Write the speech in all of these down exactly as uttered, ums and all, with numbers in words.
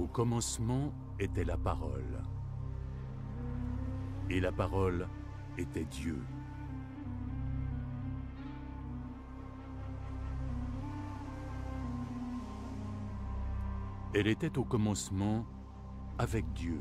commencement était la parole. Et la parole était Dieu. Elle était au commencement avec Dieu.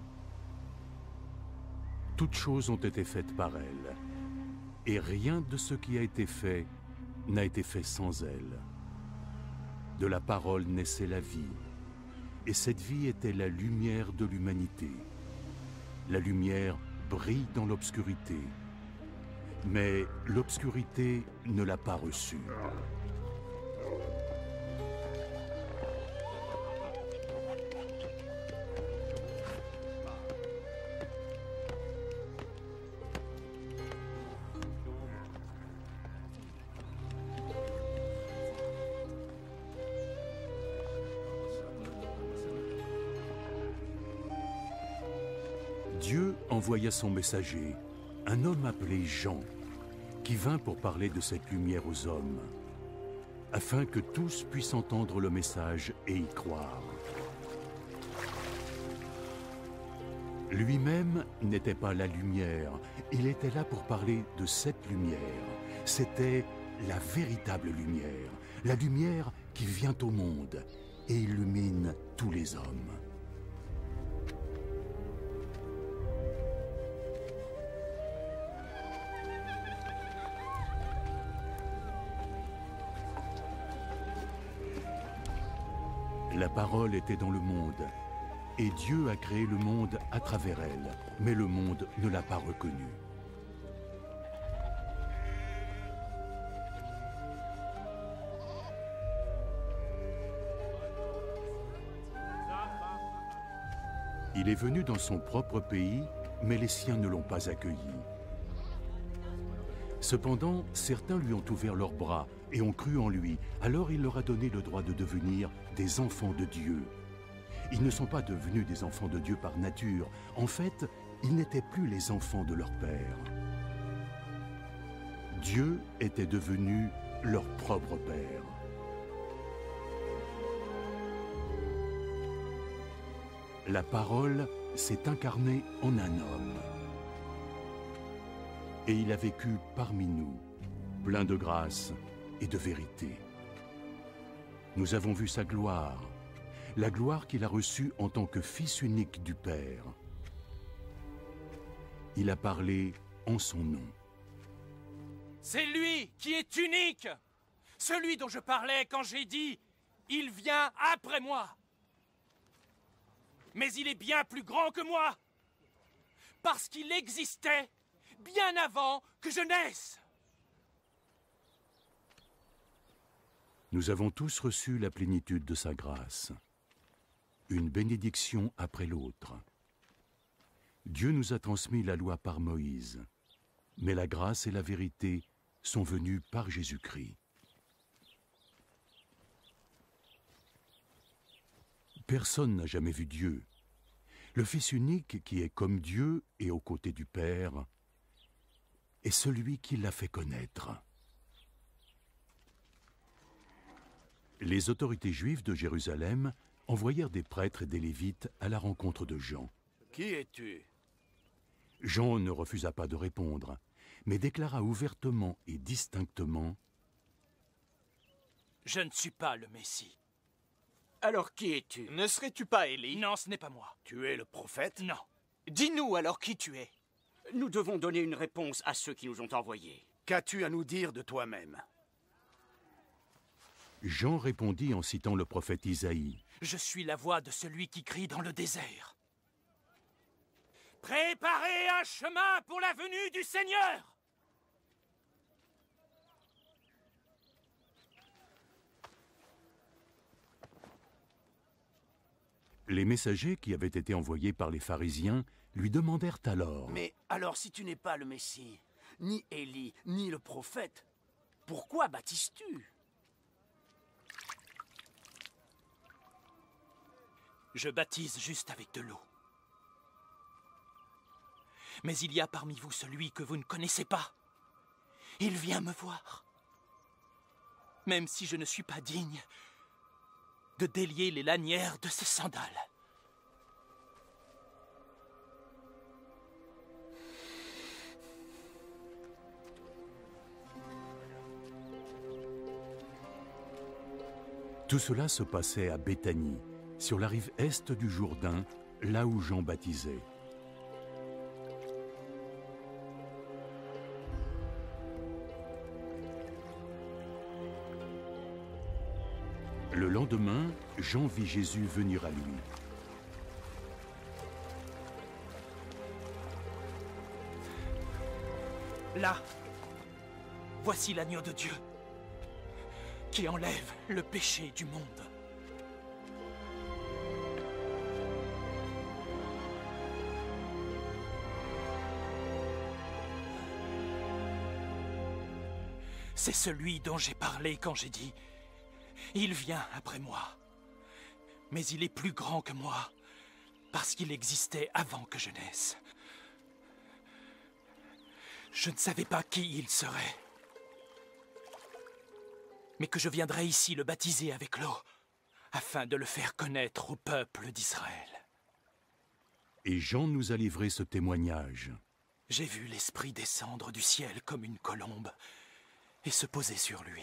Toutes choses ont été faites par elle, et rien de ce qui a été fait n'a été fait sans elle. De la parole naissait la vie, et cette vie était la lumière de l'humanité. La lumière brille dans l'obscurité, mais l'obscurité ne l'a pas reçue. Dieu envoya son messager, un homme appelé Jean, qui vint pour parler de cette lumière aux hommes, afin que tous puissent entendre le message et y croire. Lui-même n'était pas la lumière, il était là pour parler de cette lumière. C'était la véritable lumière, la lumière qui vient au monde et illumine tous les hommes. La parole était dans le monde, et Dieu a créé le monde à travers elle, mais le monde ne l'a pas reconnue. Il est venu dans son propre pays, mais les siens ne l'ont pas accueilli. Cependant, certains lui ont ouvert leurs bras et ont cru en lui. Alors il leur a donné le droit de devenir des enfants de Dieu. Ils ne sont pas devenus des enfants de Dieu par nature. En fait, ils n'étaient plus les enfants de leur père. Dieu était devenu leur propre père. La parole s'est incarnée en un homme. Et il a vécu parmi nous, plein de grâce et de vérité. Nous avons vu sa gloire, la gloire qu'il a reçue en tant que Fils unique du Père. Il a parlé en son nom. C'est lui qui est unique, celui dont je parlais quand j'ai dit « Il vient après moi ». Mais il est bien plus grand que moi, parce qu'il existait bien avant que je naisse. Nous avons tous reçu la plénitude de sa grâce, une bénédiction après l'autre. Dieu nous a transmis la loi par Moïse, mais la grâce et la vérité sont venues par Jésus-Christ. Personne n'a jamais vu Dieu. Le Fils unique qui est comme Dieu et aux côtés du Père est celui qui l'a fait connaître. Les autorités juives de Jérusalem envoyèrent des prêtres et des Lévites à la rencontre de Jean. Qui es-tu? Jean ne refusa pas de répondre, mais déclara ouvertement et distinctement « Je ne suis pas le Messie. » Alors qui es-tu? Ne serais-tu pas Élie? Non, ce n'est pas moi. Tu es le prophète? Non. Dis-nous alors qui tu es. Nous devons donner une réponse à ceux qui nous ont envoyés. Qu'as-tu à nous dire de toi-même? Jean répondit en citant le prophète Isaïe. « Je suis la voix de celui qui crie dans le désert. Préparez un chemin pour la venue du Seigneur !» Les messagers qui avaient été envoyés par les pharisiens lui demandèrent alors « Mais alors si tu n'es pas le Messie, ni Élie, ni le prophète, pourquoi baptises-tu? » Je baptise juste avec de l'eau. Mais il y a parmi vous celui que vous ne connaissez pas. Il vient me voir. Même si je ne suis pas digne de délier les lanières de ses sandales. Tout cela se passait à Béthanie, sur la rive est du Jourdain, là où Jean baptisait. Le lendemain, Jean vit Jésus venir à lui. Là, voici l'agneau de Dieu qui enlève le péché du monde. C'est celui dont j'ai parlé quand j'ai dit « Il vient après moi, mais il est plus grand que moi, parce qu'il existait avant que je naisse. » Je ne savais pas qui il serait, mais que je viendrais ici le baptiser avec l'eau, afin de le faire connaître au peuple d'Israël. Et Jean nous a livré ce témoignage. J'ai vu l'Esprit descendre du ciel comme une colombe et se poser sur lui.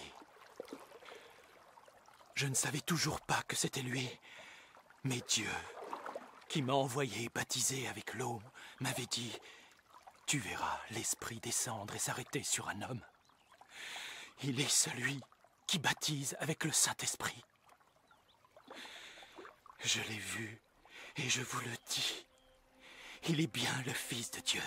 Je ne savais toujours pas que c'était lui, mais Dieu, qui m'a envoyé baptiser avec l'eau, m'avait dit « Tu verras l'Esprit descendre et s'arrêter sur un homme. Il est celui qui baptise avec le Saint-Esprit. » Je l'ai vu et je vous le dis, il est bien le Fils de Dieu.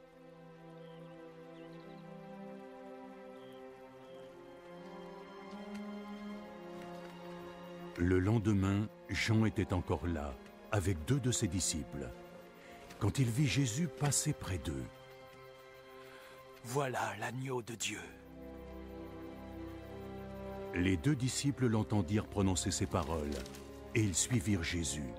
Le lendemain, Jean était encore là, avec deux de ses disciples, quand il vit Jésus passer près d'eux. Voilà l'agneau de Dieu. Les deux disciples l'entendirent prononcer ces paroles, et ils suivirent Jésus.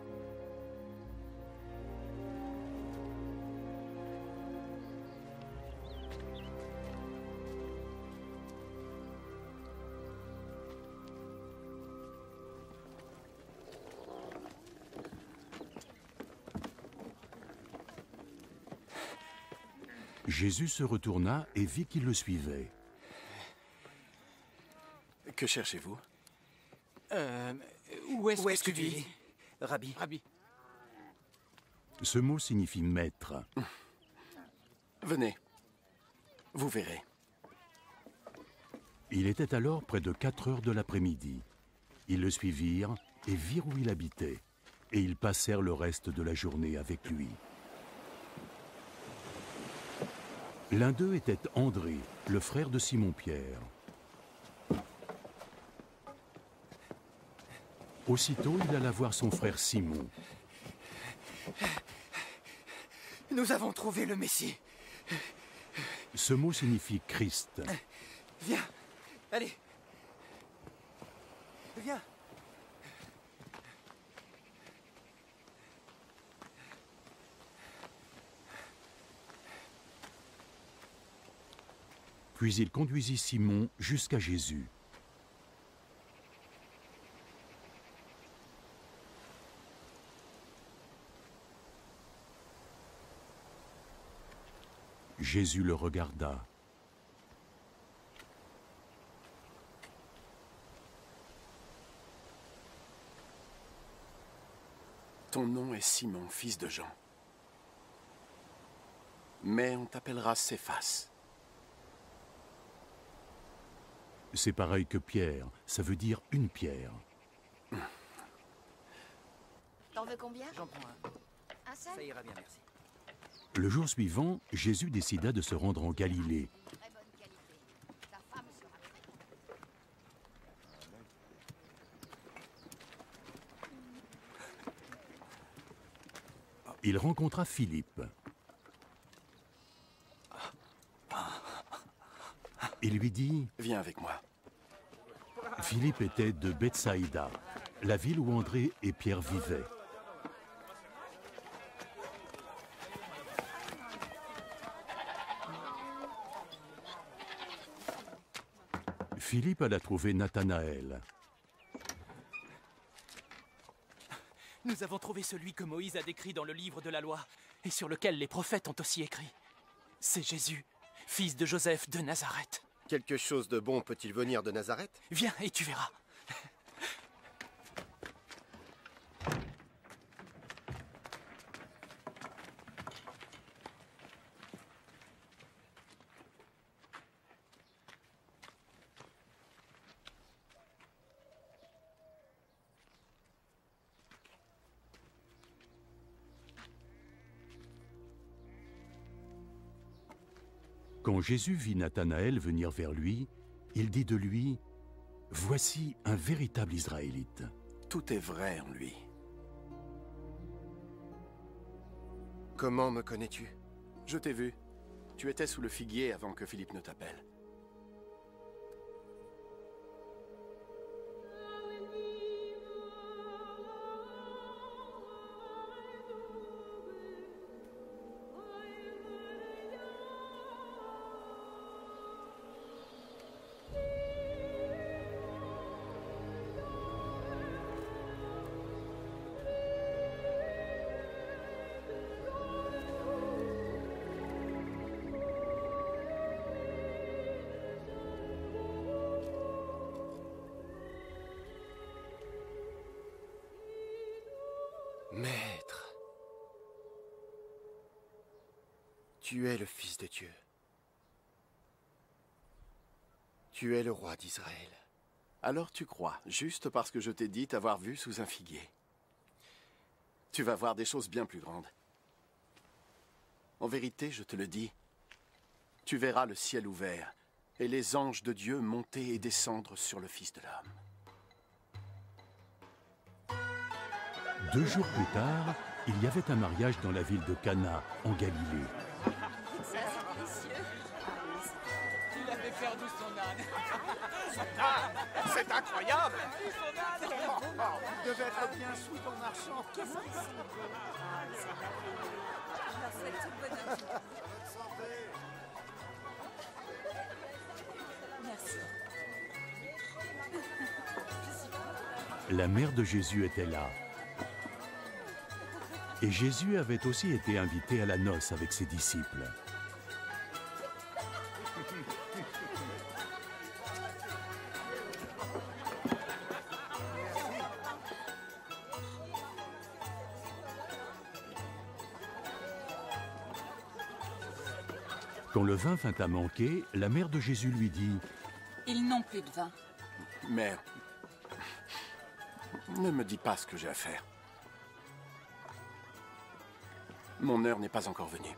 Jésus se retourna et vit qu'il le suivait. Que cherchez-vous? Euh... Où est-ce Où que, est-ce que tu tu vis, vis, Rabbi? Rabbi? Ce mot signifie maître. Venez, vous verrez. Il était alors près de quatre heures de l'après-midi. Ils le suivirent et virent où il habitait, et ils passèrent le reste de la journée avec lui. L'un d'eux était André, le frère de Simon-Pierre. Aussitôt, il alla voir son frère Simon. Nous avons trouvé le Messie. Ce mot signifie Christ. Viens, allez. Viens. Puis il conduisit Simon jusqu'à Jésus. Jésus le regarda. Ton nom est Simon, fils de Jean. Mais on t'appellera Céphas. C'est pareil que Pierre, ça veut dire une pierre. T'en veux combien? J'en prends un. Un seul? Ça ira bien, merci. Le jour suivant, Jésus décida de se rendre en Galilée. Très bonne qualité. Ta femme sera très contente. Il rencontra Philippe. Il lui dit, Viens avec moi. Philippe était de Bethsaïda, la ville où André et Pierre vivaient. Philippe alla trouver Nathanaël. Nous avons trouvé celui que Moïse a décrit dans le livre de la loi et sur lequel les prophètes ont aussi écrit. C'est Jésus, fils de Joseph de Nazareth. Quelque chose de bon peut-il venir de Nazareth? Viens et tu verras. Quand Jésus vit Nathanaël venir vers lui, il dit de lui, « Voici un véritable Israélite. » Tout est vrai en lui. Comment me connais-tu? Je t'ai vu. Tu étais sous le figuier avant que Philippe ne t'appelle. Maître, tu es le Fils de Dieu. Tu es le roi d'Israël. Alors tu crois, juste parce que je t'ai dit t'avoir vu sous un figuier. Tu vas voir des choses bien plus grandes. En vérité, je te le dis, tu verras le ciel ouvert et les anges de Dieu monter et descendre sur le Fils de l'homme. Deux jours plus tard, il y avait un mariage dans la ville de Cana, en Galilée. Il avait perdu son âne. C'est incroyable! Tu devais être bien sous ton marchand. Qu'est-ce que c'est? Ah, c'est toute bonne amie. Merci. La mère de Jésus était là. Et Jésus avait aussi été invité à la noce avec ses disciples. Quand le vin vint à manquer, la mère de Jésus lui dit « Ils n'ont plus de vin. Mère, ne me dis pas ce que j'ai à faire. Mon heure n'est pas encore venue.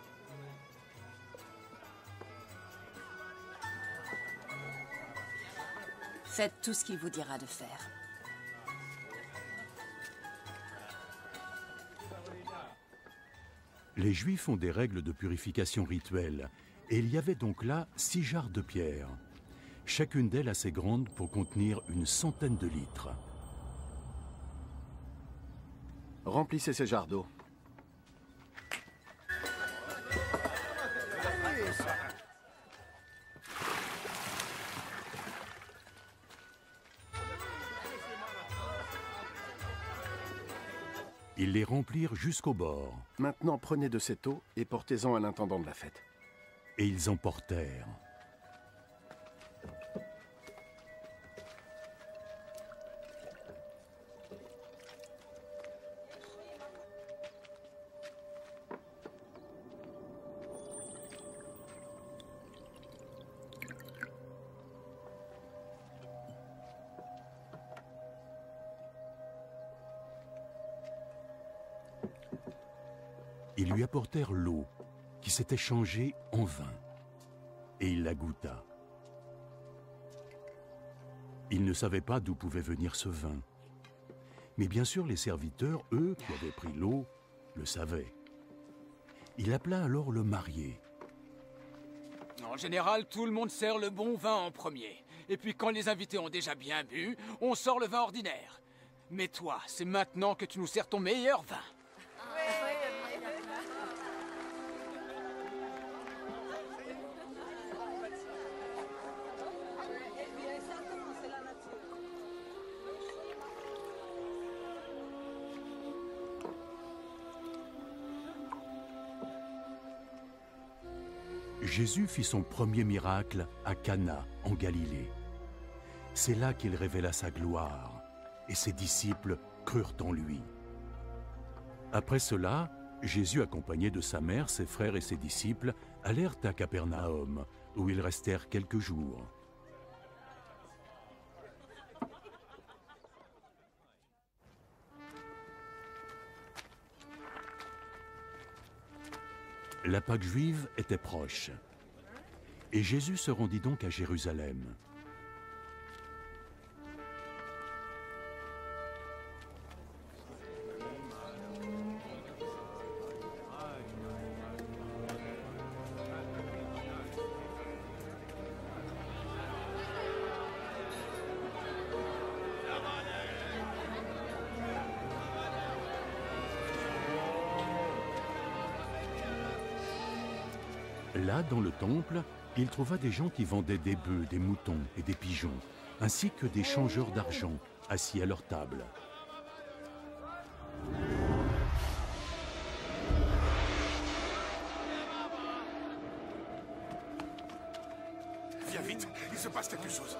Faites tout ce qu'il vous dira de faire. Les Juifs ont des règles de purification rituelle, et il y avait donc là six jarres de pierre, chacune d'elles assez grande pour contenir une centaine de litres. Remplissez ces jarres d'eau. Ils les remplirent jusqu'au bord, Maintenant, prenez de cette eau et portez-en à l'intendant de la fête. et ils en portèrent. Ils lui apportèrent l'eau, qui s'était changée en vin, et il la goûta. Il ne savait pas d'où pouvait venir ce vin. Mais bien sûr, les serviteurs, eux, qui avaient pris l'eau, le savaient. Il appela alors le marié. En général, tout le monde sert le bon vin en premier. Et puis quand les invités ont déjà bien bu, on sort le vin ordinaire. Mais toi, c'est maintenant que tu nous sers ton meilleur vin. Jésus fit son premier miracle à Cana, en Galilée. C'est là qu'il révéla sa gloire, et ses disciples crurent en lui. Après cela, Jésus, accompagné de sa mère, ses frères et ses disciples, allèrent à Capernaum, où ils restèrent quelques jours. La Pâque juive était proche. Et Jésus se rendit donc à Jérusalem. Là, dans le temple, il trouva des gens qui vendaient des bœufs, des moutons et des pigeons, ainsi que des changeurs d'argent, assis à leur table. Viens vite, il se passe quelque chose.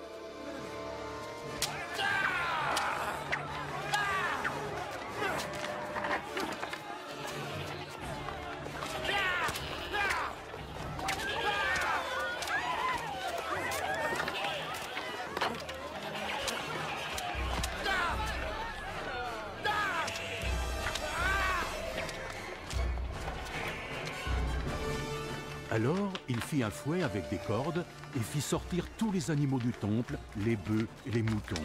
Alors, il fit un fouet avec des cordes et fit sortir tous les animaux du temple, les bœufs et les moutons.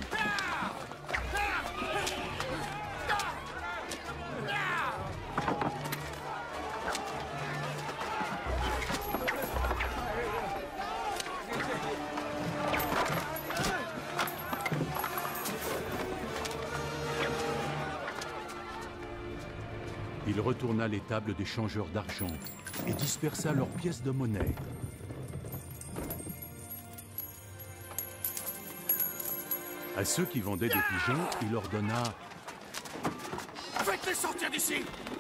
Il retourna les tables des changeurs d'argent et dispersa leurs pièces de monnaie. À ceux qui vendaient des pigeons, il ordonna « Faites-les sortir d'ici !»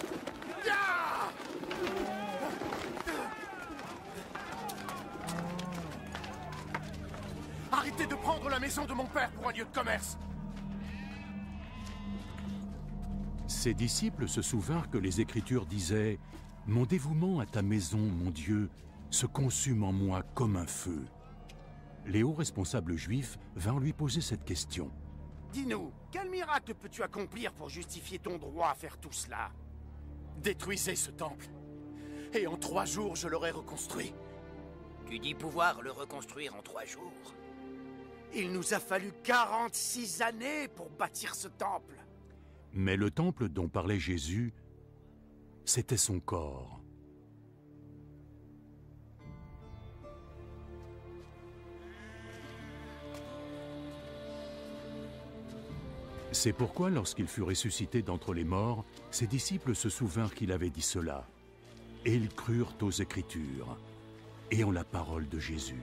Arrêtez de prendre la maison de mon père pour un lieu de commerce. Ses disciples se souvinrent que les Écritures disaient « Mon dévouement à ta maison, mon Dieu, se consume en moi comme un feu. » Les hauts responsables juifs vinrent lui poser cette question. « Dis-nous, quel miracle peux-tu accomplir pour justifier ton droit à faire tout cela? » « Détruisez ce temple, et en trois jours je l'aurai reconstruit. » Tu dis pouvoir le reconstruire en trois jours? Il nous a fallu quarante-six années pour bâtir ce temple. Mais le temple dont parlait Jésus, c'était son corps. C'est pourquoi, lorsqu'il fut ressuscité d'entre les morts, ses disciples se souvinrent qu'il avait dit cela. Et ils crurent aux Écritures et en la parole de Jésus.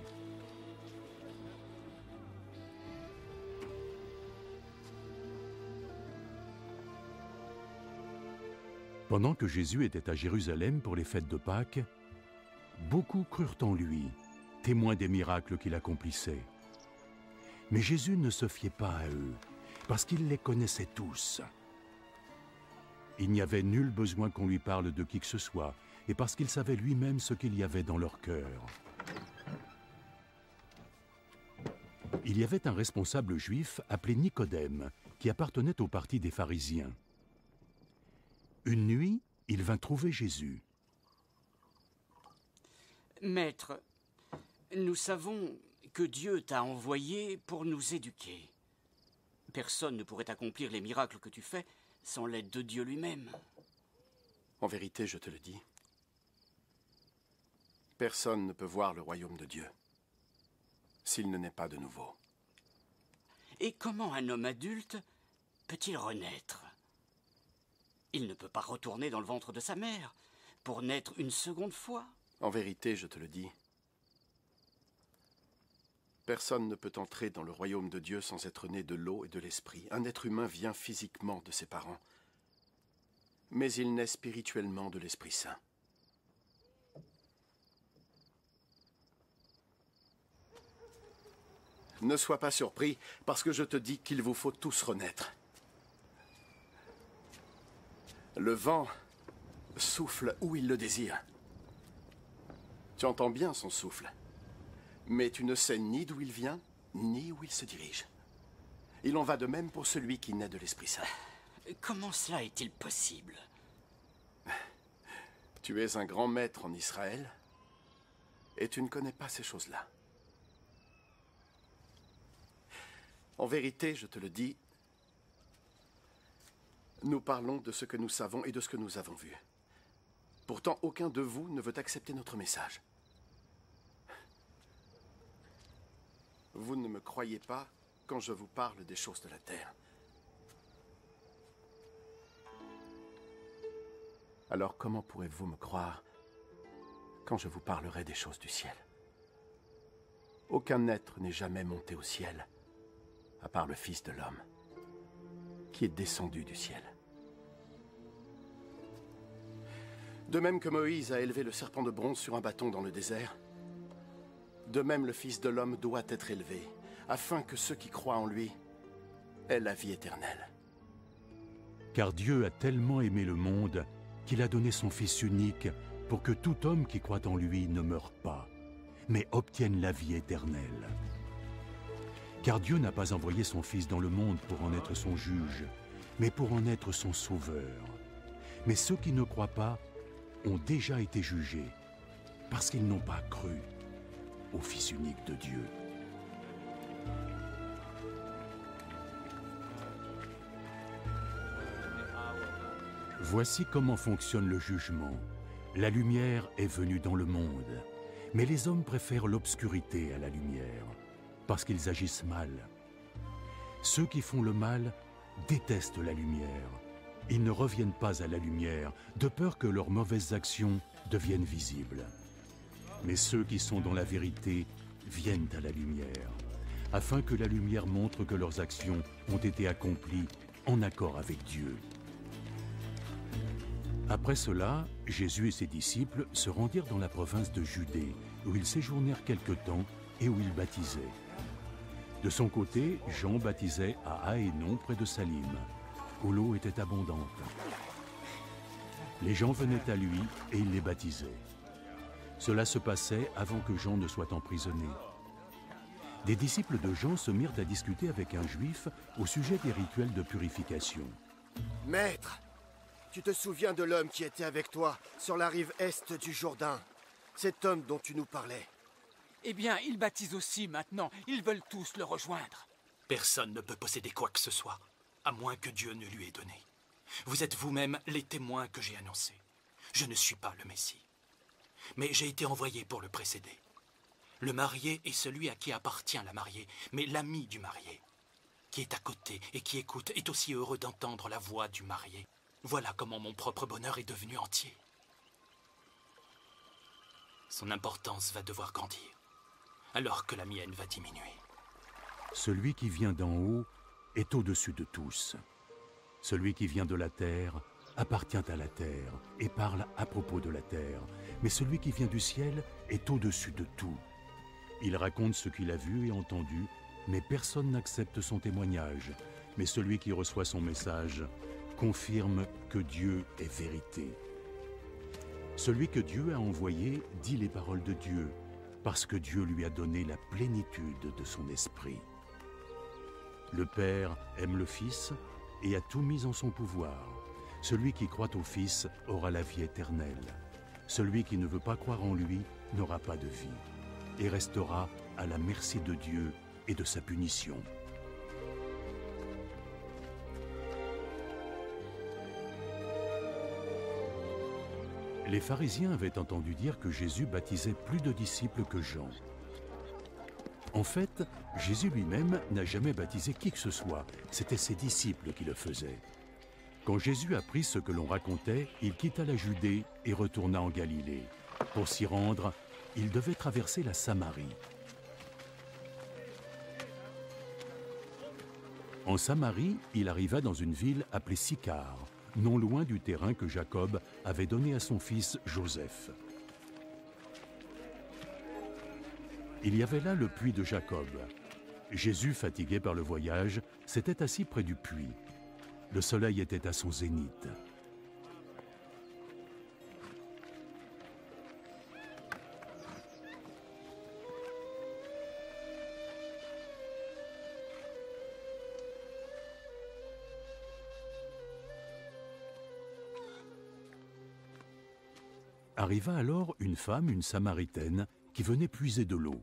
Pendant que Jésus était à Jérusalem pour les fêtes de Pâques, beaucoup crurent en lui, témoins des miracles qu'il accomplissait. Mais Jésus ne se fiait pas à eux, parce qu'il les connaissait tous. Il n'y avait nul besoin qu'on lui parle de qui que ce soit, et parce qu'il savait lui-même ce qu'il y avait dans leur cœur. Il y avait un responsable juif appelé Nicodème, qui appartenait au parti des pharisiens. Une nuit, il vint trouver Jésus. « Maître, nous savons que Dieu t'a envoyé pour nous éduquer. Personne ne pourrait accomplir les miracles que tu fais sans l'aide de Dieu lui-même. » En vérité, je te le dis, personne ne peut voir le royaume de Dieu s'il ne naît pas de nouveau. Et comment un homme adulte peut-il renaître? Il ne peut pas retourner dans le ventre de sa mère pour naître une seconde fois. En vérité, je te le dis, personne ne peut entrer dans le royaume de Dieu sans être né de l'eau et de l'esprit. Un être humain vient physiquement de ses parents, mais il naît spirituellement de l'Esprit Saint. Ne sois pas surpris, parce que je te dis qu'il vous faut tous renaître. Le vent souffle où il le désire. Tu entends bien son souffle, mais tu ne sais ni d'où il vient, ni où il se dirige. Il en va de même pour celui qui naît de l'Esprit Saint. Comment cela est-il possible? Tu es un grand maître en Israël, Et tu ne connais pas ces choses-là. En vérité, je te le dis, nous parlons de ce que nous savons et de ce que nous avons vu. Pourtant, aucun de vous ne veut accepter notre message. Vous ne me croyez pas quand je vous parle des choses de la terre. Alors comment pourrez-vous me croire quand je vous parlerai des choses du ciel? Aucun être n'est jamais monté au ciel, à part le Fils de l'homme, qui est descendu du ciel. De même que Moïse a élevé le serpent de bronze sur un bâton dans le désert, de même le Fils de l'homme doit être élevé, afin que ceux qui croient en lui aient la vie éternelle. Car Dieu a tellement aimé le monde qu'il a donné son Fils unique pour que tout homme qui croit en lui ne meure pas, mais obtienne la vie éternelle. Car Dieu n'a pas envoyé son Fils dans le monde pour en être son juge, mais pour en être son sauveur. Mais ceux qui ne croient pas ont déjà été jugés, parce qu'ils n'ont pas cru au Fils unique de Dieu. Voici comment fonctionne le jugement. La lumière est venue dans le monde, mais les hommes préfèrent l'obscurité à la lumière, parce qu'ils agissent mal. Ceux qui font le mal détestent la lumière. Ils ne reviennent pas à la lumière, de peur que leurs mauvaises actions deviennent visibles. Mais ceux qui sont dans la vérité viennent à la lumière, afin que la lumière montre que leurs actions ont été accomplies en accord avec Dieu. Après cela, Jésus et ses disciples se rendirent dans la province de Judée, où ils séjournèrent quelque temps et où ils baptisaient. De son côté, Jean baptisait à Aénon près de Salim, où l'eau était abondante. Les gens venaient à lui et il les baptisait. Cela se passait avant que Jean ne soit emprisonné. Des disciples de Jean se mirent à discuter avec un juif au sujet des rituels de purification. « Maître, tu te souviens de l'homme qui était avec toi sur la rive est du Jourdain, cet homme dont tu nous parlais? Eh bien, ils baptisent aussi maintenant. Ils veulent tous le rejoindre. Personne ne peut posséder quoi que ce soit, à moins que Dieu ne lui ait donné. Vous êtes vous-même les témoins que j'ai annoncés. Je ne suis pas le Messie, mais j'ai été envoyé pour le précéder. Le marié est celui à qui appartient la mariée, mais l'ami du marié, qui est à côté et qui écoute, est aussi heureux d'entendre la voix du marié. Voilà comment mon propre bonheur est devenu entier. Son importance va devoir grandir, alors que la mienne va diminuer. Celui qui vient d'en haut est au-dessus de tous. Celui qui vient de la terre appartient à la terre et parle à propos de la terre. Mais celui qui vient du ciel est au-dessus de tout. Il raconte ce qu'il a vu et entendu, mais personne n'accepte son témoignage. Mais celui qui reçoit son message confirme que Dieu est vérité. Celui que Dieu a envoyé dit les paroles de Dieu, parce que Dieu lui a donné la plénitude de son esprit. Le Père aime le Fils et a tout mis en son pouvoir. Celui qui croit au Fils aura la vie éternelle. Celui qui ne veut pas croire en lui n'aura pas de vie et restera à la merci de Dieu et de sa punition. Les pharisiens avaient entendu dire que Jésus baptisait plus de disciples que Jean. En fait, Jésus lui-même n'a jamais baptisé qui que ce soit, c'était ses disciples qui le faisaient. Quand Jésus apprit ce que l'on racontait, il quitta la Judée et retourna en Galilée. Pour s'y rendre, il devait traverser la Samarie. En Samarie, il arriva dans une ville appelée Sychar, non loin du terrain que Jacob avait donné à son fils Joseph. Il y avait là le puits de Jacob. Jésus, fatigué par le voyage, s'était assis près du puits. Le soleil était à son zénith. Arriva alors une femme, une Samaritaine, qui venait puiser de l'eau.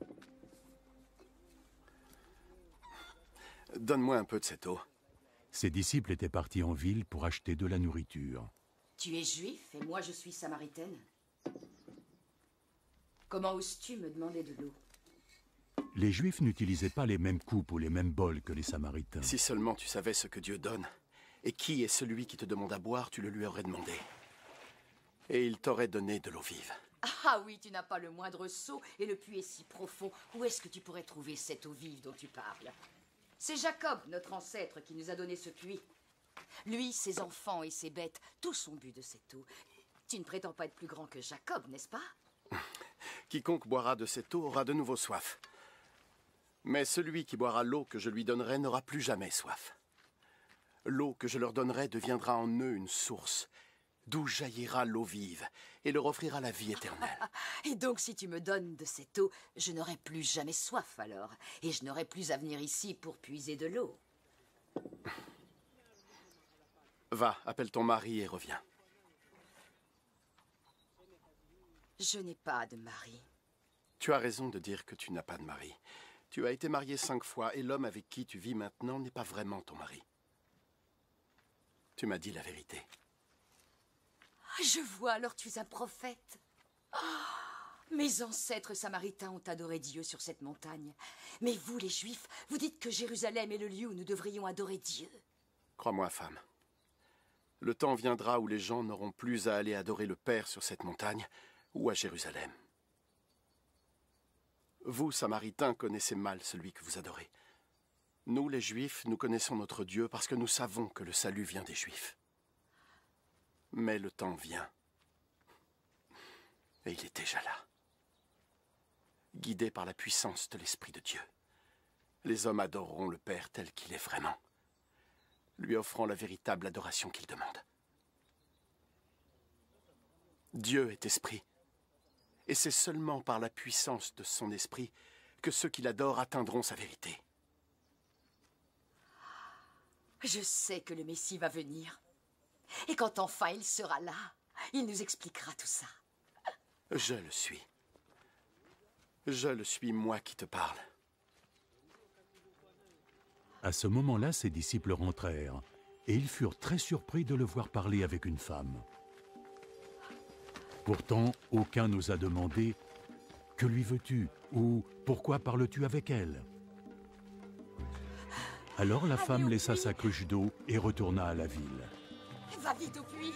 Donne-moi un peu de cette eau. Ses disciples étaient partis en ville pour acheter de la nourriture. Tu es juif et moi je suis samaritaine. Comment oses-tu me demander de l'eau? Les Juifs n'utilisaient pas les mêmes coupes ou les mêmes bols que les Samaritains. Si seulement tu savais ce que Dieu donne, et qui est celui qui te demande à boire, tu le lui aurais demandé. Et il t'aurait donné de l'eau vive. Ah oui, tu n'as pas le moindre seau et le puits est si profond. Où est-ce que tu pourrais trouver cette eau vive dont tu parles? C'est Jacob, notre ancêtre, qui nous a donné ce puits. Lui, ses enfants et ses bêtes, tous ont bu de cette eau. Tu ne prétends pas être plus grand que Jacob, n'est-ce pas? Quiconque boira de cette eau aura de nouveau soif. Mais celui qui boira l'eau que je lui donnerai n'aura plus jamais soif. L'eau que je leur donnerai deviendra en eux une source, d'où jaillira l'eau vive, et leur offrira la vie éternelle. Et donc, si tu me donnes de cette eau, je n'aurai plus jamais soif alors, et je n'aurai plus à venir ici pour puiser de l'eau. Va, appelle ton mari et reviens. Je n'ai pas de mari. Tu as raison de dire que tu n'as pas de mari. Tu as été marié cinq fois, et l'homme avec qui tu vis maintenant n'est pas vraiment ton mari. Tu m'as dit la vérité. Je vois, alors tu es un prophète. Oh, mes ancêtres samaritains ont adoré Dieu sur cette montagne. Mais vous, les Juifs, vous dites que Jérusalem est le lieu où nous devrions adorer Dieu. Crois-moi, femme. Le temps viendra où les gens n'auront plus à aller adorer le Père sur cette montagne ou à Jérusalem. Vous, Samaritains, connaissez mal celui que vous adorez. Nous, les Juifs, nous connaissons notre Dieu parce que nous savons que le salut vient des Juifs. Mais le temps vient. Et il est déjà là. Guidé par la puissance de l'Esprit de Dieu, les hommes adoreront le Père tel qu'il est vraiment, lui offrant la véritable adoration qu'il demande. Dieu est esprit, et c'est seulement par la puissance de son esprit que ceux qui l'adorent atteindront sa vérité. Je sais que le Messie va venir. Et quand enfin il sera là, il nous expliquera tout ça. Je le suis. Je le suis, moi qui te parle. À ce moment-là, ses disciples rentrèrent, et ils furent très surpris de le voir parler avec une femme. Pourtant, aucun n'osa demander « Que lui veux-tu » ou « Pourquoi parles-tu avec elle ?» Alors la femme laissa sa cruche d'eau et retourna à la ville. Va vite au puits.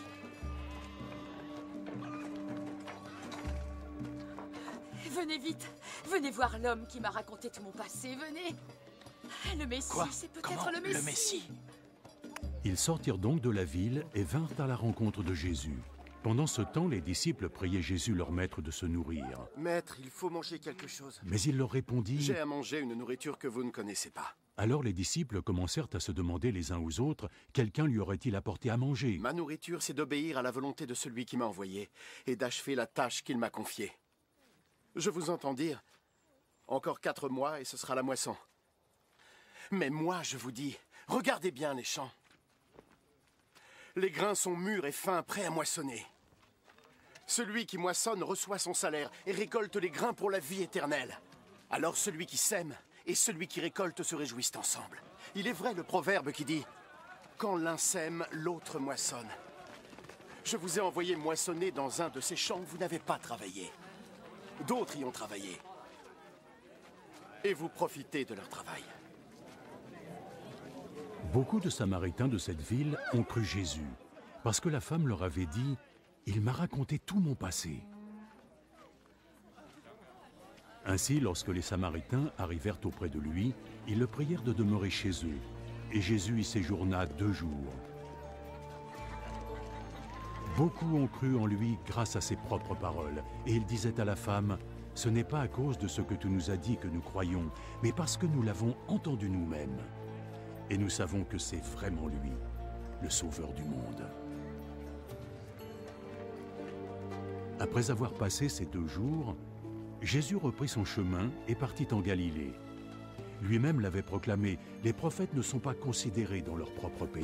Venez vite. Venez voir l'homme qui m'a raconté tout mon passé. Venez. Le Messie, c'est peut-être le Messie. Le Messie. Ils sortirent donc de la ville et vinrent à la rencontre de Jésus. Pendant ce temps, les disciples priaient Jésus, leur maître, de se nourrir. Maître, il faut manger quelque chose. Mais il leur répondit... J'ai à manger une nourriture que vous ne connaissez pas. Alors les disciples commencèrent à se demander les uns aux autres, quelqu'un lui aurait-il apporté à manger? Ma nourriture, c'est d'obéir à la volonté de celui qui m'a envoyé et d'achever la tâche qu'il m'a confiée. Je vous entends dire, encore quatre mois et ce sera la moisson. Mais moi, je vous dis, regardez bien les champs. Les grains sont mûrs et fins, prêts à moissonner. Celui qui moissonne reçoit son salaire et récolte les grains pour la vie éternelle. Alors celui qui sème et celui qui récolte se réjouissent ensemble. Il est vrai le proverbe qui dit « Quand l'un sème, l'autre moissonne ». Je vous ai envoyé moissonner dans un de ces champs où vous n'avez pas travaillé. D'autres y ont travaillé. Et vous profitez de leur travail. Beaucoup de Samaritains de cette ville ont cru Jésus, parce que la femme leur avait dit « Il m'a raconté tout mon passé ». Ainsi, lorsque les Samaritains arrivèrent auprès de lui, ils le prièrent de demeurer chez eux, et Jésus y séjourna deux jours. Beaucoup ont cru en lui grâce à ses propres paroles, et il disait à la femme, « Ce n'est pas à cause de ce que tu nous as dit que nous croyons, mais parce que nous l'avons entendu nous-mêmes. Et nous savons que c'est vraiment lui, le Sauveur du monde. » Après avoir passé ces deux jours, Jésus reprit son chemin et partit en Galilée. Lui-même l'avait proclamé, « Les prophètes ne sont pas considérés dans leur propre pays. »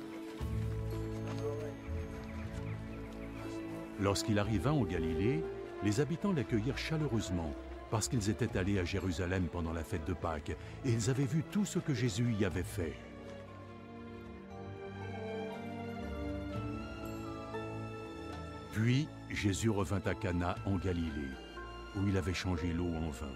Lorsqu'il arriva en Galilée, les habitants l'accueillirent chaleureusement parce qu'ils étaient allés à Jérusalem pendant la fête de Pâques et ils avaient vu tout ce que Jésus y avait fait. Puis Jésus revint à Cana en Galilée, où il avait changé l'eau en vin.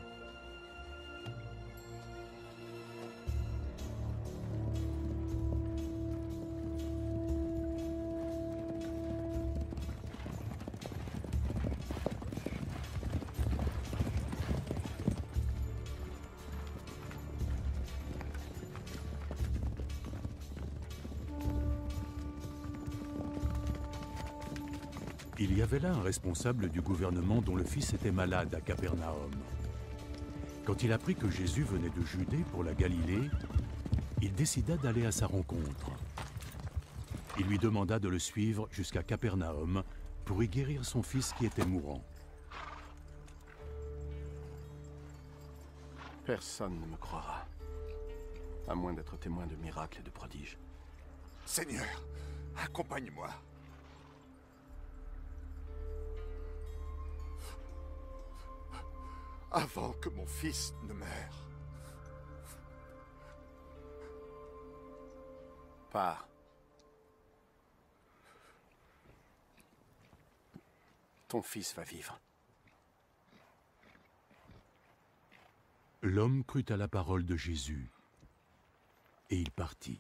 Il y avait là un responsable du gouvernement dont le fils était malade à Capernaum. Quand il apprit que Jésus venait de Judée pour la Galilée, il décida d'aller à sa rencontre. Il lui demanda de le suivre jusqu'à Capernaum pour y guérir son fils qui était mourant. Personne ne me croira, à moins d'être témoin de miracles et de prodiges. Seigneur, accompagne-moi. Avant que mon fils ne meure. Pars. Ton fils va vivre. L'homme crut à la parole de Jésus, et il partit.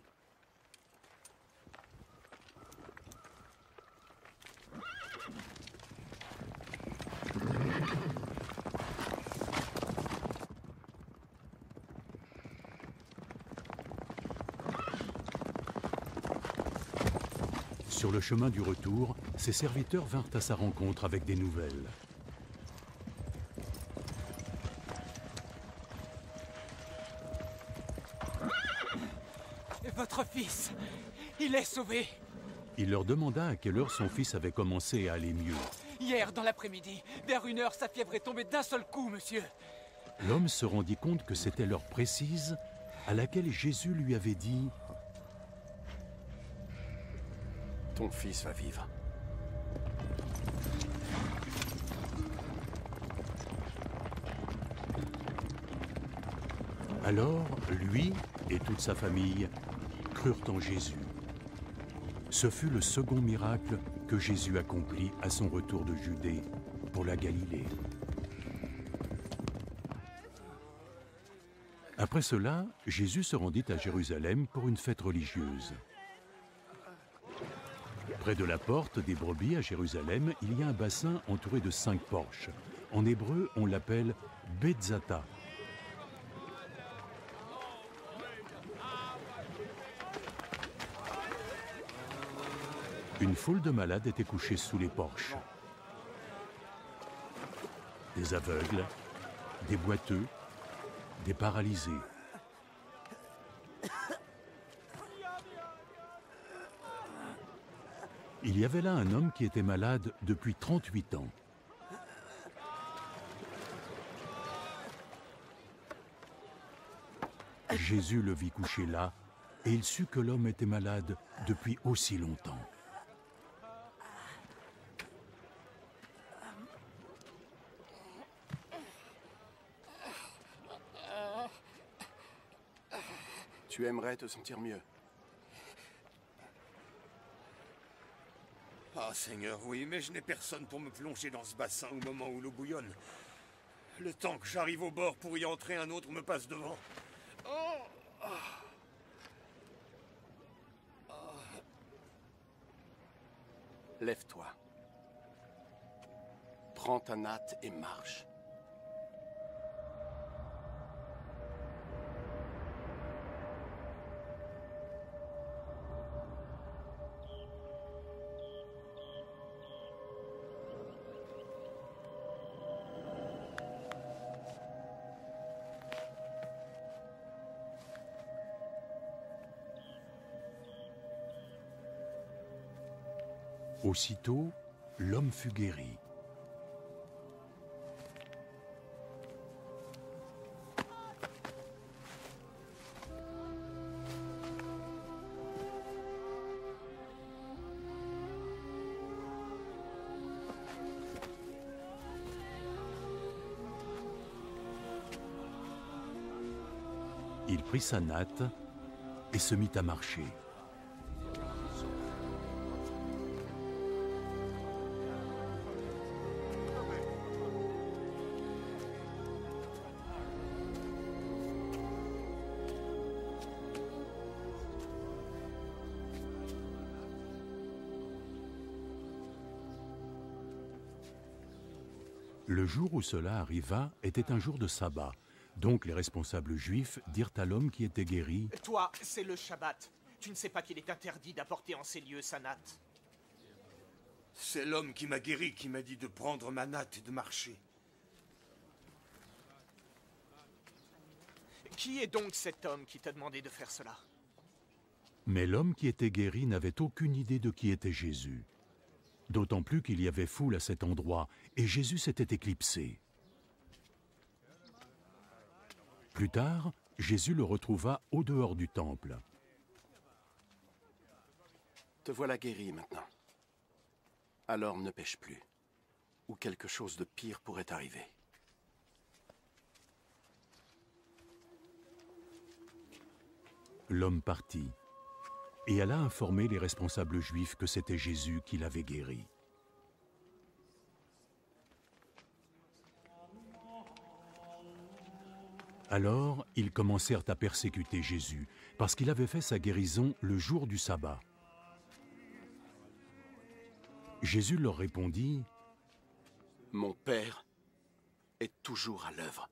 Sur le chemin du retour, ses serviteurs vinrent à sa rencontre avec des nouvelles. Votre fils, il est sauvé. Il leur demanda à quelle heure son fils avait commencé à aller mieux. Hier, dans l'après-midi, vers une heure, sa fièvre est tombée d'un seul coup, monsieur. L'homme se rendit compte que c'était l'heure précise à laquelle Jésus lui avait dit « Ton fils va vivre. » Alors, lui et toute sa famille crurent en Jésus. Ce fut le second miracle que Jésus accomplit à son retour de Judée pour la Galilée. Après cela, Jésus se rendit à Jérusalem pour une fête religieuse. Près de la porte des brebis à Jérusalem, il y a un bassin entouré de cinq porches. En hébreu, on l'appelle Betzata. Une foule de malades était couchée sous les porches. Des aveugles, des boiteux, des paralysés. Il y avait là un homme qui était malade depuis trente-huit ans. Jésus le vit couché là, et il sut que l'homme était malade depuis aussi longtemps. Tu aimerais te sentir mieux. Ah, Seigneur, oui, mais je n'ai personne pour me plonger dans ce bassin au moment où l'eau bouillonne. Le temps que j'arrive au bord pour y entrer, un autre me passe devant. Oh, ah. Ah. Lève-toi. Prends ta natte et marche. Aussitôt, l'homme fut guéri. Il prit sa natte et se mit à marcher. Le jour où cela arriva était un jour de sabbat. Donc les responsables juifs dirent à l'homme qui était guéri « Toi, c'est le Shabbat. Tu ne sais pas qu'il est interdit d'apporter en ces lieux sa natte. » C'est l'homme qui m'a guéri qui m'a dit de prendre ma natte et de marcher. Qui est donc cet homme qui t'a demandé de faire cela? Mais l'homme qui était guéri n'avait aucune idée de qui était Jésus. D'autant plus qu'il y avait foule à cet endroit, et Jésus s'était éclipsé. Plus tard, Jésus le retrouva au dehors du temple. Te voilà guéri maintenant. Alors ne pêche plus, ou quelque chose de pire pourrait arriver. L'homme partit et alla informer les responsables juifs que c'était Jésus qui l'avait guéri. Alors, ils commencèrent à persécuter Jésus, parce qu'il avait fait sa guérison le jour du sabbat. Jésus leur répondit, « Mon Père est toujours à l'œuvre.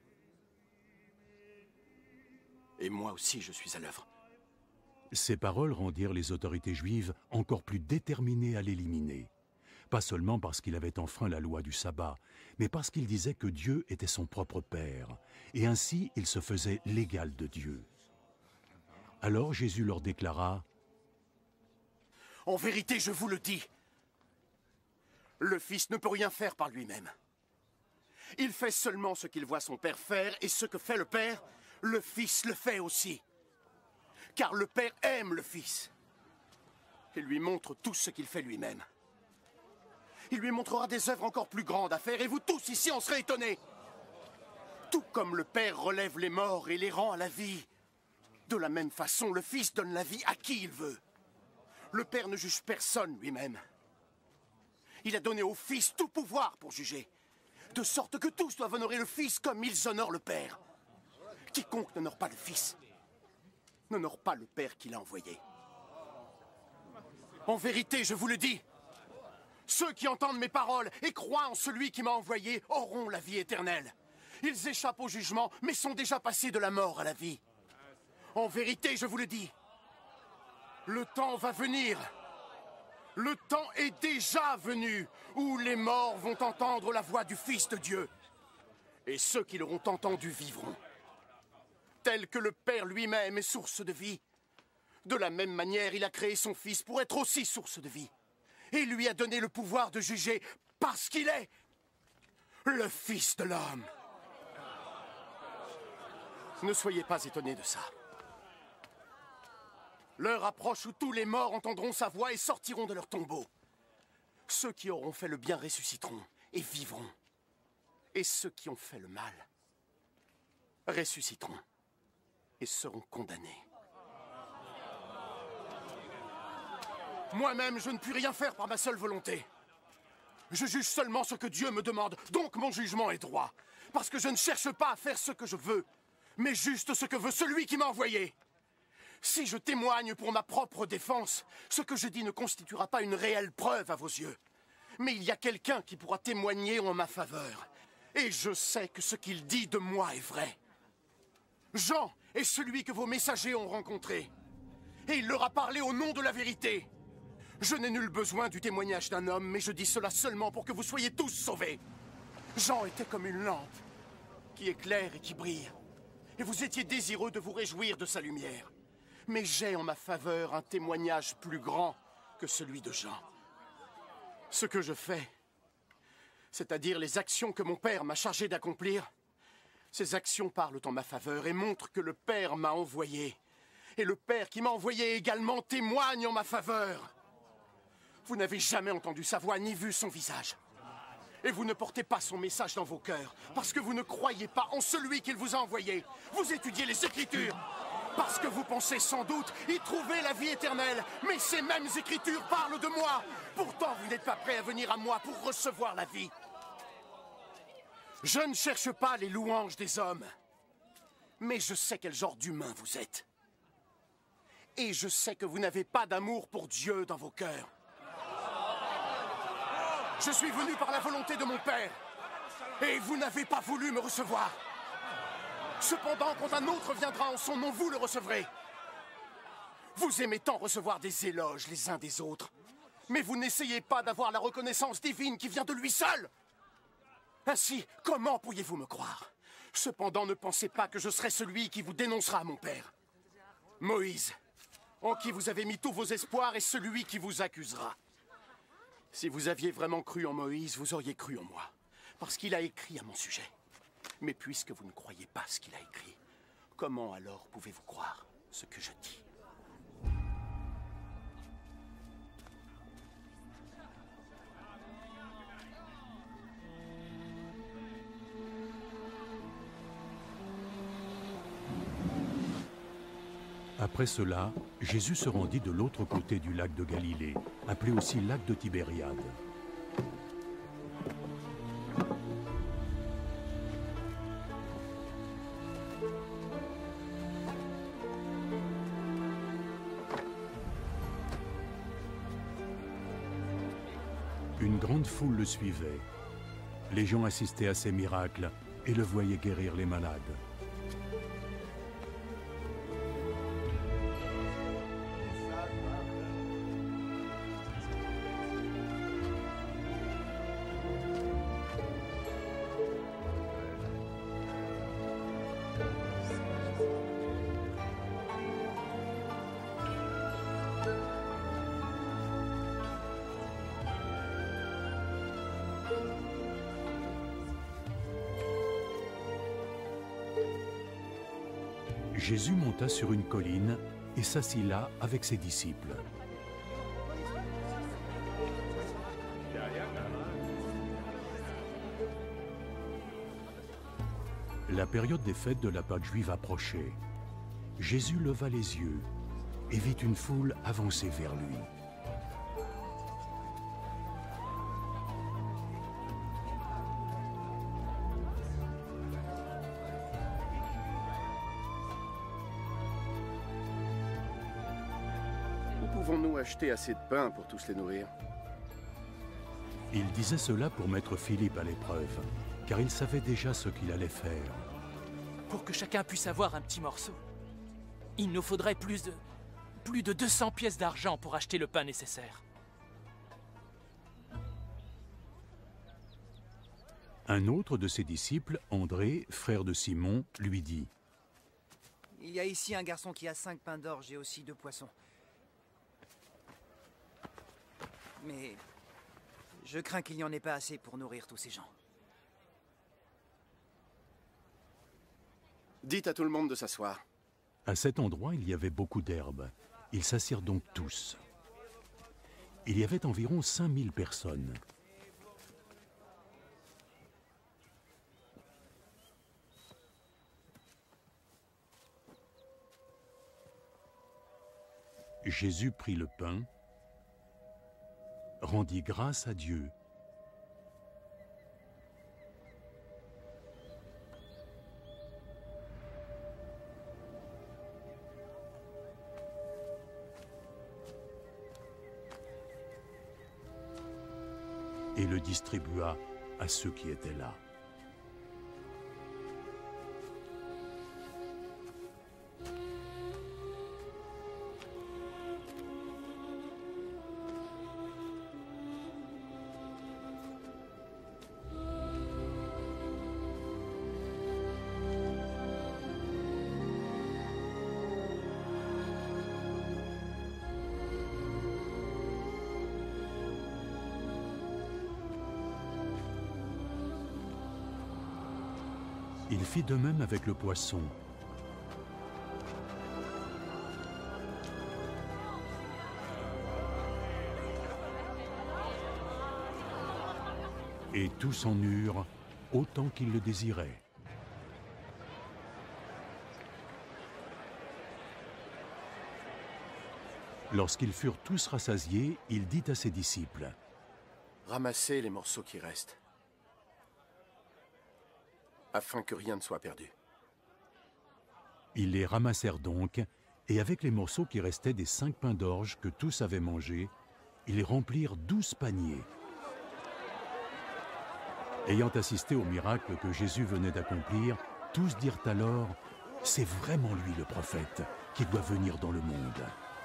Et moi aussi je suis à l'œuvre. » Ces paroles rendirent les autorités juives encore plus déterminées à l'éliminer. Pas seulement parce qu'il avait enfreint la loi du sabbat, mais parce qu'il disait que Dieu était son propre Père, et ainsi il se faisait l'égal de Dieu. Alors Jésus leur déclara, « En vérité, je vous le dis, le Fils ne peut rien faire par lui-même. Il fait seulement ce qu'il voit son Père faire, et ce que fait le Père, le Fils le fait aussi. Car le Père aime le Fils et lui montre tout ce qu'il fait lui-même. Il lui montrera des œuvres encore plus grandes à faire, et vous tous ici en serez étonnés. Tout comme le Père relève les morts et les rend à la vie, de la même façon, le Fils donne la vie à qui il veut. Le Père ne juge personne lui-même. Il a donné au Fils tout pouvoir pour juger, de sorte que tous doivent honorer le Fils comme ils honorent le Père. Quiconque n'honore pas le Fils n'honore pas le Père qui l'a envoyé. En vérité, je vous le dis, ceux qui entendent mes paroles et croient en celui qui m'a envoyé auront la vie éternelle. Ils échappent au jugement, mais sont déjà passés de la mort à la vie. En vérité, je vous le dis, le temps va venir, le temps est déjà venu, où les morts vont entendre la voix du Fils de Dieu. Et ceux qui l'auront entendu vivront. Tel que le Père lui-même est source de vie, de la même manière, il a créé son Fils pour être aussi source de vie. Et lui a donné le pouvoir de juger parce qu'il est le Fils de l'homme. Ne soyez pas étonnés de ça. L'heure approche où tous les morts entendront sa voix et sortiront de leur tombeau. Ceux qui auront fait le bien ressusciteront et vivront. Et ceux qui ont fait le mal ressusciteront et seront condamnés. Moi-même, je ne puis rien faire par ma seule volonté. Je juge seulement ce que Dieu me demande, donc mon jugement est droit. Parce que je ne cherche pas à faire ce que je veux, mais juste ce que veut celui qui m'a envoyé. Si je témoigne pour ma propre défense, ce que je dis ne constituera pas une réelle preuve à vos yeux. Mais il y a quelqu'un qui pourra témoigner en ma faveur. Et je sais que ce qu'il dit de moi est vrai. Jean est celui que vos messagers ont rencontré. Et il leur a parlé au nom de la vérité. Je n'ai nul besoin du témoignage d'un homme, mais je dis cela seulement pour que vous soyez tous sauvés. Jean était comme une lampe qui éclaire et qui brille. Et vous étiez désireux de vous réjouir de sa lumière. Mais j'ai en ma faveur un témoignage plus grand que celui de Jean. Ce que je fais, c'est-à-dire les actions que mon Père m'a chargé d'accomplir, ces actions parlent en ma faveur et montrent que le Père m'a envoyé. Et le Père qui m'a envoyé également témoigne en ma faveur. Vous n'avez jamais entendu sa voix ni vu son visage. Et vous ne portez pas son message dans vos cœurs, parce que vous ne croyez pas en celui qu'il vous a envoyé. Vous étudiez les Écritures, parce que vous pensez sans doute y trouver la vie éternelle. Mais ces mêmes Écritures parlent de moi. Pourtant, vous n'êtes pas prêts à venir à moi pour recevoir la vie. Je ne cherche pas les louanges des hommes, mais je sais quel genre d'humain vous êtes. Et je sais que vous n'avez pas d'amour pour Dieu dans vos cœurs. Je suis venu par la volonté de mon Père, et vous n'avez pas voulu me recevoir. Cependant, quand un autre viendra en son nom, vous le recevrez. Vous aimez tant recevoir des éloges les uns des autres, mais vous n'essayez pas d'avoir la reconnaissance divine qui vient de lui seul. Ainsi, comment pourriez-vous me croire? Cependant, ne pensez pas que je serai celui qui vous dénoncera à mon Père. Moïse, en qui vous avez mis tous vos espoirs, est celui qui vous accusera. Si vous aviez vraiment cru en Moïse, vous auriez cru en moi, parce qu'il a écrit à mon sujet. Mais puisque vous ne croyez pas ce qu'il a écrit, comment alors pouvez-vous croire ce que je dis? Après cela, Jésus se rendit de l'autre côté du lac de Galilée, appelé aussi lac de Tibériade. Une grande foule le suivait. Les gens assistaient à ses miracles et le voyaient guérir les malades. Jésus monta sur une colline et s'assit là avec ses disciples. La période des fêtes de la Pâque juive approchait. Jésus leva les yeux et vit une foule avancer vers lui. Pouvons-nous acheter assez de pain pour tous les nourrir? Il disait cela pour mettre Philippe à l'épreuve, car il savait déjà ce qu'il allait faire. Pour que chacun puisse avoir un petit morceau, il nous faudrait plus de... plus de deux cents pièces d'argent pour acheter le pain nécessaire. Un autre de ses disciples, André, frère de Simon, lui dit: Il y a ici un garçon qui a cinq pains d'orge et aussi deux poissons. Mais je crains qu'il n'y en ait pas assez pour nourrir tous ces gens. Dites à tout le monde de s'asseoir. À cet endroit, il y avait beaucoup d'herbe. Ils s'assirent donc tous. Il y avait environ cinq mille personnes. Jésus prit le pain, rendit grâce à Dieu, et le distribua à ceux qui étaient là. Il fit de même avec le poisson. Et tous en eurent autant qu'ils le désiraient. Lorsqu'ils furent tous rassasiés, il dit à ses disciples: Ramassez les morceaux qui restent, afin que rien ne soit perdu. Ils les ramassèrent donc, et avec les morceaux qui restaient des cinq pains d'orge que tous avaient mangés, ils remplirent douze paniers. Ayant assisté au miracle que Jésus venait d'accomplir, tous dirent alors: c'est vraiment lui le prophète qui doit venir dans le monde.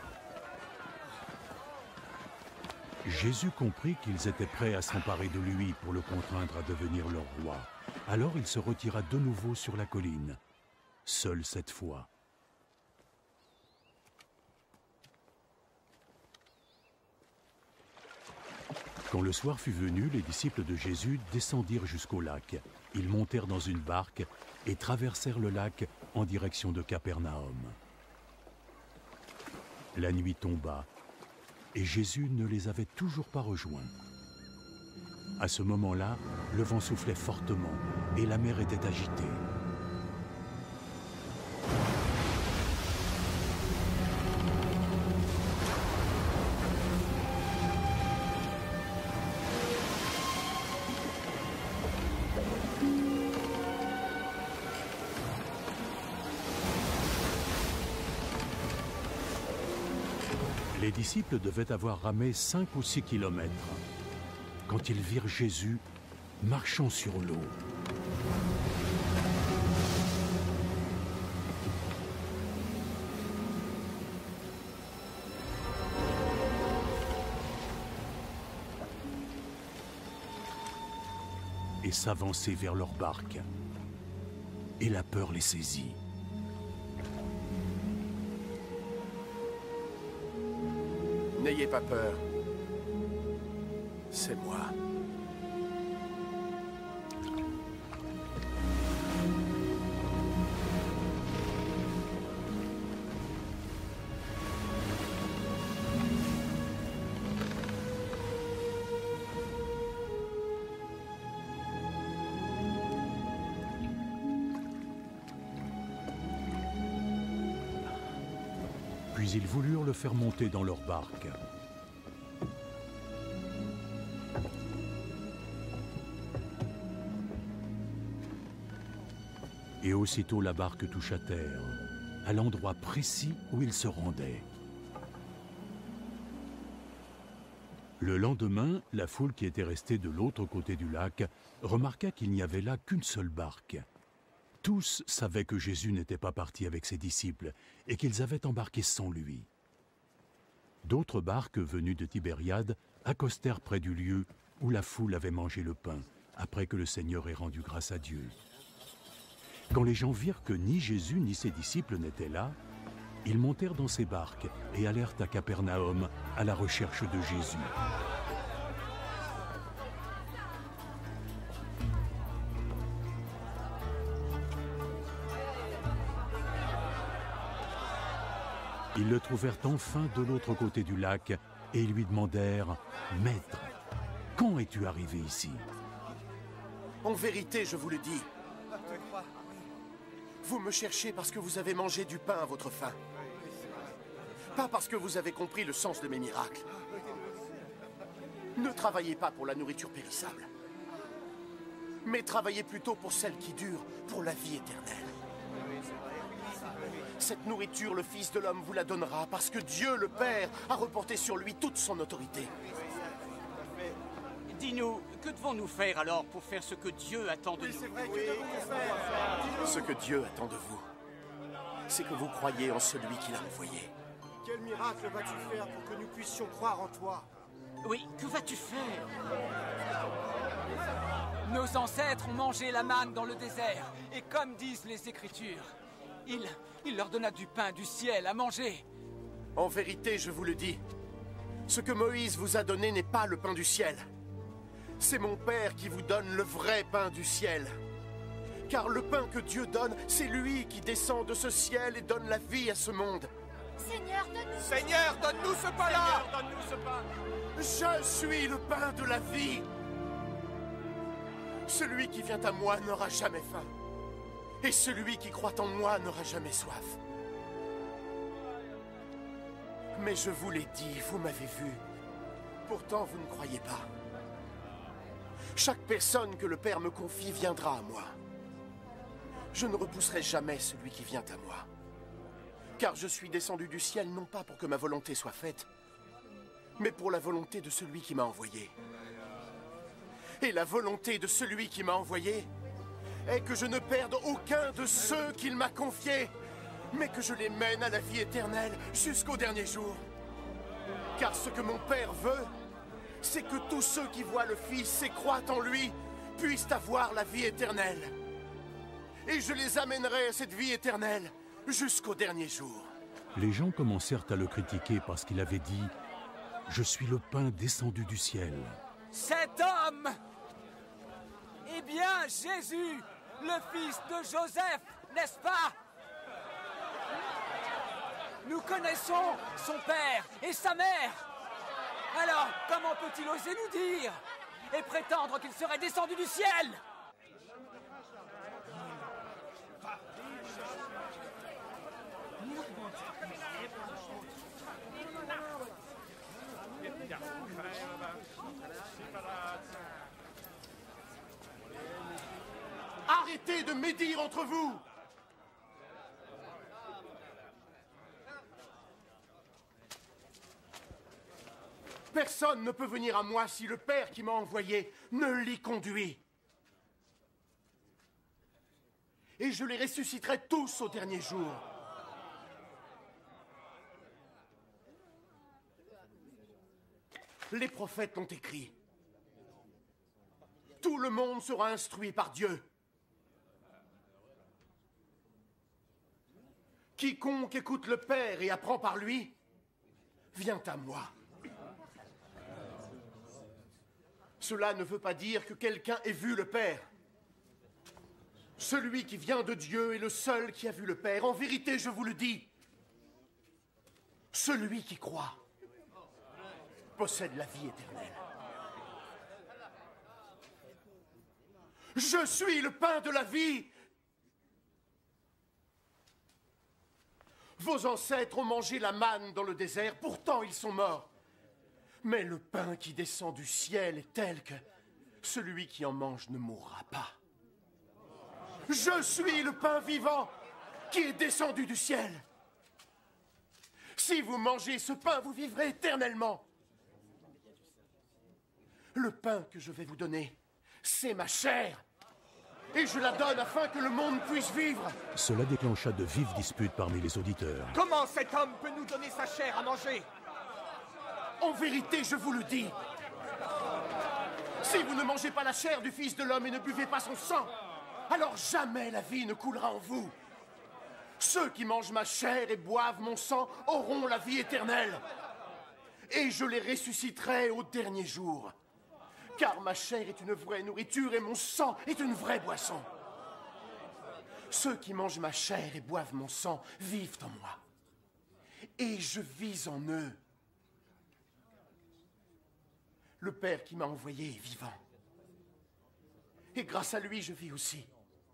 Jésus comprit qu'ils étaient prêts à s'emparer de lui pour le contraindre à devenir leur roi. Alors il se retira de nouveau sur la colline, seul cette fois. Quand le soir fut venu, les disciples de Jésus descendirent jusqu'au lac. Ils montèrent dans une barque et traversèrent le lac en direction de Capernaum. La nuit tomba, et Jésus ne les avait toujours pas rejoints. À ce moment-là, le vent soufflait fortement et la mer était agitée. Les disciples devaient avoir ramé cinq ou six kilomètres quand ils virent Jésus marchant sur l'eau. Et s'avancer vers leur barque. Et la peur les saisit. N'ayez pas peur. C'est moi. Puis ils voulurent le faire monter dans leur barque. Et aussitôt la barque toucha terre, à l'endroit précis où il se rendait. Le lendemain, la foule qui était restée de l'autre côté du lac remarqua qu'il n'y avait là qu'une seule barque. Tous savaient que Jésus n'était pas parti avec ses disciples et qu'ils avaient embarqué sans lui. D'autres barques venues de Tibériade accostèrent près du lieu où la foule avait mangé le pain, après que le Seigneur ait rendu grâce à Dieu. Quand les gens virent que ni Jésus ni ses disciples n'étaient là, ils montèrent dans ces barques et allèrent à Capernaum à la recherche de Jésus. Ils le trouvèrent enfin de l'autre côté du lac et ils lui demandèrent: « Maître, quand es-tu arrivé ici ?» En vérité, je vous le dis, vous me cherchez parce que vous avez mangé du pain à votre faim. Pas parce que vous avez compris le sens de mes miracles. Ne travaillez pas pour la nourriture périssable, mais travaillez plutôt pour celle qui dure, pour la vie éternelle. Cette nourriture, le Fils de l'homme vous la donnera parce que Dieu, le Père, a reporté sur lui toute son autorité. Dis-nous, que devons-nous faire alors pour faire ce que Dieu attend de nous? Ce que Dieu attend de vous, c'est que vous croyiez en celui qui l'a envoyé. Quel miracle vas-tu faire pour que nous puissions croire en toi? Oui, que vas-tu faire? Nos ancêtres ont mangé la manne dans le désert, et comme disent les Écritures, il, il leur donna du pain du ciel à manger. En vérité, je vous le dis, ce que Moïse vous a donné n'est pas le pain du ciel. C'est mon Père qui vous donne le vrai pain du ciel. Car le pain que Dieu donne, c'est lui qui descend de ce ciel et donne la vie à ce monde. Seigneur, donne-nous Seigneur, donne-nous ce pain-là! Donne-nous ce pain! Je suis le pain de la vie. Celui qui vient à moi n'aura jamais faim. Et celui qui croit en moi n'aura jamais soif. Mais je vous l'ai dit, vous m'avez vu. Pourtant, vous ne croyez pas. Chaque personne que le Père me confie viendra à moi. Je ne repousserai jamais celui qui vient à moi. Car je suis descendu du ciel non pas pour que ma volonté soit faite, mais pour la volonté de celui qui m'a envoyé. Et la volonté de celui qui m'a envoyé est que je ne perde aucun de ceux qu'il m'a confiés, mais que je les mène à la vie éternelle jusqu'au dernier jour. Car ce que mon Père veut, c'est que tous ceux qui voient le Fils et croient en lui puissent avoir la vie éternelle. Et je les amènerai à cette vie éternelle jusqu'au dernier jour. Les gens commencèrent à le critiquer parce qu'il avait dit « Je suis le pain descendu du ciel ». Cet homme, eh bien Jésus, le fils de Joseph, n'est-ce pas? Nous connaissons son père et sa mère. Alors, comment peut-il oser nous dire et prétendre qu'il serait descendu du ciel? Arrêtez de médire entre vous! Personne ne peut venir à moi si le Père qui m'a envoyé ne l'y conduit. Et je les ressusciterai tous au dernier jour. Les prophètes l'ont écrit. Tout le monde sera instruit par Dieu. Quiconque écoute le Père et apprend par lui, vient à moi. Cela ne veut pas dire que quelqu'un ait vu le Père. Celui qui vient de Dieu est le seul qui a vu le Père. En vérité, je vous le dis, celui qui croit possède la vie éternelle. Je suis le pain de la vie. Vos ancêtres ont mangé la manne dans le désert, pourtant ils sont morts. Mais le pain qui descend du ciel est tel que celui qui en mange ne mourra pas. Je suis le pain vivant qui est descendu du ciel. Si vous mangez ce pain, vous vivrez éternellement. Le pain que je vais vous donner, c'est ma chair. Et je la donne afin que le monde puisse vivre. Cela déclencha de vives disputes parmi les auditeurs. Comment cet homme peut nous donner sa chair à manger? En vérité, je vous le dis. Si vous ne mangez pas la chair du Fils de l'homme et ne buvez pas son sang, alors jamais la vie ne coulera en vous. Ceux qui mangent ma chair et boivent mon sang auront la vie éternelle. Et je les ressusciterai au dernier jour. Car ma chair est une vraie nourriture et mon sang est une vraie boisson. Ceux qui mangent ma chair et boivent mon sang vivent en moi. Et je vis en eux. Le Père qui m'a envoyé est vivant. Et grâce à lui, je vis aussi.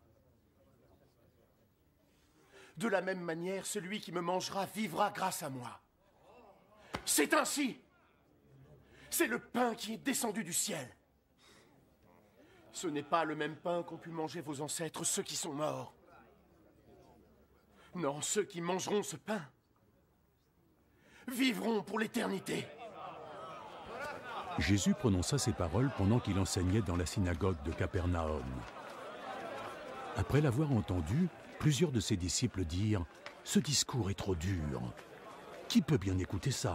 De la même manière, celui qui me mangera vivra grâce à moi. C'est ainsi. C'est le pain qui est descendu du ciel. Ce n'est pas le même pain qu'ont pu manger vos ancêtres, ceux qui sont morts. Non, ceux qui mangeront ce pain vivront pour l'éternité. Jésus prononça ces paroles pendant qu'il enseignait dans la synagogue de Capernaum. Après l'avoir entendu, plusieurs de ses disciples dirent « Ce discours est trop dur. Qui peut bien écouter ça ?»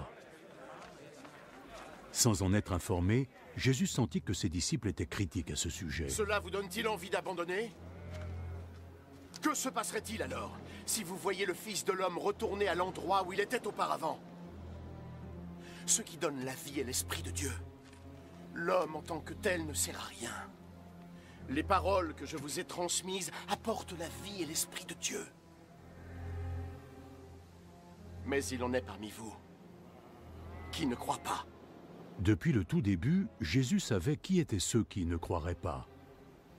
Sans en être informé, Jésus sentit que ses disciples étaient critiques à ce sujet. Cela vous donne-t-il envie d'abandonner? Que se passerait-il alors si vous voyez le Fils de l'homme retourner à l'endroit où il était auparavant? Ce qui donne la vie est l'Esprit de Dieu. L'homme en tant que tel ne sert à rien. Les paroles que je vous ai transmises apportent la vie et l'Esprit de Dieu. Mais il en est parmi vous qui ne croient pas. Depuis le tout début, Jésus savait qui étaient ceux qui ne croiraient pas.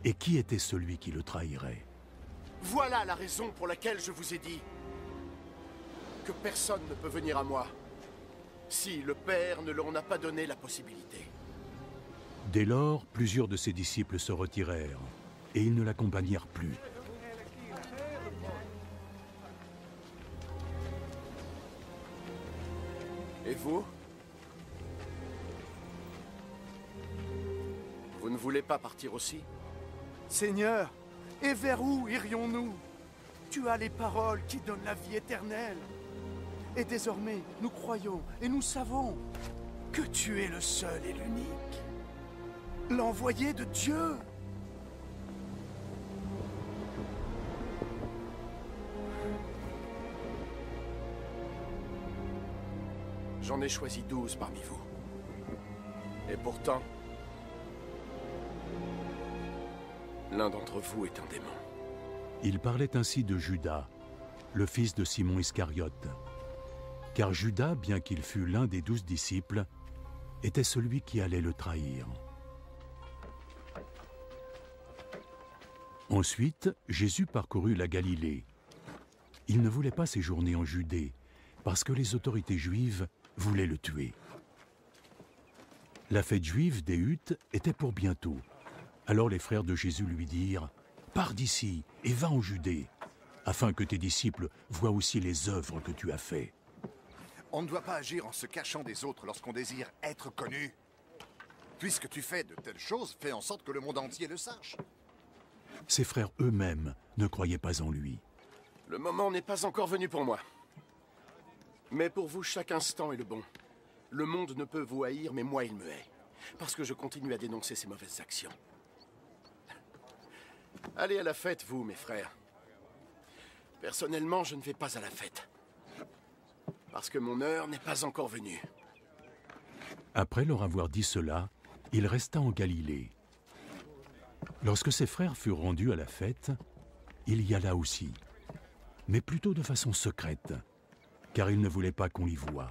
Et qui était celui qui le trahirait? Voilà la raison pour laquelle je vous ai dit que personne ne peut venir à moi si le Père ne leur en a pas donné la possibilité. Dès lors, plusieurs de ses disciples se retirèrent, et ils ne l'accompagnèrent plus. Et vous? Vous ne voulez pas partir aussi? Seigneur, et vers où irions-nous? Tu as les paroles qui donnent la vie éternelle. Et désormais, nous croyons et nous savons que tu es le seul et l'unique, l'envoyé de Dieu. J'en ai choisi douze parmi vous. Et pourtant, l'un d'entre vous est un démon. Il parlait ainsi de Judas, le fils de Simon Iscariote. Car Judas, bien qu'il fût l'un des douze disciples, était celui qui allait le trahir. Ensuite, Jésus parcourut la Galilée. Il ne voulait pas séjourner en Judée, parce que les autorités juives voulaient le tuer. La fête juive des Huttes était pour bientôt. Alors les frères de Jésus lui dirent « Pars d'ici et va en Judée, afin que tes disciples voient aussi les œuvres que tu as faites. » On ne doit pas agir en se cachant des autres lorsqu'on désire être connu. Puisque tu fais de telles choses, fais en sorte que le monde entier le sache. Ses frères eux-mêmes ne croyaient pas en lui. Le moment n'est pas encore venu pour moi. Mais pour vous, chaque instant est le bon. Le monde ne peut vous haïr, mais moi, il me hait. Parce que je continue à dénoncer ses mauvaises actions. Allez à la fête, vous, mes frères. Personnellement, je ne vais pas à la fête. Parce que mon heure n'est pas encore venue. Après leur avoir dit cela, il resta en Galilée. Lorsque ses frères furent rendus à la fête, il y alla aussi, mais plutôt de façon secrète, car il ne voulait pas qu'on l'y voie.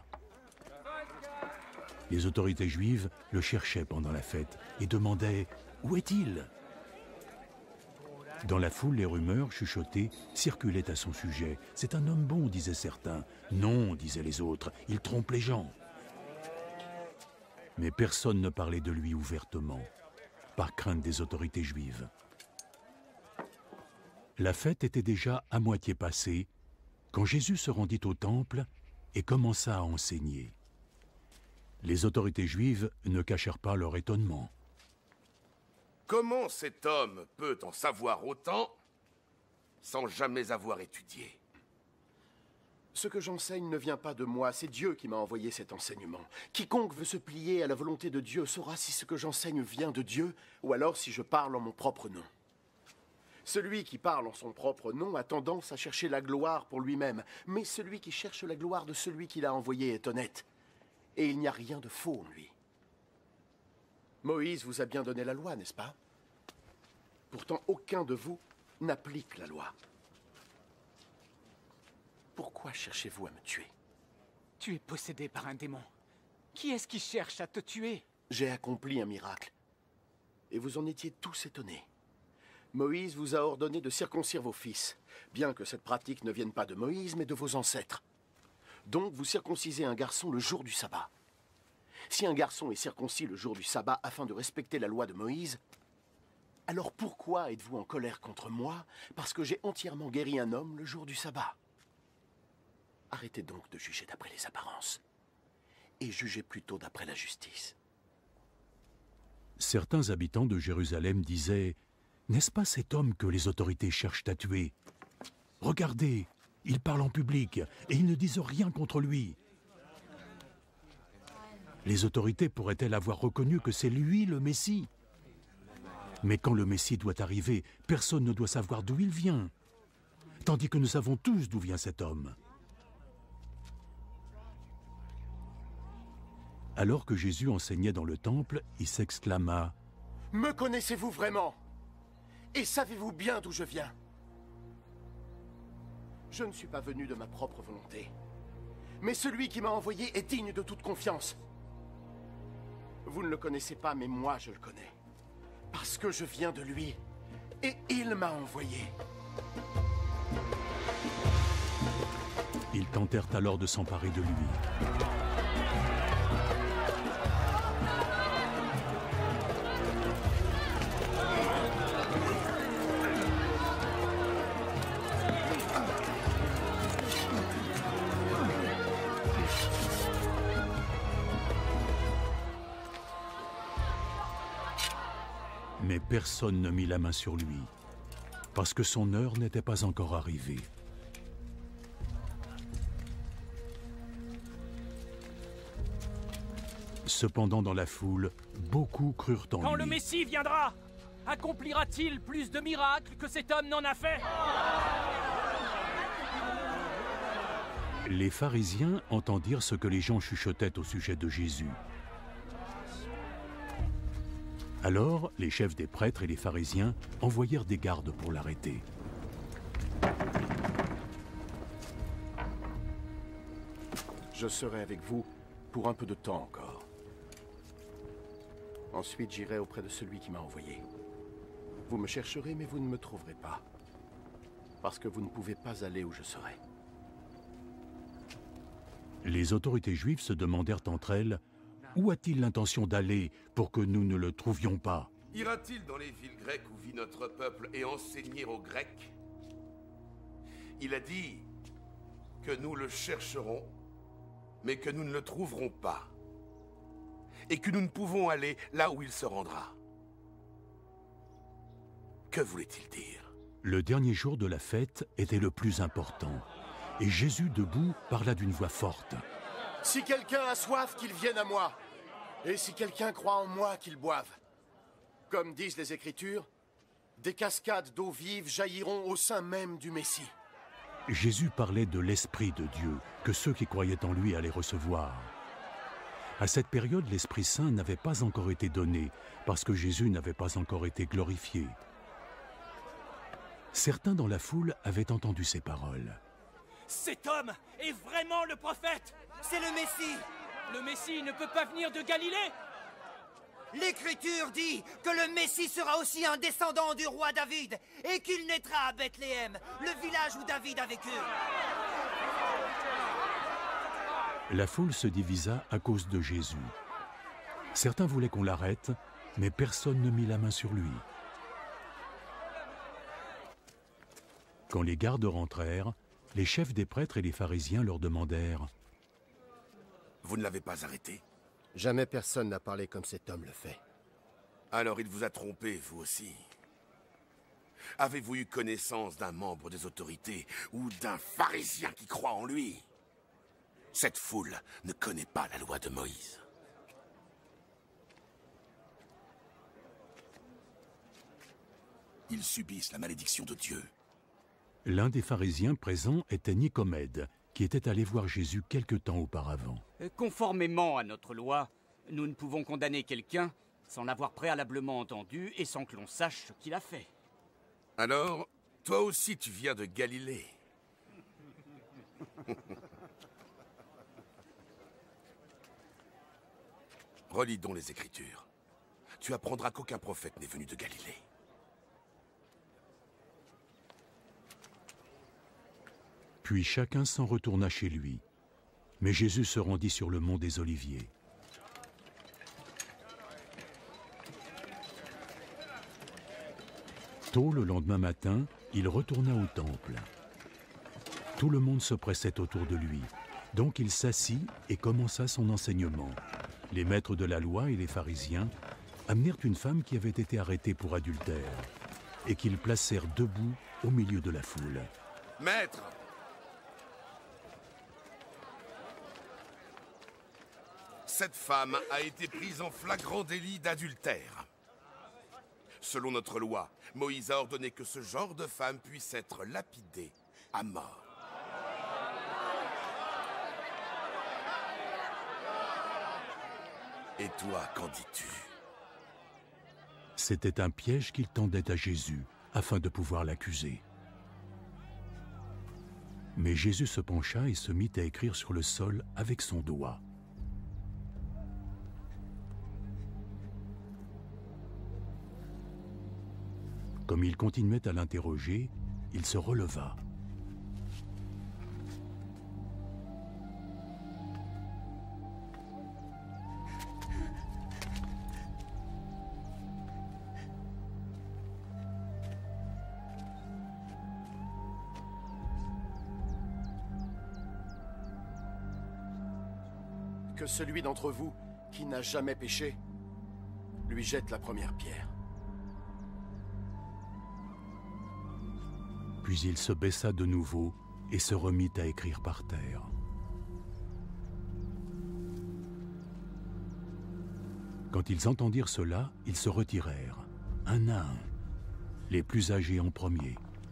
Les autorités juives le cherchaient pendant la fête et demandaient « Où est-il » Dans la foule, les rumeurs chuchotées circulaient à son sujet. « C'est un homme bon », disaient certains. « Non », disaient les autres, « il trompe les gens ». Mais personne ne parlait de lui ouvertement, par crainte des autorités juives. La fête était déjà à moitié passée, quand Jésus se rendit au temple et commença à enseigner. Les autorités juives ne cachèrent pas leur étonnement. Comment cet homme peut en savoir autant sans jamais avoir étudié? Ce que j'enseigne ne vient pas de moi, c'est Dieu qui m'a envoyé cet enseignement. Quiconque veut se plier à la volonté de Dieu saura si ce que j'enseigne vient de Dieu, ou alors si je parle en mon propre nom. Celui qui parle en son propre nom a tendance à chercher la gloire pour lui-même, mais celui qui cherche la gloire de celui qui l'a envoyé est honnête, et il n'y a rien de faux en lui. Moïse vous a bien donné la loi, n'est-ce pas? Pourtant, aucun de vous n'applique la loi. Pourquoi cherchez-vous à me tuer? Tu es possédé par un démon. Qui est-ce qui cherche à te tuer? J'ai accompli un miracle. Et vous en étiez tous étonnés. Moïse vous a ordonné de circoncire vos fils, bien que cette pratique ne vienne pas de Moïse, mais de vos ancêtres. Donc vous circoncisez un garçon le jour du sabbat. Si un garçon est circoncis le jour du sabbat afin de respecter la loi de Moïse, alors pourquoi êtes-vous en colère contre moi parce que j'ai entièrement guéri un homme le jour du sabbat? Arrêtez donc de juger d'après les apparences et jugez plutôt d'après la justice. Certains habitants de Jérusalem disaient « N'est-ce pas cet homme que les autorités cherchent à tuer? Regardez, il parle en public et ils ne disent rien contre lui. » Les autorités pourraient-elles avoir reconnu que c'est lui le Messie? Mais quand le Messie doit arriver, personne ne doit savoir d'où il vient, tandis que nous savons tous d'où vient cet homme. Alors que Jésus enseignait dans le temple, il s'exclama « Me connaissez-vous vraiment? Et savez-vous bien d'où je viens? Je ne suis pas venu de ma propre volonté, mais celui qui m'a envoyé est digne de toute confiance. Vous ne le connaissez pas, mais moi je le connais. Parce que je viens de lui, et il m'a envoyé. Ils tentèrent alors de s'emparer de lui. Mais personne ne mit la main sur lui, parce que son heure n'était pas encore arrivée. Cependant, dans la foule, beaucoup crurent en lui. Quand le Messie viendra, accomplira-t-il plus de miracles que cet homme n'en a fait? Les pharisiens entendirent ce que les gens chuchotaient au sujet de Jésus. Alors, les chefs des prêtres et les pharisiens envoyèrent des gardes pour l'arrêter. Je serai avec vous pour un peu de temps encore. Ensuite, j'irai auprès de celui qui m'a envoyé. Vous me chercherez, mais vous ne me trouverez pas. Parce que vous ne pouvez pas aller où je serai. Les autorités juives se demandèrent entre elles: où a-t-il l'intention d'aller pour que nous ne le trouvions pas? Ira-t-il dans les villes grecques où vit notre peuple et enseigner aux Grecs? Il a dit que nous le chercherons, mais que nous ne le trouverons pas. Et que nous ne pouvons aller là où il se rendra. Que voulait-il dire? Le dernier jour de la fête était le plus important. Et Jésus, debout, parla d'une voix forte. Si quelqu'un a soif, qu'il vienne à moi. Et si quelqu'un croit en moi, qu'il boive. Comme disent les Écritures, des cascades d'eau vive jailliront au sein même du Messie. Jésus parlait de l'Esprit de Dieu, que ceux qui croyaient en lui allaient recevoir. À cette période, l'Esprit Saint n'avait pas encore été donné, parce que Jésus n'avait pas encore été glorifié. Certains dans la foule avaient entendu ces paroles. Cet homme est vraiment le prophète! C'est le Messie! Le Messie ne peut pas venir de Galilée? L'Écriture dit que le Messie sera aussi un descendant du roi David et qu'il naîtra à Bethléem, le village où David a vécu. La foule se divisa à cause de Jésus. Certains voulaient qu'on l'arrête, mais personne ne mit la main sur lui. Quand les gardes rentrèrent, les chefs des prêtres et les pharisiens leur demandèrent: Vous ne l'avez pas arrêté? Jamais personne n'a parlé comme cet homme le fait. Alors il vous a trompé, vous aussi. Avez-vous eu connaissance d'un membre des autorités ou d'un pharisien qui croit en lui? Cette foule ne connaît pas la loi de Moïse. Ils subissent la malédiction de Dieu. L'un des pharisiens présents était Nicomède, qui était allé voir Jésus quelque temps auparavant. Conformément à notre loi, nous ne pouvons condamner quelqu'un sans l'avoir préalablement entendu et sans que l'on sache ce qu'il a fait. Alors, toi aussi tu viens de Galilée. Relis donc les Écritures. Tu apprendras qu'aucun prophète n'est venu de Galilée. Puis chacun s'en retourna chez lui. Mais Jésus se rendit sur le mont des Oliviers. Tôt le lendemain matin, il retourna au temple. Tout le monde se pressait autour de lui. Donc il s'assit et commença son enseignement. Les maîtres de la loi et les pharisiens amenèrent une femme qui avait été arrêtée pour adultère et qu'ils placèrent debout au milieu de la foule. Maître! Cette femme a été prise en flagrant délit d'adultère. Selon notre loi, Moïse a ordonné que ce genre de femme puisse être lapidée à mort. Et toi, qu'en dis-tu? C'était un piège qu'il tendait à Jésus, afin de pouvoir l'accuser. Mais Jésus se pencha et se mit à écrire sur le sol avec son doigt. Comme il continuait à l'interroger, il se releva. Que celui d'entre vous qui n'a jamais péché lui jette la première pierre. Puis il se baissa de nouveau et se remit à écrire par terre. Quand ils entendirent cela, ils se retirèrent, un à un, les plus âgés en premier.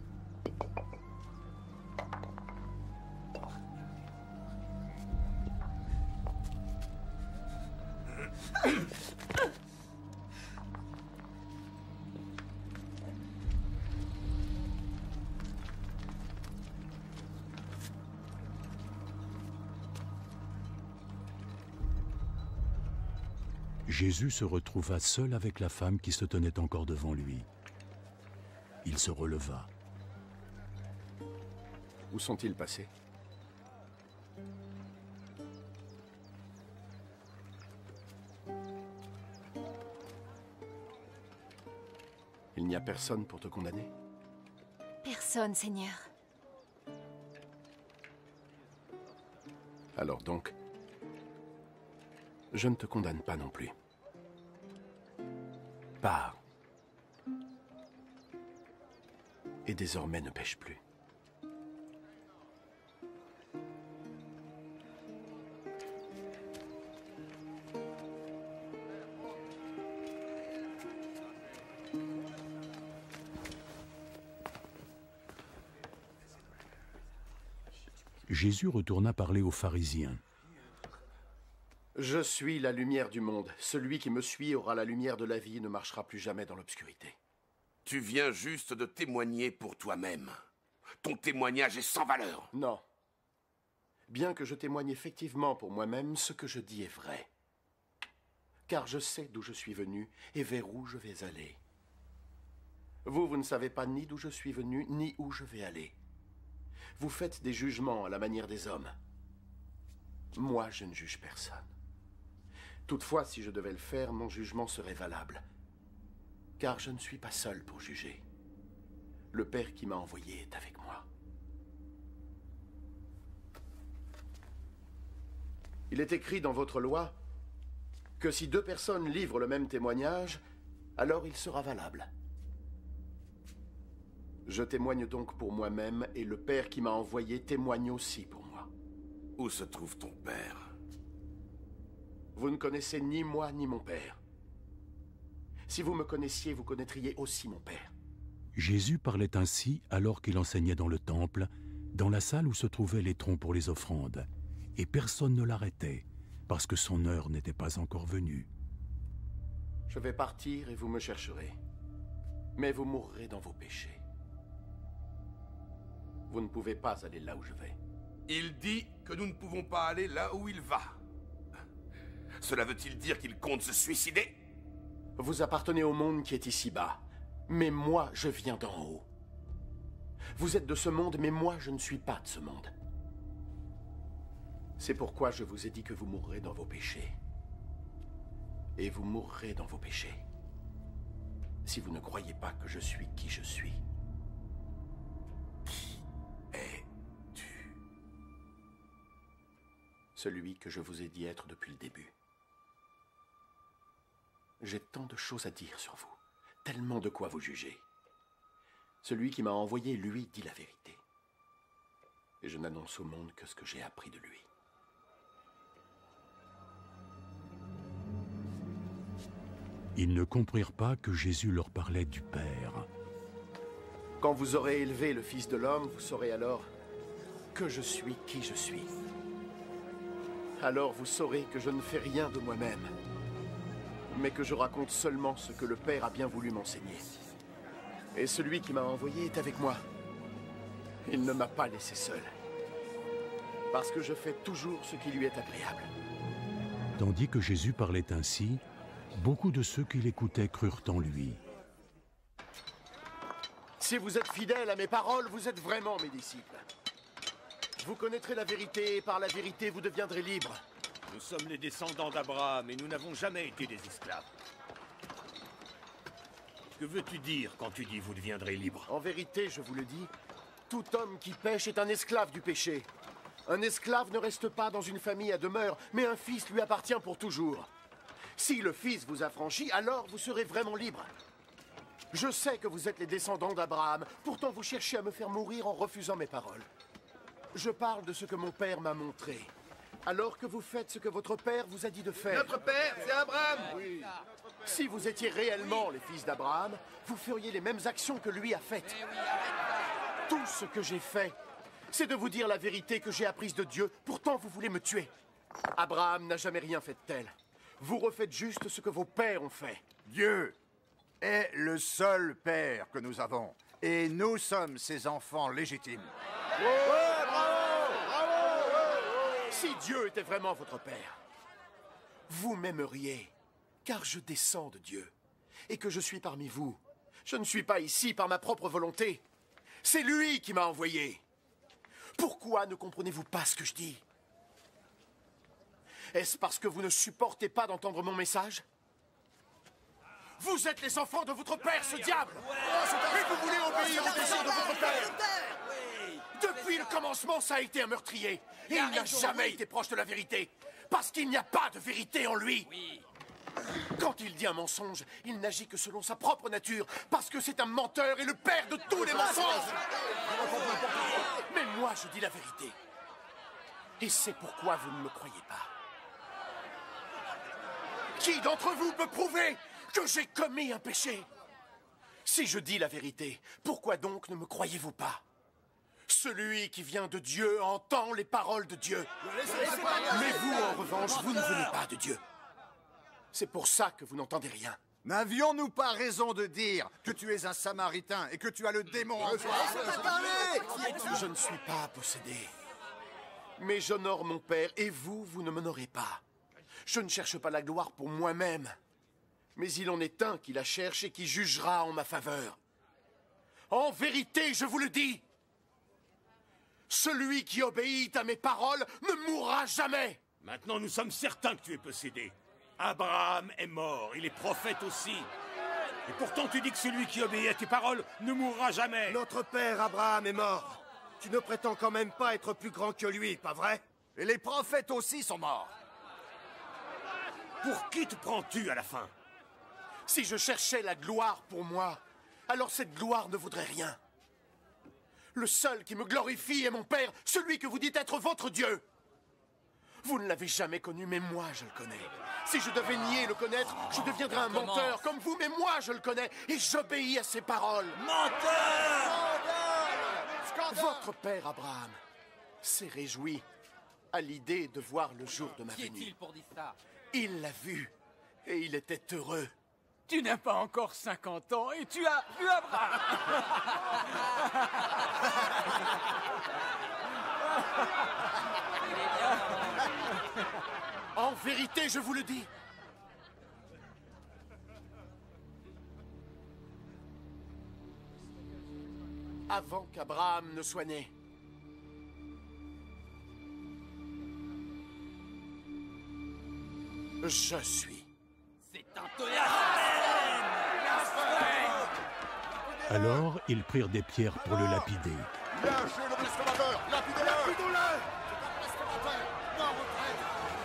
Jésus se retrouva seul avec la femme qui se tenait encore devant lui. Il se releva. Où sont-ils passés? Il n'y a personne pour te condamner? Personne, Seigneur. Alors donc, je ne te condamne pas non plus. Pars. Et désormais ne pêche plus. Jésus retourna parler aux pharisiens. Je suis la lumière du monde. Celui qui me suit aura la lumière de la vie et ne marchera plus jamais dans l'obscurité. Tu viens juste de témoigner pour toi-même. Ton témoignage est sans valeur. Non. Bien que je témoigne effectivement pour moi-même, ce que je dis est vrai. Car je sais d'où je suis venu et vers où je vais aller. Vous, vous ne savez pas ni d'où je suis venu, ni où je vais aller. Vous faites des jugements à la manière des hommes. Moi, je ne juge personne. Toutefois, si je devais le faire, mon jugement serait valable. Car je ne suis pas seul pour juger. Le Père qui m'a envoyé est avec moi. Il est écrit dans votre loi que si deux personnes livrent le même témoignage, alors il sera valable. Je témoigne donc pour moi-même et le Père qui m'a envoyé témoigne aussi pour moi. Où se trouve ton Père? Vous ne connaissez ni moi ni mon Père. Si vous me connaissiez, vous connaîtriez aussi mon Père. Jésus parlait ainsi alors qu'il enseignait dans le temple, dans la salle où se trouvaient les troncs pour les offrandes, et personne ne l'arrêtait, parce que son heure n'était pas encore venue. Je vais partir et vous me chercherez, mais vous mourrez dans vos péchés. Vous ne pouvez pas aller là où je vais. Il dit que nous ne pouvons pas aller là où il va. Cela veut-il dire qu'il compte se suicider? Vous appartenez au monde qui est ici-bas, mais moi, je viens d'en haut. Vous êtes de ce monde, mais moi, je ne suis pas de ce monde. C'est pourquoi je vous ai dit que vous mourrez dans vos péchés. Et vous mourrez dans vos péchés. Si vous ne croyez pas que je suis qui je suis. Qui es-tu? Celui que je vous ai dit être depuis le début. J'ai tant de choses à dire sur vous, tellement de quoi vous juger. Celui qui m'a envoyé, lui, dit la vérité. Et je n'annonce au monde que ce que j'ai appris de lui. Ils ne comprirent pas que Jésus leur parlait du Père. Quand vous aurez élevé le Fils de l'homme, vous saurez alors que je suis qui je suis. Alors vous saurez que je ne fais rien de moi-même, mais que je raconte seulement ce que le Père a bien voulu m'enseigner. Et celui qui m'a envoyé est avec moi. Il ne m'a pas laissé seul, parce que je fais toujours ce qui lui est agréable. Tandis que Jésus parlait ainsi, beaucoup de ceux qui l'écoutaient crurent en lui. Si vous êtes fidèles à mes paroles, vous êtes vraiment mes disciples. Vous connaîtrez la vérité, et par la vérité, vous deviendrez libres. Nous sommes les descendants d'Abraham et nous n'avons jamais été des esclaves. Que veux-tu dire quand tu dis vous deviendrez libres? En vérité, je vous le dis, tout homme qui pêche est un esclave du péché. Un esclave ne reste pas dans une famille à demeure, mais un fils lui appartient pour toujours. Si le fils vous affranchit, alors vous serez vraiment libre. Je sais que vous êtes les descendants d'Abraham, pourtant vous cherchez à me faire mourir en refusant mes paroles. Je parle de ce que mon père m'a montré, alors que vous faites ce que votre père vous a dit de faire. Notre père, c'est Abraham. Oui. Si vous étiez réellement les fils d'Abraham, vous feriez les mêmes actions que lui a faites. Tout ce que j'ai fait, c'est de vous dire la vérité que j'ai apprise de Dieu, pourtant vous voulez me tuer. Abraham n'a jamais rien fait de tel. Vous refaites juste ce que vos pères ont fait. Dieu est le seul père que nous avons, et nous sommes ses enfants légitimes. Ouais, bravo, bravo. Si Dieu était vraiment votre père, vous m'aimeriez, car je descends de Dieu, et que je suis parmi vous. Je ne suis pas ici par ma propre volonté. C'est lui qui m'a envoyé. Pourquoi ne comprenez-vous pas ce que je dis? Est-ce parce que vous ne supportez pas d'entendre mon message? Vous êtes les enfants de votre père, ce diable! Et vous voulez obéir au désir de votre père! Depuis le commencement, ça a été un meurtrier. Et il n'a jamais été proche de la vérité. Parce qu'il n'y a pas de vérité en lui. Quand il dit un mensonge, il n'agit que selon sa propre nature. Parce que c'est un menteur et le père de tous les mensonges. Mais moi, je dis la vérité. Et c'est pourquoi vous ne me croyez pas. Qui d'entre vous peut prouver que j'ai commis un péché? Si je dis la vérité, pourquoi donc ne me croyez-vous pas? Celui qui vient de Dieu entend les paroles de Dieu. Mais vous, en revanche, vous ne venez pas de Dieu. C'est pour ça que vous n'entendez rien. N'avions-nous pas raison de dire que tu es un Samaritain et que tu as le démon en toi? Je ne suis pas possédé. Mais j'honore mon Père, et vous, vous ne m'honorez pas. Je ne cherche pas la gloire pour moi-même. Mais il en est un qui la cherche et qui jugera en ma faveur. En vérité, je vous le dis, celui qui obéit à mes paroles ne mourra jamais. Maintenant, nous sommes certains que tu es possédé. Abraham est mort, il est prophète aussi. Et pourtant, tu dis que celui qui obéit à tes paroles ne mourra jamais. Notre père Abraham est mort. Tu ne prétends quand même pas être plus grand que lui, pas vrai? Et les prophètes aussi sont morts. Pour qui te prends-tu à la fin? Si je cherchais la gloire pour moi, alors cette gloire ne vaudrait rien. Le seul qui me glorifie est mon Père, celui que vous dites être votre Dieu. Vous ne l'avez jamais connu, mais moi je le connais. Si je devais nier le connaître, je deviendrais un Comment? menteur comme vous, mais moi je le connais et j'obéis à ses paroles. Menteur! Votre père Abraham s'est réjoui à l'idée de voir le jour de ma Qui venue. est-il pour dire ça? Il l'a vu et il était heureux. Tu n'as pas encore cinquante ans et tu as vu Abraham. En vérité, je vous le dis. Avant qu'Abraham ne soit né, je suis. C'est un blasphème! Alors, ils prirent des pierres pour le lapider. Lâchez le blasphémateur! Lapidez-le! Lapidons-le! Non, retraite!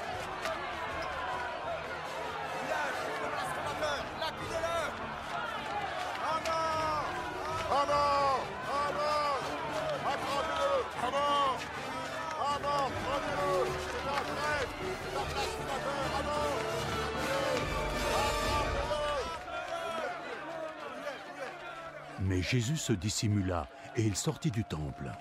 Lâchez le blasphémateur! Lapidez-le! À mort! À mort! À mort! Accrochez-le! À mort! À mort! Prenez-le! C'est un traître! C'est un blasphémateur! À mort! Mais Jésus se dissimula et il sortit du temple.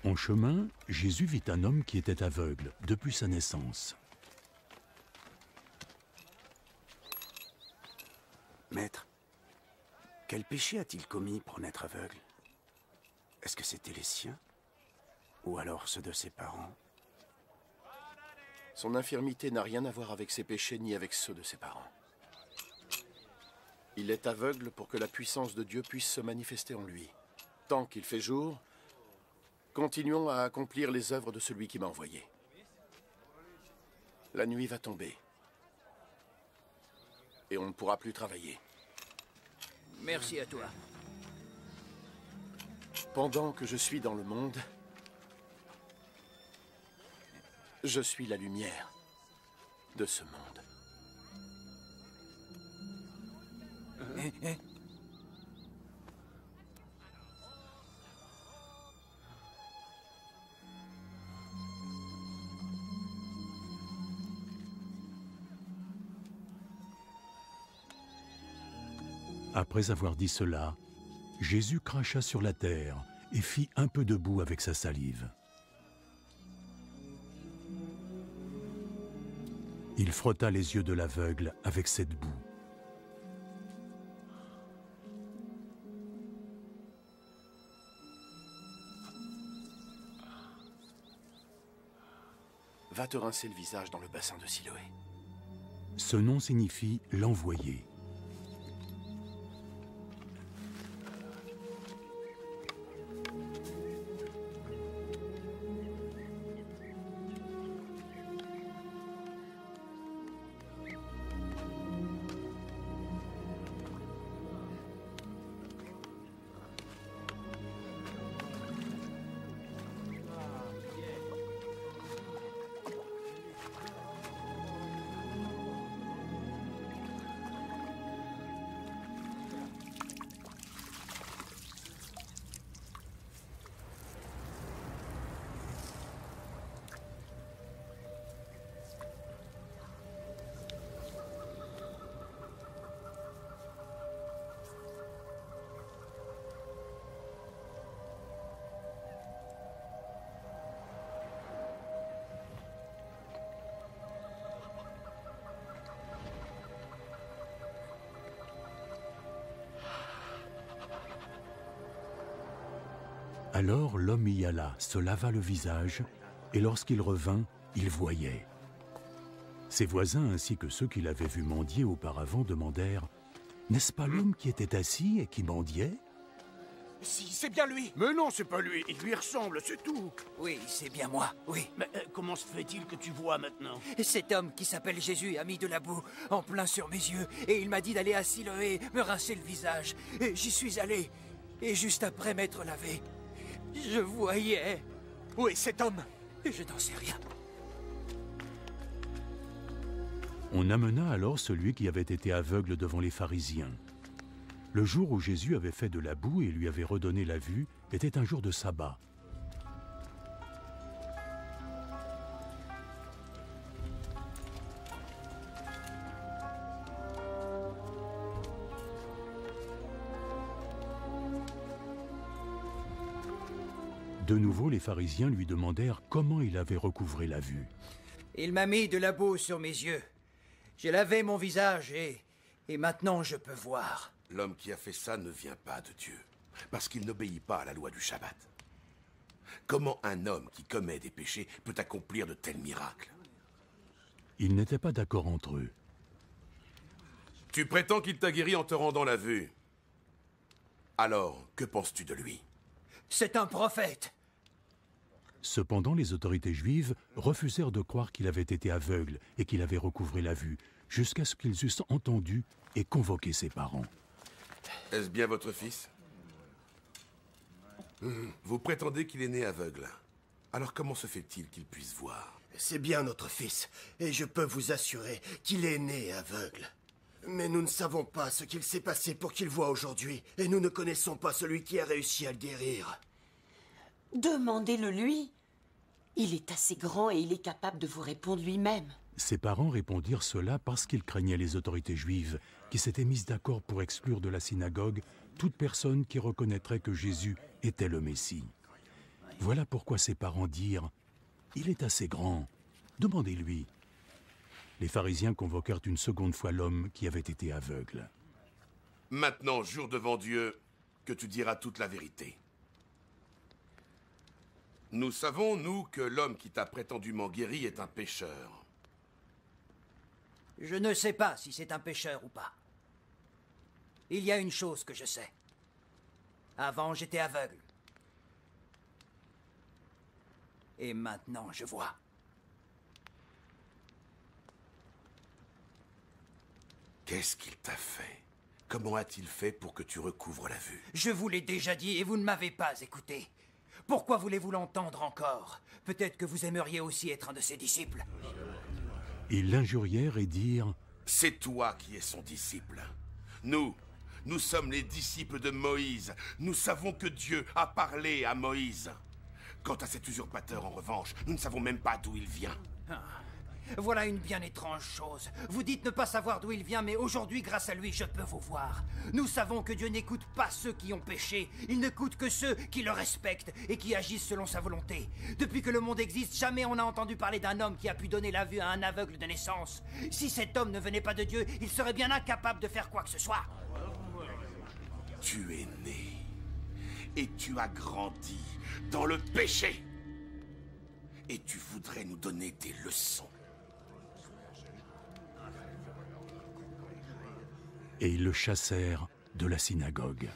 En chemin, Jésus vit un homme qui était aveugle depuis sa naissance. Maître, quel péché a-t-il commis pour naître aveugle? Est-ce que c'était les siens? Ou alors ceux de ses parents? Son infirmité n'a rien à voir avec ses péchés ni avec ceux de ses parents. Il est aveugle pour que la puissance de Dieu puisse se manifester en lui. Tant qu'il fait jour, continuons à accomplir les œuvres de celui qui m'a envoyé. La nuit va tomber. Et on ne pourra plus travailler. Merci à toi. Pendant que je suis dans le monde, je suis la lumière de ce monde. Eh, eh. Après avoir dit cela, Jésus cracha sur la terre et fit un peu de boue avec sa salive. Il frotta les yeux de l'aveugle avec cette boue. Va te rincer le visage dans le bassin de Siloé. Ce nom signifie l'envoyé. Alors l'homme y alla, se lava le visage, et lorsqu'il revint, il voyait. Ses voisins ainsi que ceux qui l'avaient vu mendier auparavant demandèrent « N'est-ce pas l'homme qui était assis et qui mendiait ?» Si, c'est bien lui. Mais non, c'est pas lui. Il lui ressemble, c'est tout. Oui, c'est bien moi, oui. Mais euh, comment se fait-il que tu vois maintenant? Cet homme qui s'appelle Jésus a mis de la boue en plein sur mes yeux et il m'a dit d'aller à Siloé me rincer le visage. Et j'y suis allé. Et juste après m'être lavé, je voyais. Où est cet homme? Je n'en sais rien. On amena alors celui qui avait été aveugle devant les pharisiens. Le jour où Jésus avait fait de la boue et lui avait redonné la vue était un jour de sabbat. De nouveau, les pharisiens lui demandèrent comment il avait recouvré la vue. Il m'a mis de la boue sur mes yeux. J'ai lavé mon visage et... et maintenant je peux voir. L'homme qui a fait ça ne vient pas de Dieu, parce qu'il n'obéit pas à la loi du Shabbat. Comment un homme qui commet des péchés peut accomplir de tels miracles? Ils n'étaient pas d'accord entre eux. Tu prétends qu'il t'a guéri en te rendant la vue. Alors, que penses-tu de lui? C'est un prophète. Cependant, les autorités juives refusèrent de croire qu'il avait été aveugle et qu'il avait recouvré la vue, jusqu'à ce qu'ils eussent entendu et convoqué ses parents. Est-ce bien votre fils? Vous prétendez qu'il est né aveugle. Alors comment se fait-il qu'il puisse voir? C'est bien notre fils, et je peux vous assurer qu'il est né aveugle. Mais nous ne savons pas ce qu'il s'est passé pour qu'il voie aujourd'hui, et nous ne connaissons pas celui qui a réussi à le guérir. Demandez-le lui. Il est assez grand et il est capable de vous répondre lui-même. Ses parents répondirent cela parce qu'ils craignaient les autorités juives, qui s'étaient mises d'accord pour exclure de la synagogue toute personne qui reconnaîtrait que Jésus était le Messie. Voilà pourquoi ses parents dirent « Il est assez grand, demandez-lui ». Les pharisiens convoquèrent une seconde fois l'homme qui avait été aveugle. Maintenant, jure devant Dieu que tu diras toute la vérité. Nous savons, nous, que l'homme qui t'a prétendument guéri est un pécheur. Je ne sais pas si c'est un pécheur ou pas. Il y a une chose que je sais. Avant, j'étais aveugle. Et maintenant, je vois. Qu'est-ce qu'il t'a fait? Comment a-t-il fait pour que tu recouvres la vue? Je vous l'ai déjà dit et vous ne m'avez pas écouté. Pourquoi voulez-vous l'entendre encore? Peut-être que vous aimeriez aussi être un de ses disciples. Ils l'injurièrent et dirent « C'est toi qui es son disciple. Nous, nous sommes les disciples de Moïse. Nous savons que Dieu a parlé à Moïse. Quant à cet usurpateur, en revanche, nous ne savons même pas d'où il vient. Ah. Voilà une bien étrange chose. Vous dites ne pas savoir d'où il vient, mais aujourd'hui, grâce à lui, je peux vous voir. Nous savons que Dieu n'écoute pas ceux qui ont péché. Il n'écoute que ceux qui le respectent et qui agissent selon sa volonté. Depuis que le monde existe, jamais on n'a entendu parler d'un homme qui a pu donner la vue à un aveugle de naissance. Si cet homme ne venait pas de Dieu, il serait bien incapable de faire quoi que ce soit. Tu es né et tu as grandi dans le péché. Et tu voudrais nous donner des leçons. Et ils le chassèrent de la synagogue.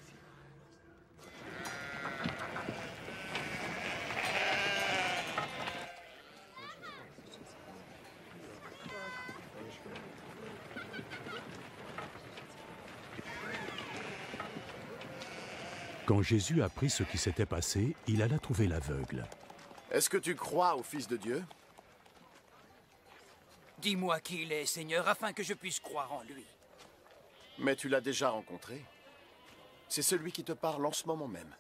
Quand Jésus apprit ce qui s'était passé, il alla trouver l'aveugle. Est-ce que tu crois au Fils de Dieu? Dis-moi qui il est, Seigneur, afin que je puisse croire en lui. Mais tu l'as déjà rencontré. C'est celui qui te parle en ce moment même.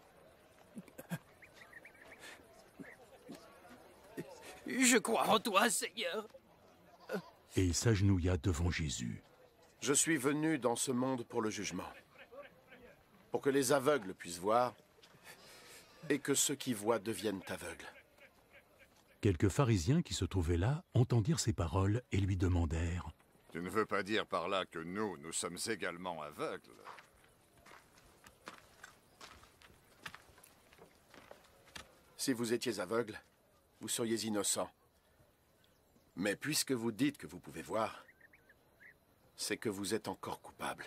Je crois en toi, Seigneur. Et il s'agenouilla devant Jésus. Je suis venu dans ce monde pour le jugement. Pour que les aveugles puissent voir et que ceux qui voient deviennent aveugles. Quelques pharisiens qui se trouvaient là entendirent ces paroles et lui demandèrent « Tu ne veux pas dire par là que nous, nous sommes également aveugles ?» Si vous étiez aveugle, vous seriez innocent. Mais puisque vous dites que vous pouvez voir, c'est que vous êtes encore coupable.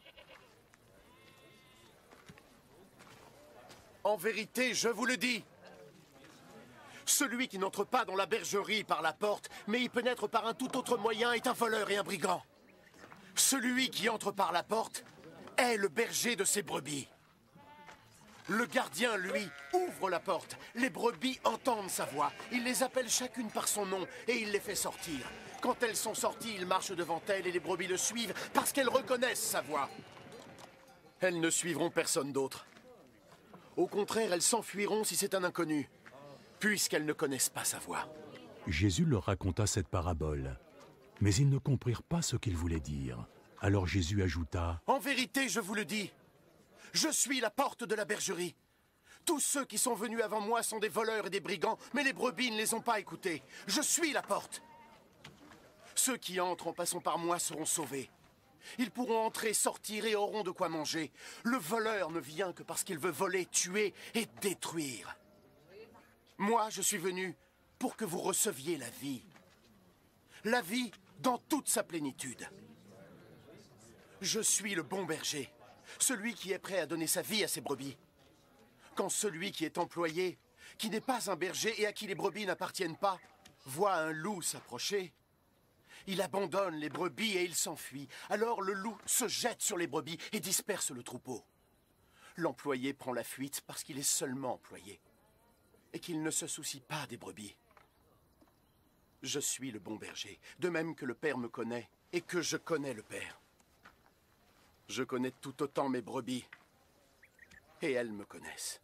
En vérité, je vous le dis, celui qui n'entre pas dans la bergerie par la porte, mais y pénètre par un tout autre moyen, est un voleur et un brigand. Celui qui entre par la porte est le berger de ses brebis. Le gardien, lui, ouvre la porte. Les brebis entendent sa voix. Il les appelle chacune par son nom et il les fait sortir. Quand elles sont sorties, il marche devant elles et les brebis le suivent parce qu'elles reconnaissent sa voix. Elles ne suivront personne d'autre. Au contraire, elles s'enfuiront si c'est un inconnu, puisqu'elles ne connaissent pas sa voix. Jésus leur raconta cette parabole, mais ils ne comprirent pas ce qu'il voulait dire. Alors Jésus ajouta « En vérité, je vous le dis, je suis la porte de la bergerie. Tous ceux qui sont venus avant moi sont des voleurs et des brigands, mais les brebis ne les ont pas écoutés. Je suis la porte. Ceux qui entrent en passant par moi seront sauvés. Ils pourront entrer, sortir et auront de quoi manger. Le voleur ne vient que parce qu'il veut voler, tuer et détruire. Moi, je suis venu pour que vous receviez la vie. La vie dans toute sa plénitude. Je suis le bon berger, celui qui est prêt à donner sa vie à ses brebis. Quand celui qui est employé, qui n'est pas un berger et à qui les brebis n'appartiennent pas, voit un loup s'approcher, il abandonne les brebis et il s'enfuit. Alors le loup se jette sur les brebis et disperse le troupeau. L'employé prend la fuite parce qu'il est seulement employé et qu'il ne se soucie pas des brebis. Je suis le bon berger, de même que le Père me connaît et que je connais le Père. Je connais tout autant mes brebis et elles me connaissent.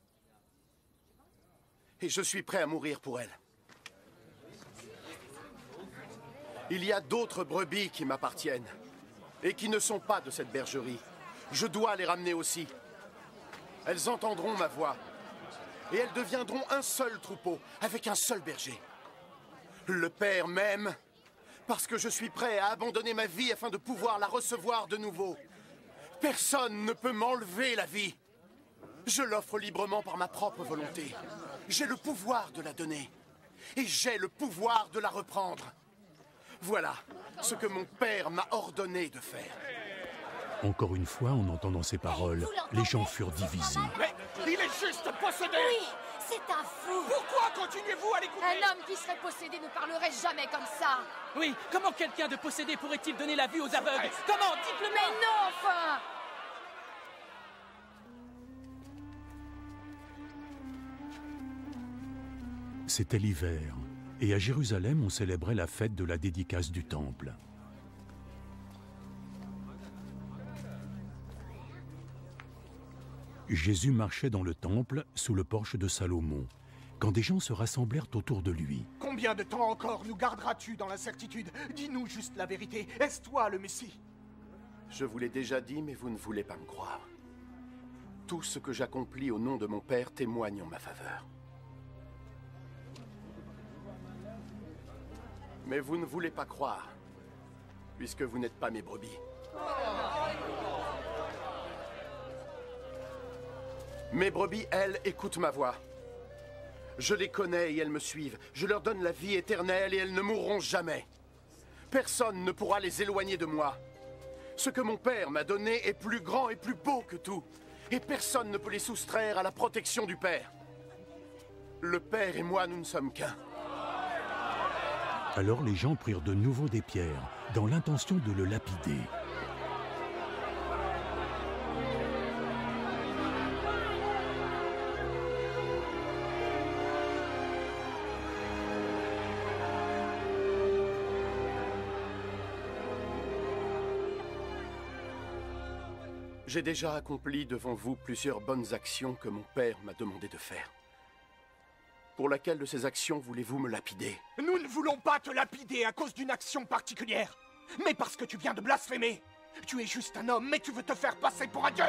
Et je suis prêt à mourir pour elles. Il y a d'autres brebis qui m'appartiennent et qui ne sont pas de cette bergerie. Je dois les ramener aussi. Elles entendront ma voix et elles deviendront un seul troupeau, avec un seul berger. Le Père m'aime parce que je suis prêt à abandonner ma vie afin de pouvoir la recevoir de nouveau. Personne ne peut m'enlever la vie. Je l'offre librement par ma propre volonté. J'ai le pouvoir de la donner. Et j'ai le pouvoir de la reprendre. Voilà ce que mon père m'a ordonné de faire. Encore une fois, en entendant ces paroles, les gens furent divisés. Mais il est juste possédé! Oui, c'est un fou! Pourquoi continuez-vous à l'écouter? Un homme qui serait possédé ne parlerait jamais comme ça! Oui, comment quelqu'un de possédé pourrait-il donner la vue aux aveugles? Comment? Dites-le-moi! Mais non, enfin! C'était l'hiver, et à Jérusalem, on célébrait la fête de la dédicace du temple. Jésus marchait dans le temple, sous le porche de Salomon, quand des gens se rassemblèrent autour de lui. Combien de temps encore nous garderas-tu dans l'incertitude? Dis-nous juste la vérité. Est-ce toi le Messie? Je vous l'ai déjà dit, mais vous ne voulez pas me croire. Tout ce que j'accomplis au nom de mon Père témoigne en ma faveur. Mais vous ne voulez pas croire, puisque vous n'êtes pas mes brebis. Mes brebis, elles, écoutent ma voix. Je les connais et elles me suivent. Je leur donne la vie éternelle et elles ne mourront jamais. Personne ne pourra les éloigner de moi. Ce que mon Père m'a donné est plus grand et plus beau que tout. Et personne ne peut les soustraire à la protection du Père. Le Père et moi, nous ne sommes qu'un. Alors les gens prirent de nouveau des pierres, dans l'intention de le lapider. J'ai déjà accompli devant vous plusieurs bonnes actions que mon Père m'a demandé de faire. Pour laquelle de ces actions voulez-vous me lapider? Nous ne voulons pas te lapider à cause d'une action particulière, mais parce que tu viens de blasphémer. Tu es juste un homme, mais tu veux te faire passer pour un dieu.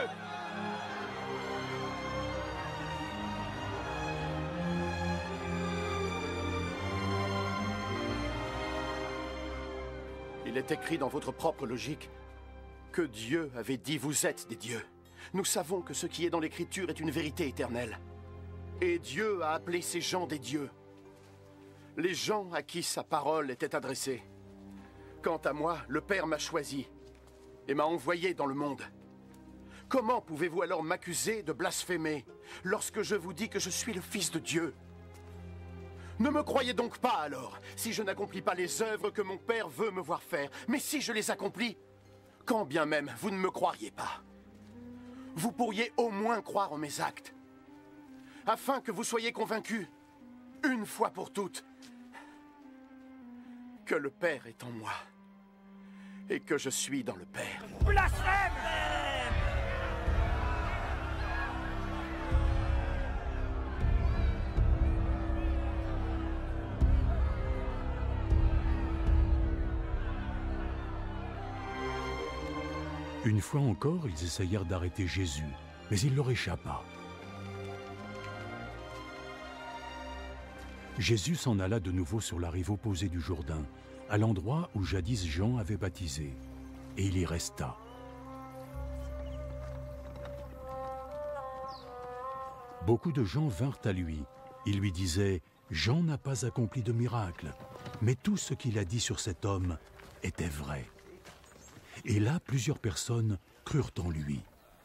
Il est écrit dans votre propre logique que Dieu avait dit « Vous êtes des dieux ». Nous savons que ce qui est dans l'Écriture est une vérité éternelle. Et Dieu a appelé ces gens des dieux. Les gens à qui sa parole était adressée. Quant à moi, le Père m'a choisi et m'a envoyé dans le monde. Comment pouvez-vous alors m'accuser de blasphémer lorsque je vous dis que je suis le Fils de Dieu? Ne me croyez donc pas alors, si je n'accomplis pas les œuvres que mon Père veut me voir faire. Mais si je les accomplis, quand bien même vous ne me croiriez pas, vous pourriez au moins croire en mes actes, afin que vous soyez convaincus, une fois pour toutes, que le Père est en moi et que je suis dans le Père. Blasphème! Une fois encore, ils essayèrent d'arrêter Jésus, mais il leur échappa. Jésus s'en alla de nouveau sur la rive opposée du Jourdain, à l'endroit où jadis Jean avait baptisé, et il y resta. Beaucoup de gens vinrent à lui. Ils lui disaient « Jean n'a pas accompli de miracle, mais tout ce qu'il a dit sur cet homme était vrai. » Et là, plusieurs personnes crurent en lui.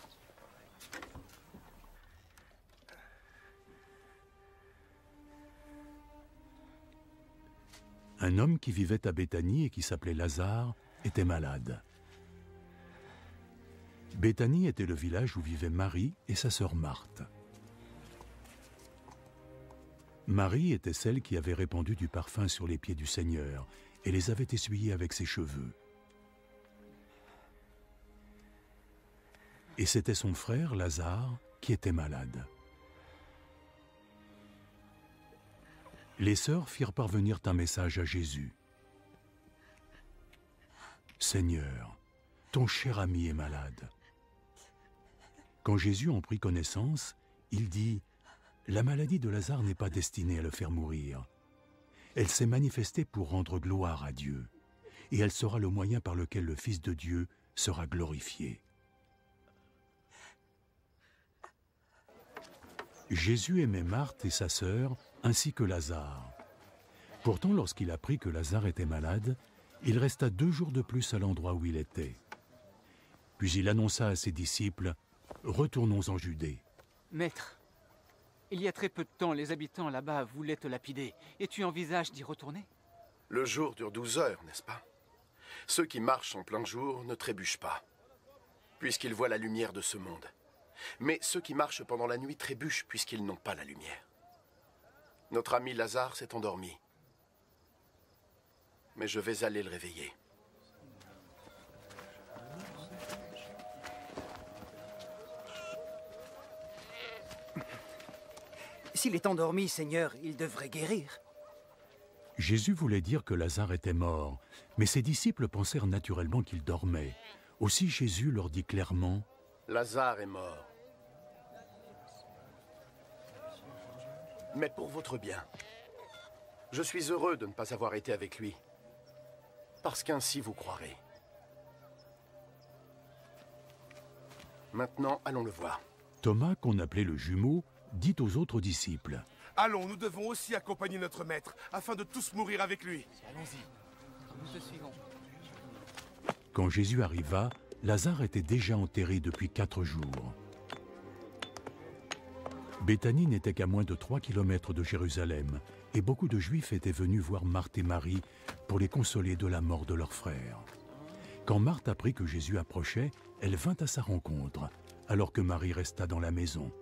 Un homme qui vivait à Béthanie et qui s'appelait Lazare était malade. Béthanie était le village où vivaient Marie et sa sœur Marthe. Marie était celle qui avait répandu du parfum sur les pieds du Seigneur et les avait essuyés avec ses cheveux. Et c'était son frère Lazare qui était malade. Les sœurs firent parvenir un message à Jésus. « Seigneur, ton cher ami est malade. » Quand Jésus en prit connaissance, il dit « la maladie de Lazare n'est pas destinée à le faire mourir. Elle s'est manifestée pour rendre gloire à Dieu, et elle sera le moyen par lequel le Fils de Dieu sera glorifié. Jésus aimait Marthe et sa sœur, ainsi que Lazare. Pourtant, lorsqu'il apprit que Lazare était malade, il resta deux jours de plus à l'endroit où il était. Puis il annonça à ses disciples, « Retournons en Judée. » Maître, il y a très peu de temps, les habitants là-bas voulaient te lapider, et tu envisages d'y retourner? Le jour dure douze heures, n'est-ce pas? Ceux qui marchent en plein jour ne trébuchent pas, puisqu'ils voient la lumière de ce monde. Mais ceux qui marchent pendant la nuit trébuchent puisqu'ils n'ont pas la lumière. Notre ami Lazare s'est endormi. Mais je vais aller le réveiller. S'il est endormi, Seigneur, il devrait guérir. Jésus voulait dire que Lazare était mort, mais ses disciples pensèrent naturellement qu'il dormait. Aussi Jésus leur dit clairement, « Lazare est mort. Mais pour votre bien. Je suis heureux de ne pas avoir été avec lui, parce qu'ainsi vous croirez. Maintenant, allons le voir. » Thomas, qu'on appelait le jumeau, dit aux autres disciples, « Allons, nous devons aussi accompagner notre maître, afin de tous mourir avec lui. » Allons-y, nous te suivons. Quand Jésus arriva, Lazare était déjà enterré depuis quatre jours. Béthanie n'était qu'à moins de trois kilomètres de Jérusalem, et beaucoup de Juifs étaient venus voir Marthe et Marie pour les consoler de la mort de leur frère. Quand Marthe apprit que Jésus approchait, elle vint à sa rencontre, alors que Marie resta dans la maison.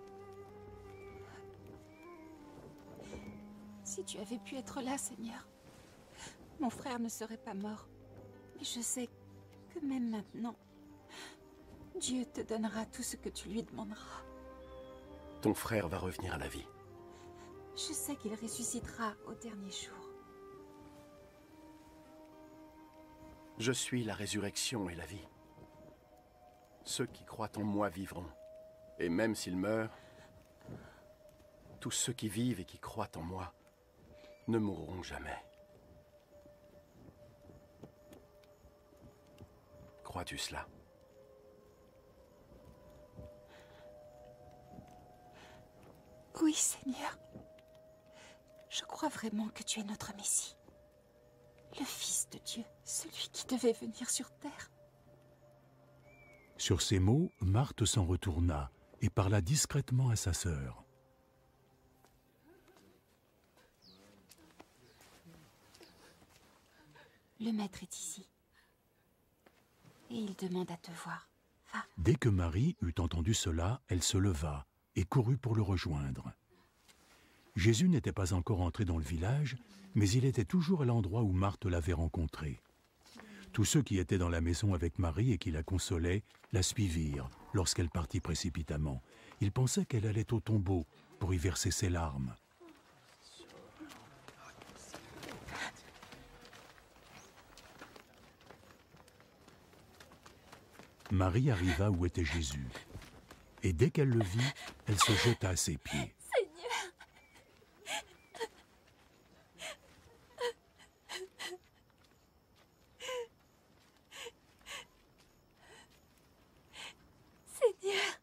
Si tu avais pu être là, Seigneur, mon frère ne serait pas mort. Mais je sais que même maintenant, Dieu te donnera tout ce que tu lui demanderas. Ton frère va revenir à la vie. Je sais qu'il ressuscitera au dernier jour. Je suis la résurrection et la vie. Ceux qui croient en moi vivront. Et même s'ils meurent, tous ceux qui vivent et qui croient en moi ne mourront jamais. Crois-tu cela? Oui, Seigneur. Je crois vraiment que tu es notre Messie. Le Fils de Dieu, celui qui devait venir sur terre. Sur ces mots, Marthe s'en retourna et parla discrètement à sa sœur. Le maître est ici. Et il demande à te voir. Va. Dès que Marie eut entendu cela, elle se leva et courut pour le rejoindre. Jésus n'était pas encore entré dans le village, mais il était toujours à l'endroit où Marthe l'avait rencontré. Tous ceux qui étaient dans la maison avec Marie et qui la consolaient la suivirent lorsqu'elle partit précipitamment. Ils pensaient qu'elle allait au tombeau pour y verser ses larmes. Marie arriva où était Jésus, et dès qu'elle le vit, elle se jeta à ses pieds. Seigneur! Seigneur!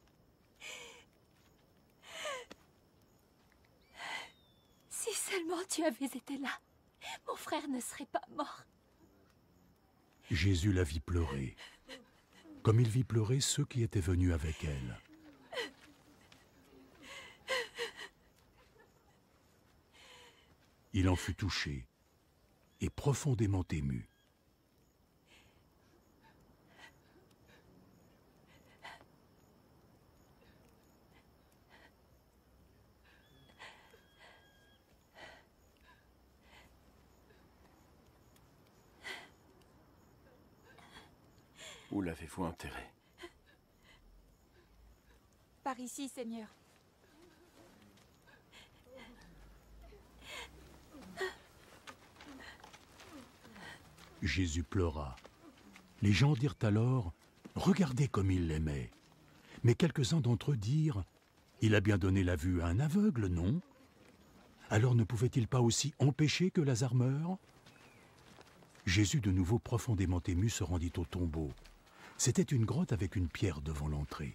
Si seulement tu avais été là, mon frère ne serait pas mort. Jésus la vit pleurer, comme il vit pleurer ceux qui étaient venus avec elle. Il en fut touché et profondément ému. Où l'avez-vous enterré? Par ici, Seigneur. Jésus pleura. Les gens dirent alors, « Regardez comme il l'aimait ». Mais quelques-uns d'entre eux dirent, Il a bien donné la vue à un aveugle, non? Alors ne pouvait-il pas aussi empêcher que Lazare meure? Jésus, de nouveau profondément ému, se rendit au tombeau. C'était une grotte avec une pierre devant l'entrée.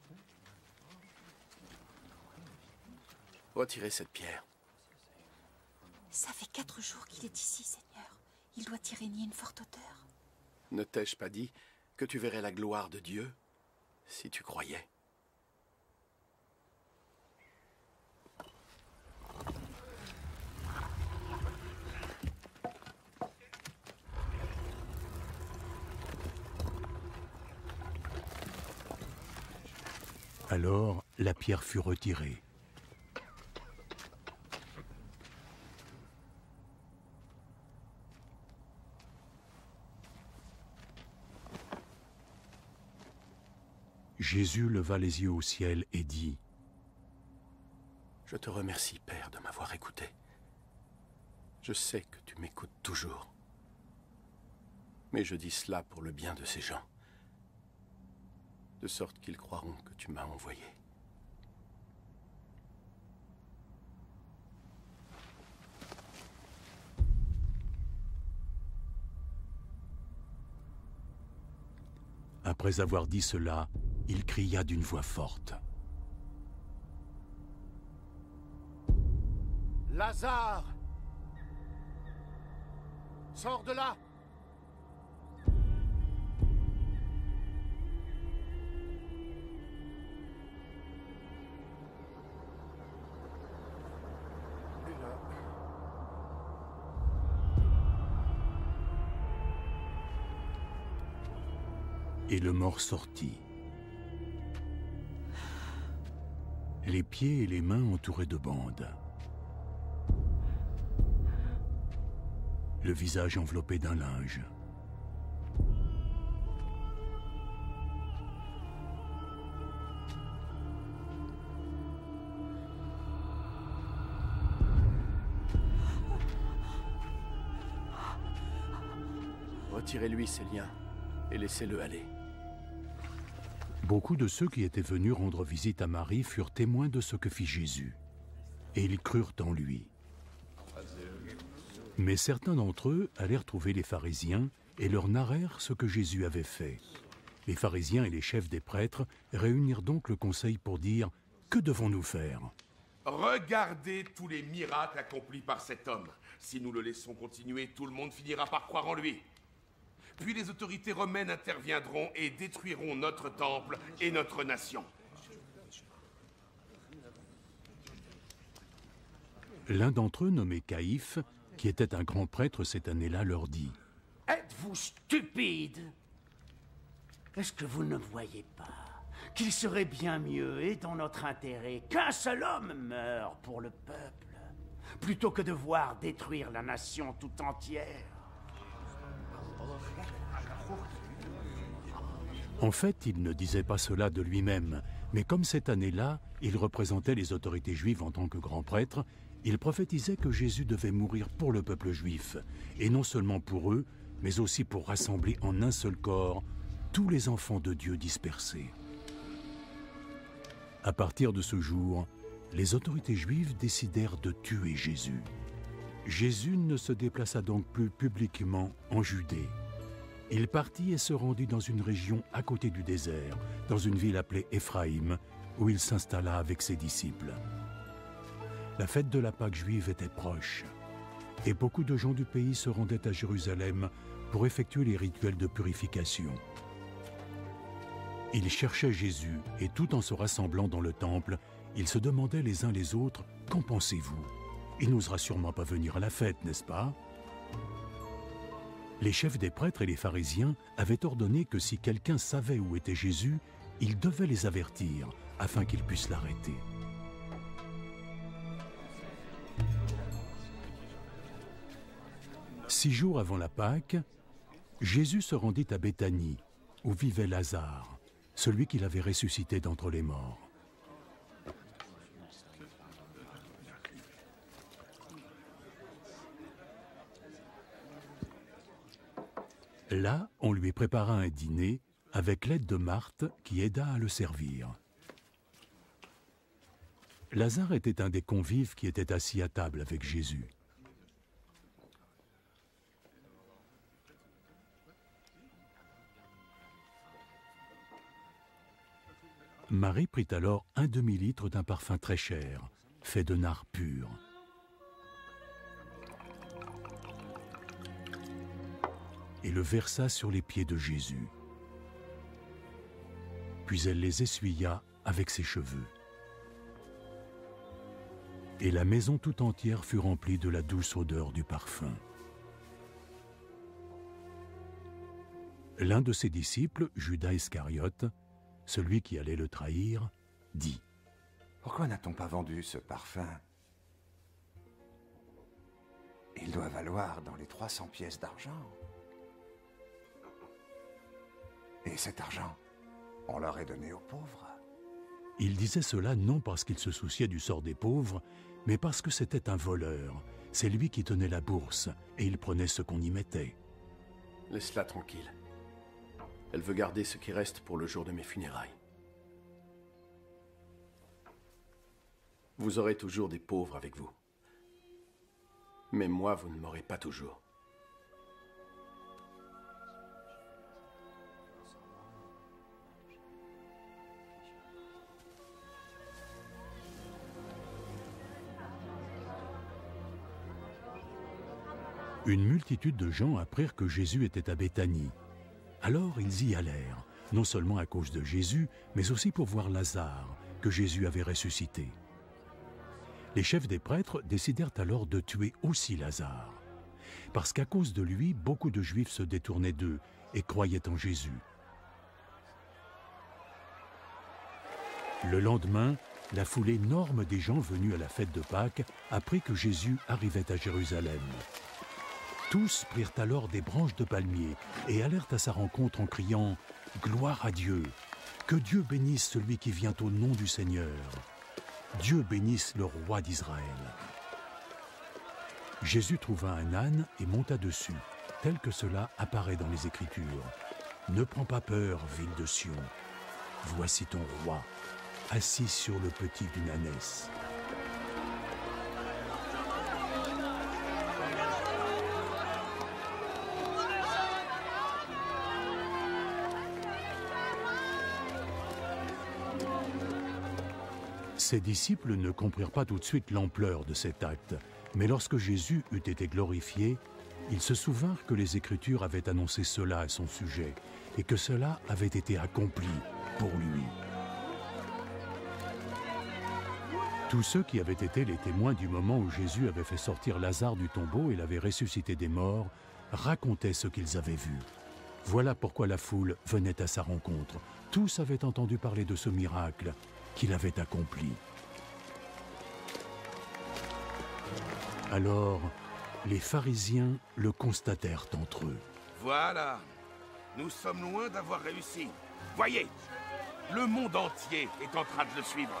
Retirez cette pierre. Ça fait quatre jours qu'il est ici, Seigneur. Il doit y régner une forte hauteur. Ne t'ai-je pas dit que tu verrais la gloire de Dieu si tu croyais? Alors, la pierre fut retirée. Jésus leva les yeux au ciel et dit : « Je te remercie, Père, de m'avoir écouté. Je sais que tu m'écoutes toujours. Mais je dis cela pour le bien de ces gens, de sorte qu'ils croiront que tu m'as envoyé. » Après avoir dit cela, il cria d'une voix forte : « Lazare! Sors de là! » Et le mort sortit, les pieds et les mains entourés de bandes, le visage enveloppé d'un linge. Retirez-lui ses liens et laissez-le aller. Beaucoup de ceux qui étaient venus rendre visite à Marie furent témoins de ce que fit Jésus, et ils crurent en lui. Mais certains d'entre eux allèrent trouver les pharisiens et leur narrèrent ce que Jésus avait fait. Les pharisiens et les chefs des prêtres réunirent donc le conseil pour dire : « Que devons-nous faire ? Regardez tous les miracles accomplis par cet homme. Si nous le laissons continuer, tout le monde finira par croire en lui. Puis les autorités romaines interviendront et détruiront notre temple et notre nation. » L'un d'entre eux, nommé Caïphe, qui était un grand prêtre cette année-là, leur dit : « Êtes-vous stupide? Est-ce que vous ne voyez pas qu'il serait bien mieux et dans notre intérêt qu'un seul homme meure pour le peuple, plutôt que de voir détruire la nation tout entière? » En fait, il ne disait pas cela de lui-même, mais comme cette année-là, il représentait les autorités juives en tant que grand prêtre, il prophétisait que Jésus devait mourir pour le peuple juif, et non seulement pour eux, mais aussi pour rassembler en un seul corps tous les enfants de Dieu dispersés. À partir de ce jour, les autorités juives décidèrent de tuer Jésus. Jésus ne se déplaça donc plus publiquement en Judée. Il partit et se rendit dans une région à côté du désert, dans une ville appelée Éphraïm, où il s'installa avec ses disciples. La fête de la Pâque juive était proche, et beaucoup de gens du pays se rendaient à Jérusalem pour effectuer les rituels de purification. Ils cherchaient Jésus, et tout en se rassemblant dans le temple, ils se demandaient les uns les autres : « Qu'en pensez-vous ? Il n'osera sûrement pas venir à la fête, n'est-ce pas ?» Les chefs des prêtres et les pharisiens avaient ordonné que si quelqu'un savait où était Jésus, il devait les avertir afin qu'ils puissent l'arrêter. Six jours avant la Pâque, Jésus se rendit à Béthanie, où vivait Lazare, celui qu'il avait ressuscité d'entre les morts. Là, on lui prépara un dîner avec l'aide de Marthe qui aida à le servir. Lazare était un des convives qui étaient assis à table avec Jésus. Marie prit alors un demi-litre d'un parfum très cher, fait de nard pur. Et le versa sur les pieds de Jésus. Puis elle les essuya avec ses cheveux. Et la maison tout entière fut remplie de la douce odeur du parfum. L'un de ses disciples, Judas Iscariote, celui qui allait le trahir, dit « Pourquoi n'a-t-on pas vendu ce parfum? Il doit valoir dans les trois cents pièces d'argent. Et cet argent, on l'aurait donné aux pauvres. » Il disait cela non parce qu'il se souciait du sort des pauvres, mais parce que c'était un voleur. C'est lui qui tenait la bourse, et il prenait ce qu'on y mettait. Laisse-la tranquille. Elle veut garder ce qui reste pour le jour de mes funérailles. Vous aurez toujours des pauvres avec vous. Mais moi, vous ne m'aurez pas toujours. Une multitude de gens apprirent que Jésus était à Béthanie. Alors ils y allèrent, non seulement à cause de Jésus, mais aussi pour voir Lazare, que Jésus avait ressuscité. Les chefs des prêtres décidèrent alors de tuer aussi Lazare, parce qu'à cause de lui, beaucoup de Juifs se détournaient d'eux et croyaient en Jésus. Le lendemain, la foule énorme des gens venus à la fête de Pâques apprit que Jésus arrivait à Jérusalem. Tous prirent alors des branches de palmier et allèrent à sa rencontre en criant « Gloire à Dieu! Que Dieu bénisse celui qui vient au nom du Seigneur! Dieu bénisse le roi d'Israël! » Jésus trouva un âne et monta dessus, tel que cela apparaît dans les Écritures. « Ne prends pas peur, ville de Sion. Voici ton roi, assis sur le petit d'une ânesse. » Ses disciples ne comprirent pas tout de suite l'ampleur de cet acte, mais lorsque Jésus eut été glorifié, ils se souvinrent que les Écritures avaient annoncé cela à son sujet, et que cela avait été accompli pour lui. Tous ceux qui avaient été les témoins du moment où Jésus avait fait sortir Lazare du tombeau et l'avait ressuscité des morts, racontaient ce qu'ils avaient vu. Voilà pourquoi la foule venait à sa rencontre. Tous avaient entendu parler de ce miracle qu'il avait accompli. Alors, les pharisiens le constatèrent entre eux. Voilà, nous sommes loin d'avoir réussi. Voyez, le monde entier est en train de le suivre.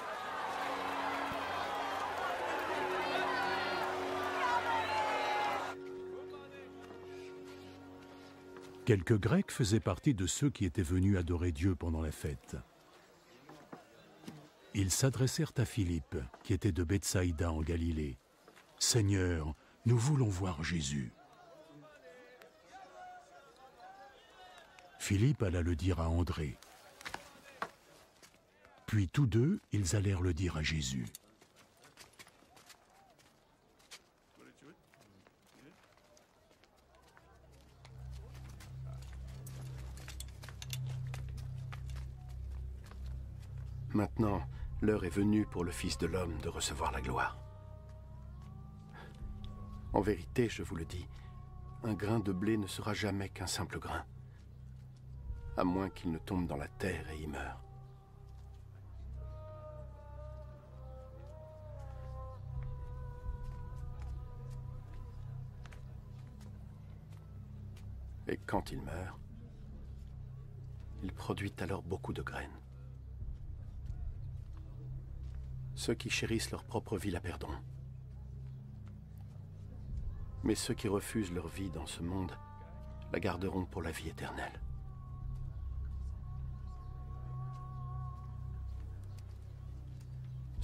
Quelques Grecs faisaient partie de ceux qui étaient venus adorer Dieu pendant la fête. Ils s'adressèrent à Philippe, qui était de Bethsaïda en Galilée. « Seigneur, nous voulons voir Jésus. » Philippe alla le dire à André. Puis tous deux, ils allèrent le dire à Jésus. Maintenant, l'heure est venue pour le Fils de l'homme de recevoir la gloire. En vérité, je vous le dis, un grain de blé ne sera jamais qu'un simple grain, à moins qu'il ne tombe dans la terre et y meure. Et quand il meurt, il produit alors beaucoup de graines. Ceux qui chérissent leur propre vie la perdront. Mais ceux qui refusent leur vie dans ce monde la garderont pour la vie éternelle.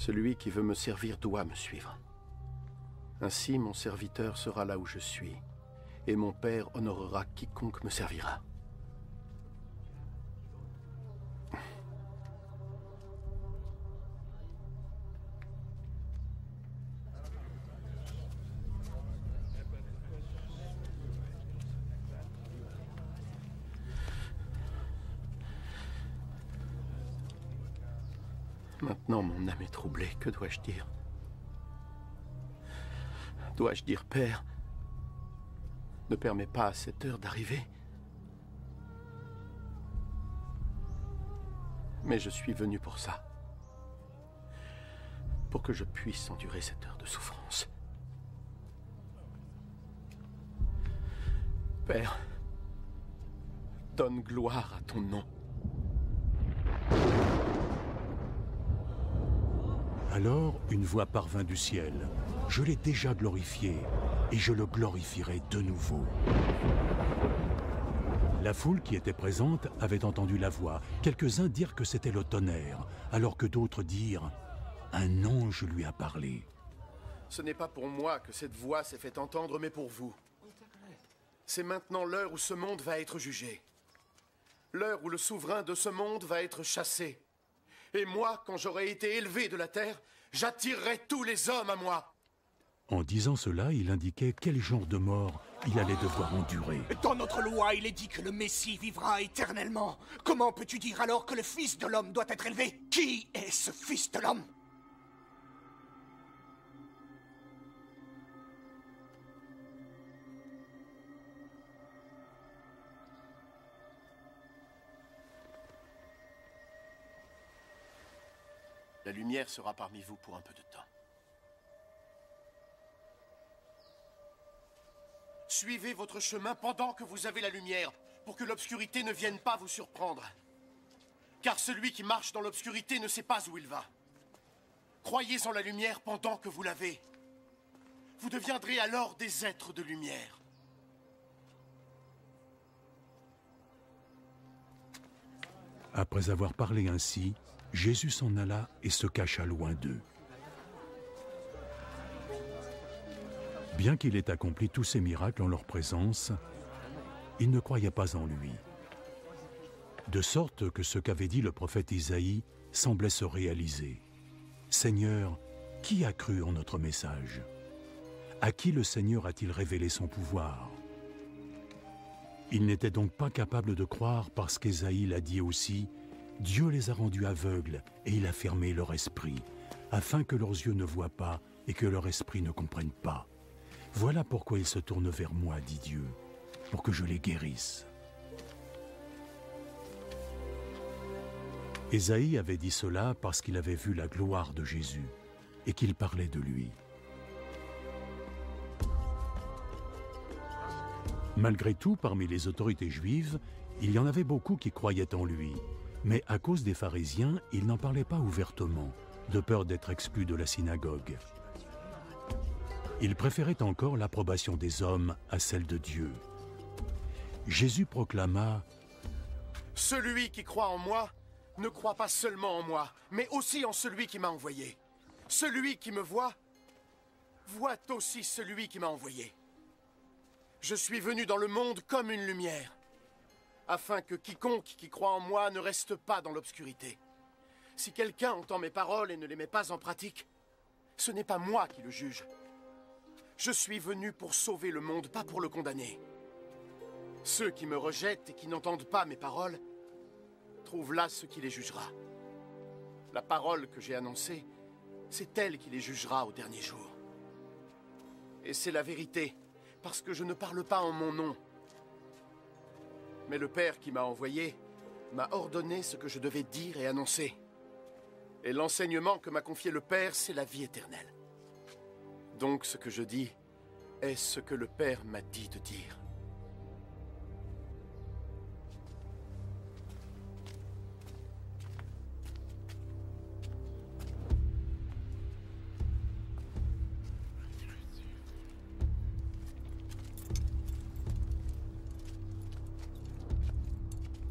Celui qui veut me servir doit me suivre. Ainsi, mon serviteur sera là où je suis, et mon Père honorera quiconque me servira. Maintenant, mon âme est troublée. Que dois-je dire? Dois-je dire, Père, ne permets pas à cette heure d'arriver? Mais je suis venu pour ça. Pour que je puisse endurer cette heure de souffrance. Père, donne gloire à ton nom. Alors, une voix parvint du ciel. Je l'ai déjà glorifié, et je le glorifierai de nouveau. La foule qui était présente avait entendu la voix. Quelques-uns dirent que c'était le tonnerre, alors que d'autres dirent « Un ange lui a parlé ». Ce n'est pas pour moi que cette voix s'est fait entendre, mais pour vous. C'est maintenant l'heure où ce monde va être jugé. L'heure où le souverain de ce monde va être chassé. Et moi, quand j'aurai été élevé de la terre, j'attirerai tous les hommes à moi. En disant cela, il indiquait quel genre de mort il allait devoir endurer. Dans notre loi, il est dit que le Messie vivra éternellement. Comment peux-tu dire alors que le Fils de l'homme doit être élevé? Qui est ce Fils de l'homme? La lumière sera parmi vous pour un peu de temps. Suivez votre chemin pendant que vous avez la lumière, pour que l'obscurité ne vienne pas vous surprendre. Car celui qui marche dans l'obscurité ne sait pas où il va. Croyez en la lumière pendant que vous l'avez. Vous deviendrez alors des êtres de lumière. Après avoir parlé ainsi, Jésus s'en alla et se cacha loin d'eux. Bien qu'il ait accompli tous ces miracles en leur présence, ils ne croyaient pas en lui. De sorte que ce qu'avait dit le prophète Isaïe semblait se réaliser. « Seigneur, qui a cru en notre message? À qui le Seigneur a-t-il révélé son pouvoir ?» Ils n'étaient donc pas capables de croire parce qu'Ésaïe l'a dit aussi. Dieu les a rendus aveugles et il a fermé leur esprit, afin que leurs yeux ne voient pas et que leur esprit ne comprenne pas. Voilà pourquoi ils se tournent vers moi, dit Dieu, pour que je les guérisse. Ésaïe avait dit cela parce qu'il avait vu la gloire de Jésus et qu'il parlait de lui. Malgré tout, parmi les autorités juives, il y en avait beaucoup qui croyaient en lui. Mais à cause des pharisiens, il n'en parlait pas ouvertement, de peur d'être exclu de la synagogue. Il préférait encore l'approbation des hommes à celle de Dieu. Jésus proclama « Celui qui croit en moi ne croit pas seulement en moi, mais aussi en celui qui m'a envoyé. Celui qui me voit, voit aussi celui qui m'a envoyé. Je suis venu dans le monde comme une lumière, afin que quiconque qui croit en moi ne reste pas dans l'obscurité. Si quelqu'un entend mes paroles et ne les met pas en pratique, ce n'est pas moi qui le juge. Je suis venu pour sauver le monde, pas pour le condamner. Ceux qui me rejettent et qui n'entendent pas mes paroles, trouvent là ce qui les jugera. La parole que j'ai annoncée, c'est elle qui les jugera au dernier jour. Et c'est la vérité, parce que je ne parle pas en mon nom. Mais le Père qui m'a envoyé m'a ordonné ce que je devais dire et annoncer. Et l'enseignement que m'a confié le Père, c'est la vie éternelle. Donc ce que je dis est ce que le Père m'a dit de dire.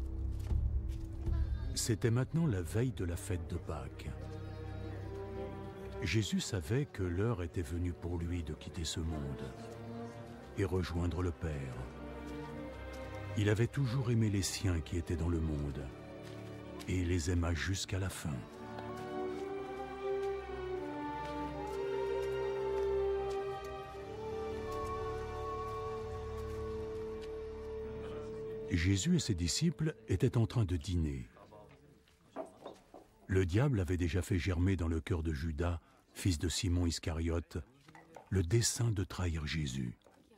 C'était maintenant la veille de la fête de Pâques. Jésus savait que l'heure était venue pour lui de quitter ce monde et rejoindre le Père. Il avait toujours aimé les siens qui étaient dans le monde et il les aima jusqu'à la fin. Jésus et ses disciples étaient en train de dîner. Le diable avait déjà fait germer dans le cœur de Judas, fils de Simon Iscariote, le dessein de trahir Jésus.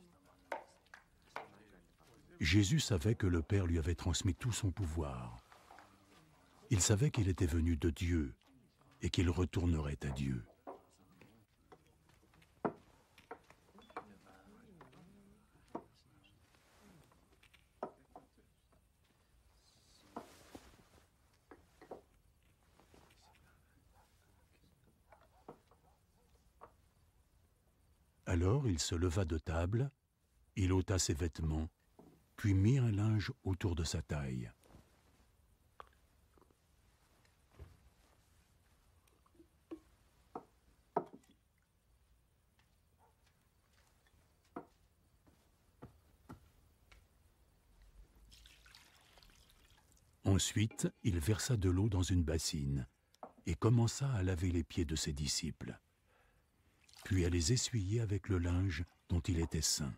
Jésus savait que le Père lui avait transmis tout son pouvoir. Il savait qu'il était venu de Dieu et qu'il retournerait à Dieu. Alors il se leva de table, il ôta ses vêtements, puis mit un linge autour de sa taille. Ensuite, il versa de l'eau dans une bassine et commença à laver les pieds de ses disciples, puis à les essuyer avec le linge dont il était saint.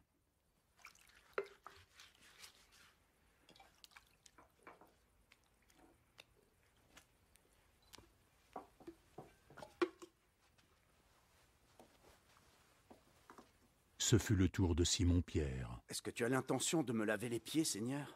Ce fut le tour de Simon-Pierre. Est-ce que tu as l'intention de me laver les pieds, Seigneur?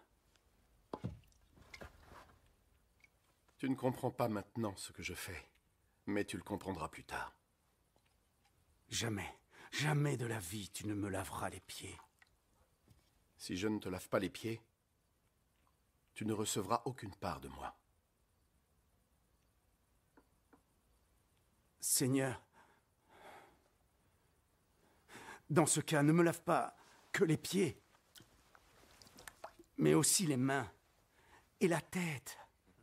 Tu ne comprends pas maintenant ce que je fais, mais tu le comprendras plus tard. Jamais, jamais de la vie tu ne me laveras les pieds. Si je ne te lave pas les pieds, tu ne recevras aucune part de moi. Seigneur, dans ce cas, ne me lave pas que les pieds, mais aussi les mains et la tête.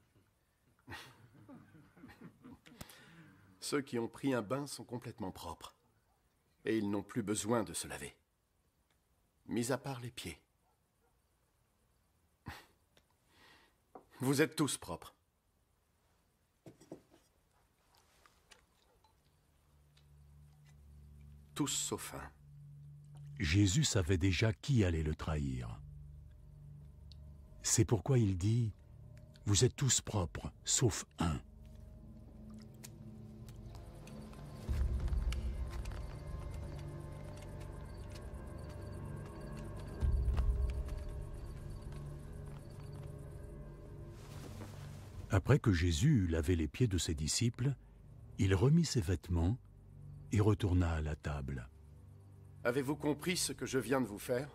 Ceux qui ont pris un bain sont complètement propres, et ils n'ont plus besoin de se laver, mis à part les pieds. Vous êtes tous propres. Tous sauf un. Jésus savait déjà qui allait le trahir. C'est pourquoi il dit « Vous êtes tous propres, sauf un ». Après que Jésus eut lavé les pieds de ses disciples, il remit ses vêtements et retourna à la table. Avez-vous compris ce que je viens de vous faire?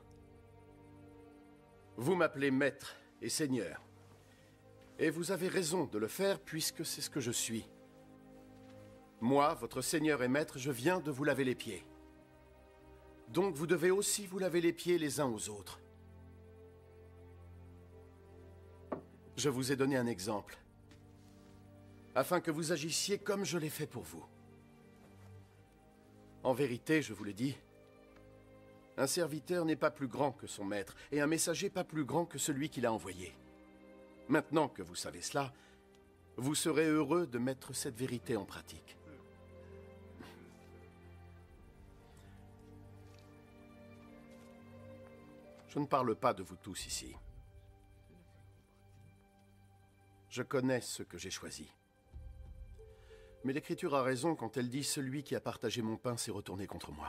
Vous m'appelez Maître et Seigneur. Et vous avez raison de le faire puisque c'est ce que je suis. Moi, votre Seigneur et Maître, je viens de vous laver les pieds. Donc vous devez aussi vous laver les pieds les uns aux autres. Je vous ai donné un exemple, afin que vous agissiez comme je l'ai fait pour vous. En vérité, je vous le dis, un serviteur n'est pas plus grand que son maître, et un messager pas plus grand que celui qui l'a envoyé. Maintenant que vous savez cela, vous serez heureux de mettre cette vérité en pratique. Je ne parle pas de vous tous ici. Je connais ce que j'ai choisi. Mais l'Écriture a raison quand elle dit « Celui qui a partagé mon pain s'est retourné contre moi ».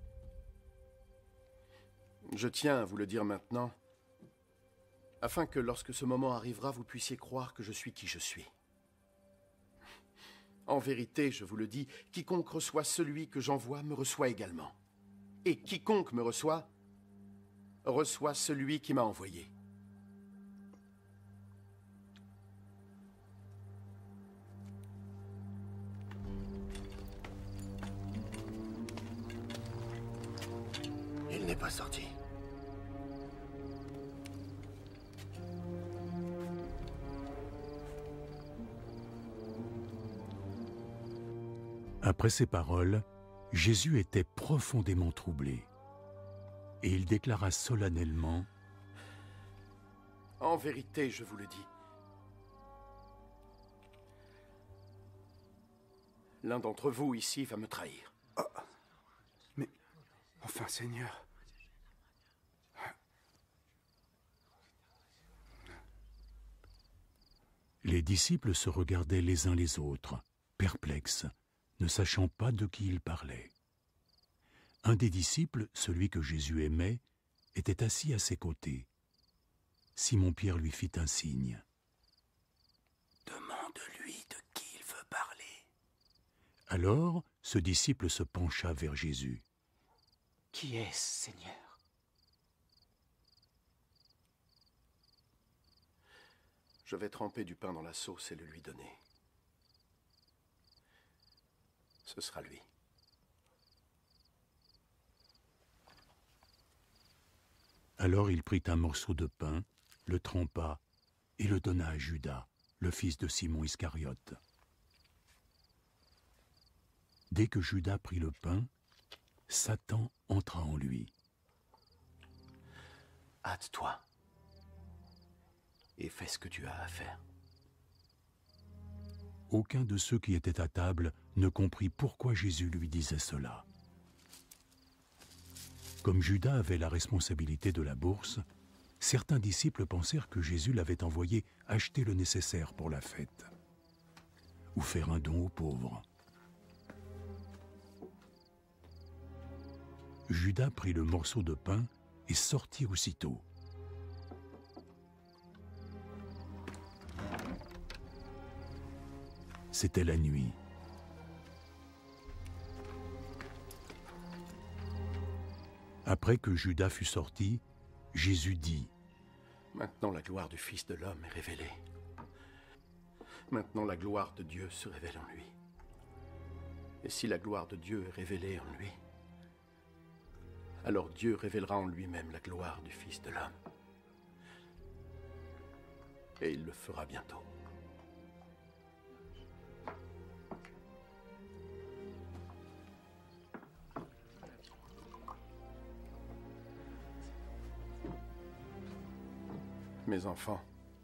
Je tiens à vous le dire maintenant, afin que lorsque ce moment arrivera, vous puissiez croire que je suis qui je suis. En vérité, je vous le dis, quiconque reçoit celui que j'envoie me reçoit également. Et quiconque me reçoit, reçoit celui qui m'a envoyé. Il n'est pas sorti. Après ces paroles, Jésus était profondément troublé. Et il déclara solennellement: En vérité, je vous le dis, l'un d'entre vous ici va me trahir. Oh, mais, enfin, Seigneur... Les disciples se regardaient les uns les autres, perplexes, ne sachant pas de qui ils parlaient. Un des disciples, celui que Jésus aimait, était assis à ses côtés. Simon-Pierre lui fit un signe. « Demande-lui de qui il veut parler. » Alors, ce disciple se pencha vers Jésus. « Qui est-ce, Seigneur ? » Je vais tremper du pain dans la sauce et le lui donner. Ce sera lui. Alors il prit un morceau de pain, le trempa et le donna à Judas, le fils de Simon Iscariote. Dès que Judas prit le pain, Satan entra en lui. « Hâte-toi et fais ce que tu as à faire. » Aucun de ceux qui étaient à table ne comprit pourquoi Jésus lui disait cela. Comme Judas avait la responsabilité de la bourse, certains disciples pensèrent que Jésus l'avait envoyé acheter le nécessaire pour la fête, ou faire un don aux pauvres. Judas prit le morceau de pain et sortit aussitôt. C'était la nuit. Après que Judas fut sorti, Jésus dit: « Maintenant la gloire du Fils de l'homme est révélée. Maintenant la gloire de Dieu se révèle en lui. Et si la gloire de Dieu est révélée en lui, alors Dieu révélera en lui-même la gloire du Fils de l'homme. Et il le fera bientôt. » Mes enfants,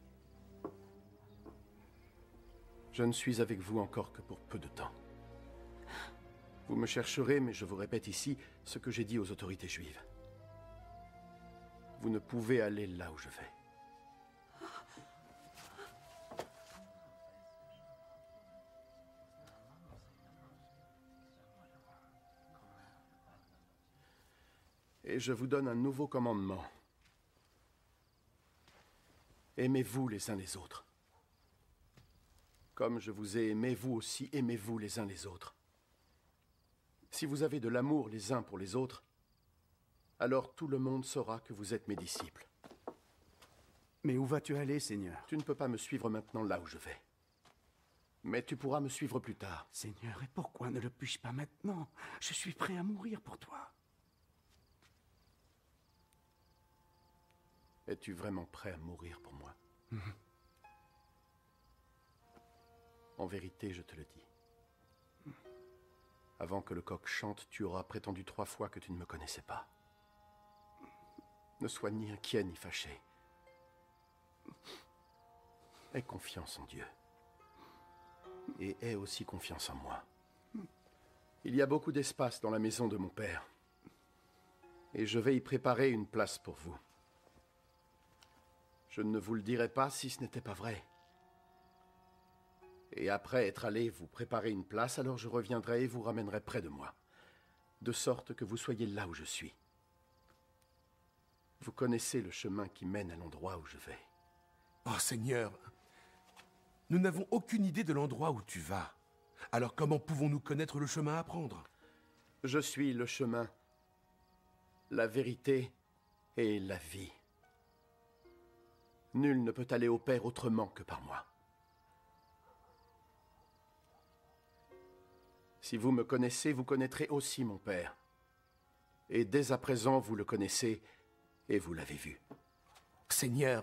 je ne suis avec vous encore que pour peu de temps. Vous me chercherez, mais je vous répète ici ce que j'ai dit aux autorités juives. Vous ne pouvez aller là où je vais. Et je vous donne un nouveau commandement. Aimez-vous les uns les autres. Comme je vous ai aimé, vous aussi aimez-vous les uns les autres. Si vous avez de l'amour les uns pour les autres, alors tout le monde saura que vous êtes mes disciples. Mais où vas-tu aller, Seigneur? Tu ne peux pas me suivre maintenant là où je vais. Mais tu pourras me suivre plus tard. Seigneur, et pourquoi ne le puis-je pas maintenant? Je suis prêt à mourir pour toi. Es-tu vraiment prêt à mourir pour moi? Mmh. En vérité, je te le dis. Mmh. Avant que le coq chante, tu auras prétendu trois fois que tu ne me connaissais pas. Ne sois ni inquiet ni fâché. Aie confiance en Dieu. Et aie aussi confiance en moi. Il y a beaucoup d'espace dans la maison de mon père. Et je vais y préparer une place pour vous. Je ne vous le dirai pas si ce n'était pas vrai. Et après être allé vous préparer une place, alors je reviendrai et vous ramènerai près de moi, de sorte que vous soyez là où je suis. Vous connaissez le chemin qui mène à l'endroit où je vais. Oh Seigneur, nous n'avons aucune idée de l'endroit où tu vas. Alors comment pouvons-nous connaître le chemin à prendre? Je suis le chemin, la vérité et la vie. Nul ne peut aller au Père autrement que par moi. Si vous me connaissez, vous connaîtrez aussi mon Père. Et dès à présent, vous le connaissez et vous l'avez vu. Seigneur,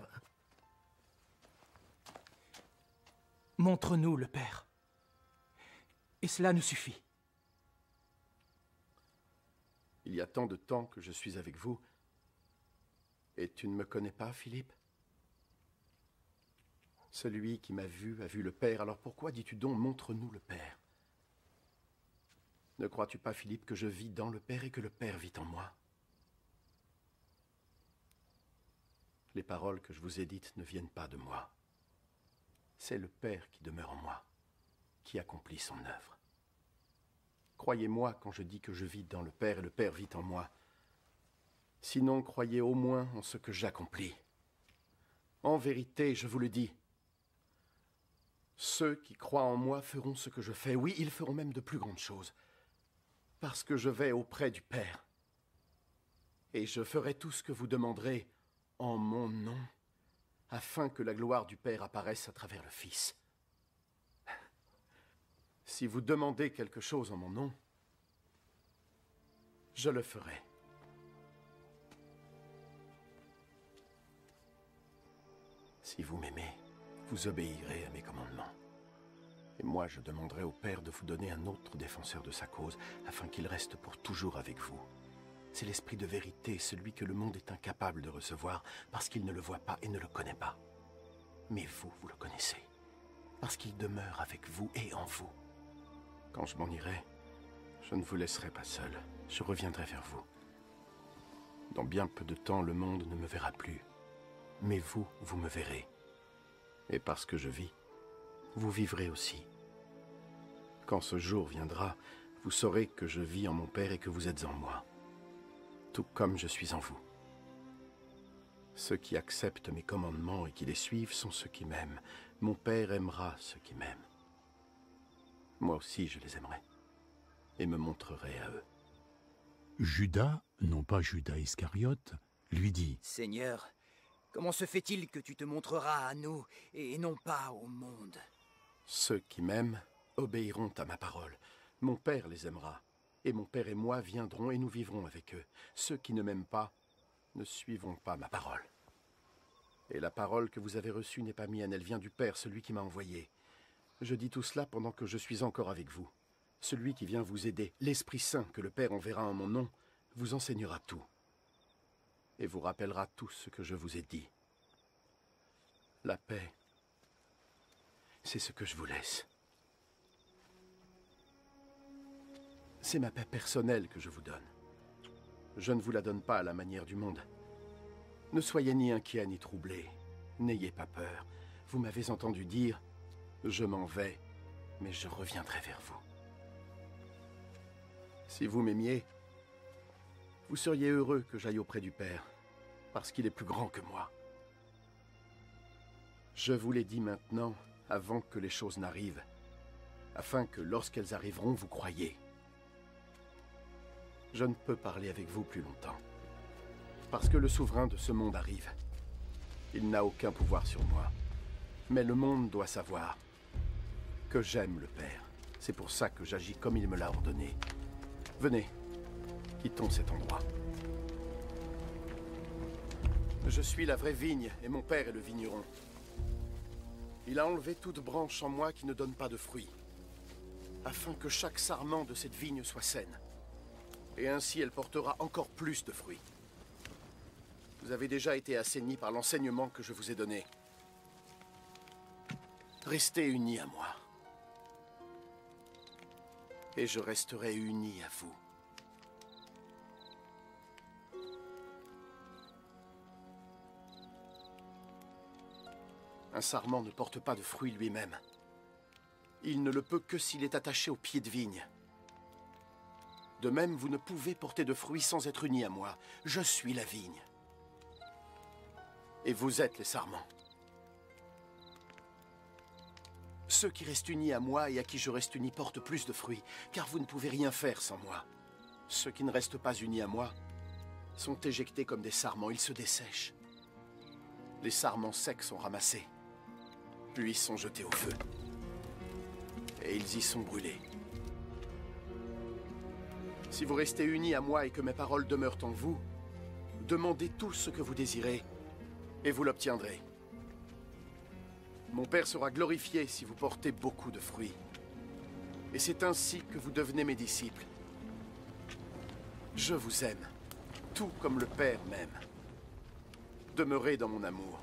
montre-nous le Père. Et cela nous suffit. Il y a tant de temps que je suis avec vous. Et tu ne me connais pas, Philippe? Celui qui m'a vu a vu le Père, alors pourquoi dis-tu donc « montre-nous le Père » ? Ne crois-tu pas, Philippe, que je vis dans le Père et que le Père vit en moi? Les paroles que je vous ai dites ne viennent pas de moi. C'est le Père qui demeure en moi, qui accomplit son œuvre. Croyez-moi quand je dis que je vis dans le Père et le Père vit en moi. Sinon, croyez au moins en ce que j'accomplis. En vérité, je vous le dis, ceux qui croient en moi feront ce que je fais. Oui, ils feront même de plus grandes choses. Parce que je vais auprès du Père. Et je ferai tout ce que vous demanderez en mon nom, afin que la gloire du Père apparaisse à travers le Fils. Si vous demandez quelque chose en mon nom, je le ferai. Si vous m'aimez, vous obéirez à mes commandements. Et moi, je demanderai au Père de vous donner un autre défenseur de sa cause, afin qu'il reste pour toujours avec vous. C'est l'Esprit de vérité, celui que le monde est incapable de recevoir, parce qu'il ne le voit pas et ne le connaît pas. Mais vous, vous le connaissez, parce qu'il demeure avec vous et en vous. Quand je m'en irai, je ne vous laisserai pas seul, je reviendrai vers vous. Dans bien peu de temps, le monde ne me verra plus, mais vous, vous me verrez. Et parce que je vis, vous vivrez aussi. Quand ce jour viendra, vous saurez que je vis en mon Père et que vous êtes en moi, tout comme je suis en vous. Ceux qui acceptent mes commandements et qui les suivent sont ceux qui m'aiment. Mon Père aimera ceux qui m'aiment. Moi aussi, je les aimerai et me montrerai à eux. Judas, non pas Judas Iscariote, lui dit « Seigneur, comment se fait-il que tu te montreras à nous et non pas au monde ?» Ceux qui m'aiment obéiront à ma parole. Mon Père les aimera, et mon Père et moi viendrons et nous vivrons avec eux. Ceux qui ne m'aiment pas ne suivront pas ma parole. Et la parole que vous avez reçue n'est pas mienne, elle vient du Père, celui qui m'a envoyé. Je dis tout cela pendant que je suis encore avec vous. Celui qui vient vous aider, l'Esprit Saint que le Père enverra en mon nom, vous enseignera tout et vous rappellera tout ce que je vous ai dit. La paix, c'est ce que je vous laisse. C'est ma paix personnelle que je vous donne. Je ne vous la donne pas à la manière du monde. Ne soyez ni inquiets ni troublés. N'ayez pas peur. Vous m'avez entendu dire, je m'en vais, mais je reviendrai vers vous. Si vous m'aimiez, vous seriez heureux que j'aille auprès du Père, parce qu'il est plus grand que moi. Je vous l'ai dit maintenant, avant que les choses n'arrivent, afin que lorsqu'elles arriveront, vous croyiez. Je ne peux parler avec vous plus longtemps, parce que le souverain de ce monde arrive. Il n'a aucun pouvoir sur moi, mais le monde doit savoir que j'aime le Père. C'est pour ça que j'agis comme il me l'a ordonné. Venez, quittons cet endroit. Je suis la vraie vigne, et mon Père est le vigneron. Il a enlevé toute branche en moi qui ne donne pas de fruits, afin que chaque sarment de cette vigne soit saine. Et ainsi elle portera encore plus de fruits. Vous avez déjà été assainis par l'enseignement que je vous ai donné. Restez unis à moi. Et je resterai uni à vous. Un sarment ne porte pas de fruits lui-même. Il ne le peut que s'il est attaché au pied de vigne. De même, vous ne pouvez porter de fruits sans être unis à moi. Je suis la vigne. Et vous êtes les sarments. Ceux qui restent unis à moi et à qui je reste uni portent plus de fruits, car vous ne pouvez rien faire sans moi. Ceux qui ne restent pas unis à moi sont éjectés comme des sarments, ils se dessèchent. Les sarments secs sont ramassés, puis sont jetés au feu. Et ils y sont brûlés. Si vous restez unis à moi et que mes paroles demeurent en vous, demandez tout ce que vous désirez, et vous l'obtiendrez. Mon Père sera glorifié si vous portez beaucoup de fruits. Et c'est ainsi que vous devenez mes disciples. Je vous aime, tout comme le Père m'aime. Demeurez dans mon amour.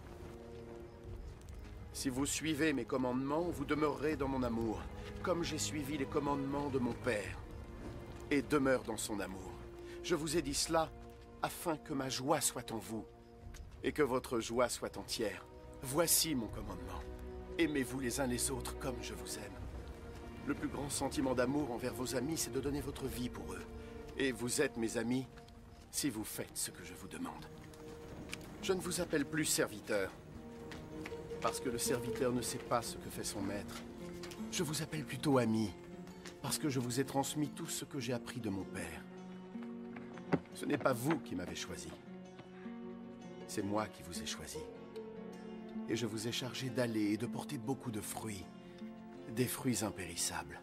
Si vous suivez mes commandements, vous demeurerez dans mon amour, comme j'ai suivi les commandements de mon Père, et demeure dans son amour. Je vous ai dit cela afin que ma joie soit en vous, et que votre joie soit entière. Voici mon commandement. Aimez-vous les uns les autres comme je vous aime. Le plus grand sentiment d'amour envers vos amis, c'est de donner votre vie pour eux. Et vous êtes mes amis si vous faites ce que je vous demande. Je ne vous appelle plus serviteur, parce que le serviteur ne sait pas ce que fait son maître. Je vous appelle plutôt ami, parce que je vous ai transmis tout ce que j'ai appris de mon Père. Ce n'est pas vous qui m'avez choisi. C'est moi qui vous ai choisi. Et je vous ai chargé d'aller et de porter beaucoup de fruits, des fruits impérissables.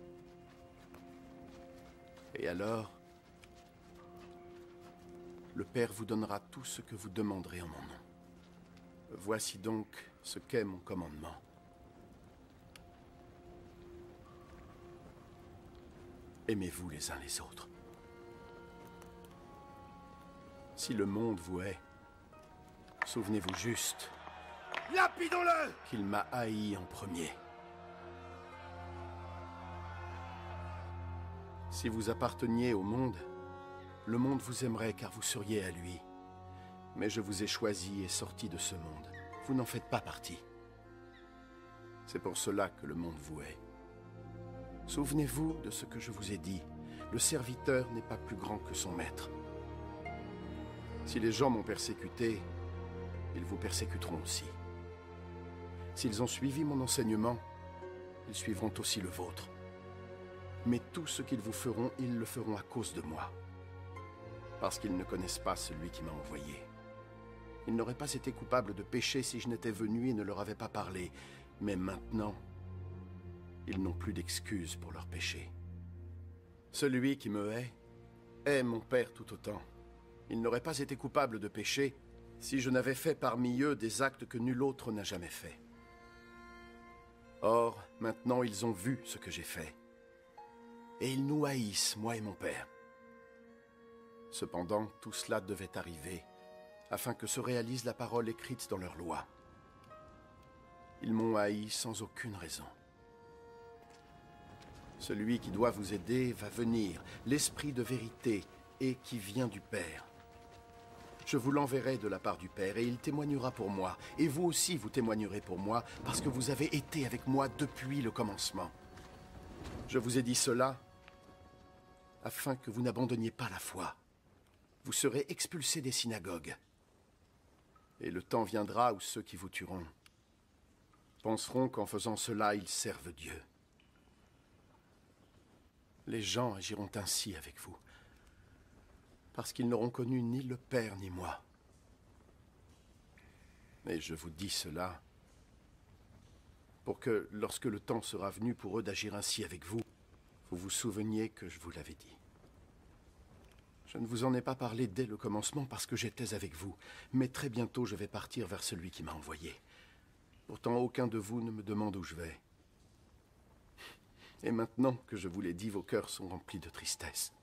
Et alors, le Père vous donnera tout ce que vous demanderez en mon nom. Voici donc ce qu'est mon commandement. Aimez-vous les uns les autres. Si le monde vous hait, souvenez-vous juste Lapidons-le! qu'il m'a haï en premier. Si vous apparteniez au monde, le monde vous aimerait car vous seriez à lui. Mais je vous ai choisi et sorti de ce monde. Vous n'en faites pas partie. C'est pour cela que le monde vous hait. Souvenez-vous de ce que je vous ai dit. Le serviteur n'est pas plus grand que son maître. Si les gens m'ont persécuté, ils vous persécuteront aussi. S'ils ont suivi mon enseignement, ils suivront aussi le vôtre. Mais tout ce qu'ils vous feront, ils le feront à cause de moi. Parce qu'ils ne connaissent pas celui qui m'a envoyé. Ils n'auraient pas été coupables de péché si je n'étais venu et ne leur avais pas parlé. Mais maintenant, ils n'ont plus d'excuses pour leurs péchés. Celui qui me hait, hait mon Père tout autant. Ils n'auraient pas été coupables de péché si je n'avais fait parmi eux des actes que nul autre n'a jamais fait. Or, maintenant ils ont vu ce que j'ai fait. Et ils nous haïssent, moi et mon Père. Cependant, tout cela devait arriver, afin que se réalise la parole écrite dans leur loi. Ils m'ont haï sans aucune raison. Celui qui doit vous aider va venir, l'Esprit de vérité, et qui vient du Père. Je vous l'enverrai de la part du Père, et il témoignera pour moi. Et vous aussi, vous témoignerez pour moi, parce que vous avez été avec moi depuis le commencement. Je vous ai dit cela afin que vous n'abandonniez pas la foi. Vous serez expulsés des synagogues. Et le temps viendra où ceux qui vous tueront penseront qu'en faisant cela, ils servent Dieu. Les gens agiront ainsi avec vous, parce qu'ils n'auront connu ni le Père ni moi. Mais je vous dis cela pour que, lorsque le temps sera venu pour eux d'agir ainsi avec vous, vous vous souveniez que je vous l'avais dit. Je ne vous en ai pas parlé dès le commencement parce que j'étais avec vous, mais très bientôt je vais partir vers celui qui m'a envoyé. Pourtant, aucun de vous ne me demande où je vais. Et maintenant que je vous l'ai dit, vos cœurs sont remplis de tristesse.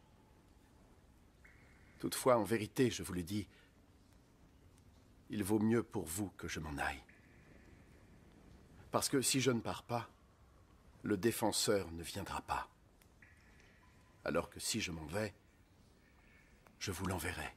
Toutefois, en vérité, je vous l'ai dit, il vaut mieux pour vous que je m'en aille. Parce que si je ne pars pas, le défenseur ne viendra pas. Alors que si je m'en vais, je vous l'enverrai.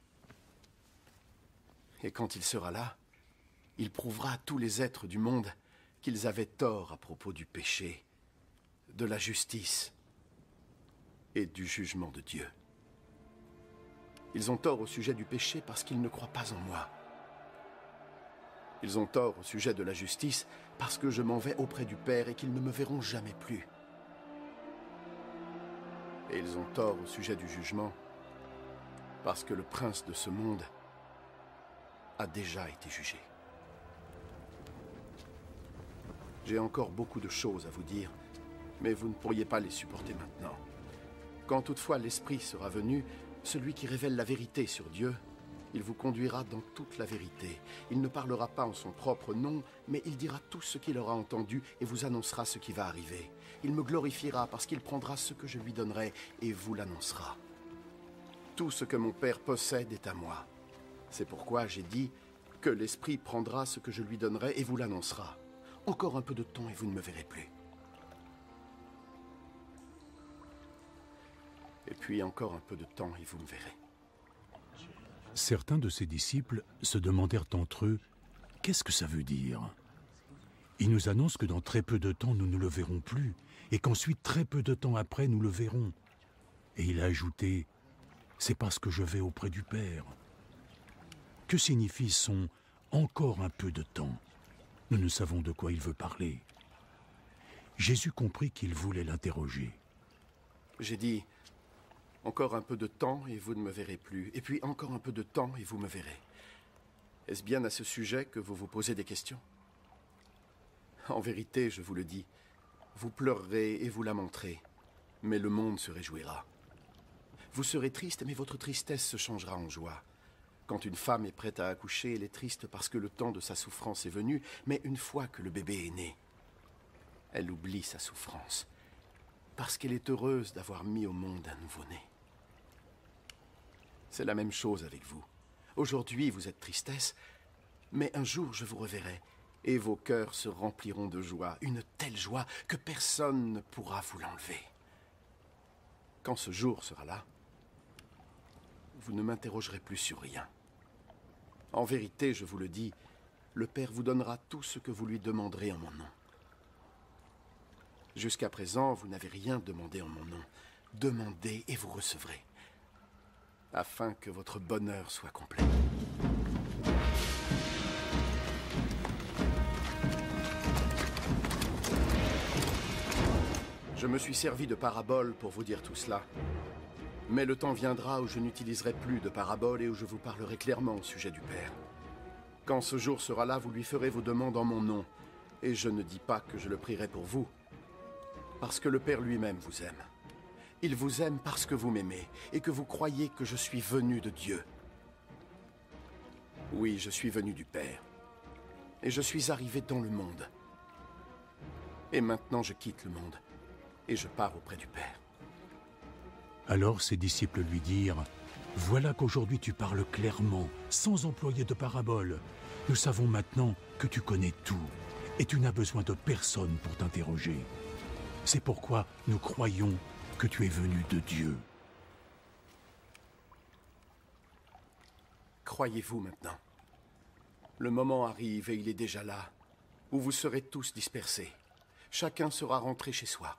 Et quand il sera là, il prouvera à tous les êtres du monde qu'ils avaient tort à propos du péché, de la justice et du jugement de Dieu. Ils ont tort au sujet du péché parce qu'ils ne croient pas en moi. Ils ont tort au sujet de la justice parce que je m'en vais auprès du Père et qu'ils ne me verront jamais plus. Et ils ont tort au sujet du jugement parce que le prince de ce monde a déjà été jugé. J'ai encore beaucoup de choses à vous dire, mais vous ne pourriez pas les supporter maintenant. Quand toutefois l'Esprit sera venu, celui qui révèle la vérité sur Dieu, il vous conduira dans toute la vérité. Il ne parlera pas en son propre nom, mais il dira tout ce qu'il aura entendu et vous annoncera ce qui va arriver. Il me glorifiera parce qu'il prendra ce que je lui donnerai et vous l'annoncera. Tout ce que mon Père possède est à moi. C'est pourquoi j'ai dit que l'Esprit prendra ce que je lui donnerai et vous l'annoncera. Encore un peu de temps et vous ne me verrez plus. Et puis encore un peu de temps et vous me verrez. Certains de ses disciples se demandèrent entre eux « Qu'est-ce que ça veut dire ?» Il nous annonce que dans très peu de temps nous ne le verrons plus et qu'ensuite très peu de temps après nous le verrons. Et il a ajouté « C'est parce que je vais auprès du Père ». Que signifie son « encore un peu de temps » ? Nous ne savons de quoi il veut parler. Jésus comprit qu'il voulait l'interroger. J'ai dit « Encore un peu de temps et vous ne me verrez plus. Et puis encore un peu de temps et vous me verrez. » Est-ce bien à ce sujet que vous vous posez des questions ? En vérité, je vous le dis, vous pleurerez et vous lamenterez, mais le monde se réjouira. Vous serez triste, mais votre tristesse se changera en joie. Quand une femme est prête à accoucher, elle est triste parce que le temps de sa souffrance est venu, mais une fois que le bébé est né, elle oublie sa souffrance, parce qu'elle est heureuse d'avoir mis au monde un nouveau-né. C'est la même chose avec vous. Aujourd'hui, vous êtes tristesse, mais un jour je vous reverrai, et vos cœurs se rempliront de joie, une telle joie que personne ne pourra vous l'enlever. Quand ce jour sera là, vous ne m'interrogerez plus sur rien. En vérité, je vous le dis, le Père vous donnera tout ce que vous lui demanderez en mon nom. Jusqu'à présent, vous n'avez rien demandé en mon nom. Demandez et vous recevrez, afin que votre bonheur soit complet. Je me suis servi de paraboles pour vous dire tout cela. Mais le temps viendra où je n'utiliserai plus de paraboles et où je vous parlerai clairement au sujet du Père. Quand ce jour sera là, vous lui ferez vos demandes en mon nom. Et je ne dis pas que je le prierai pour vous, parce que le Père lui-même vous aime. Il vous aime parce que vous m'aimez et que vous croyez que je suis venu de Dieu. Oui, je suis venu du Père. Et je suis arrivé dans le monde. Et maintenant je quitte le monde. Et je pars auprès du Père. Alors ses disciples lui dirent « Voilà qu'aujourd'hui tu parles clairement, sans employer de paraboles. Nous savons maintenant que tu connais tout, et tu n'as besoin de personne pour t'interroger. C'est pourquoi nous croyons que tu es venu de Dieu. » Croyez-vous maintenant? Le moment arrive, et il est déjà là, où vous serez tous dispersés. Chacun sera rentré chez soi.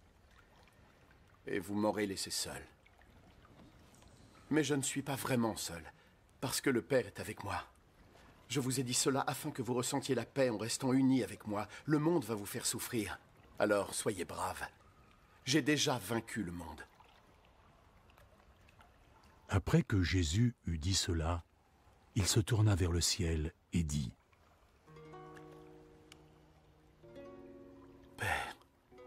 Et vous m'aurez laissé seul. Mais je ne suis pas vraiment seul, parce que le Père est avec moi. Je vous ai dit cela afin que vous ressentiez la paix en restant unis avec moi. Le monde va vous faire souffrir. Alors soyez braves. J'ai déjà vaincu le monde. Après que Jésus eut dit cela, il se tourna vers le ciel et dit « Père,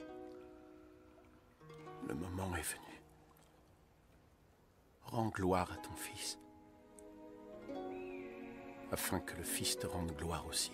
le moment est venu. Rends gloire à ton Fils, afin que le Fils te rende gloire aussi.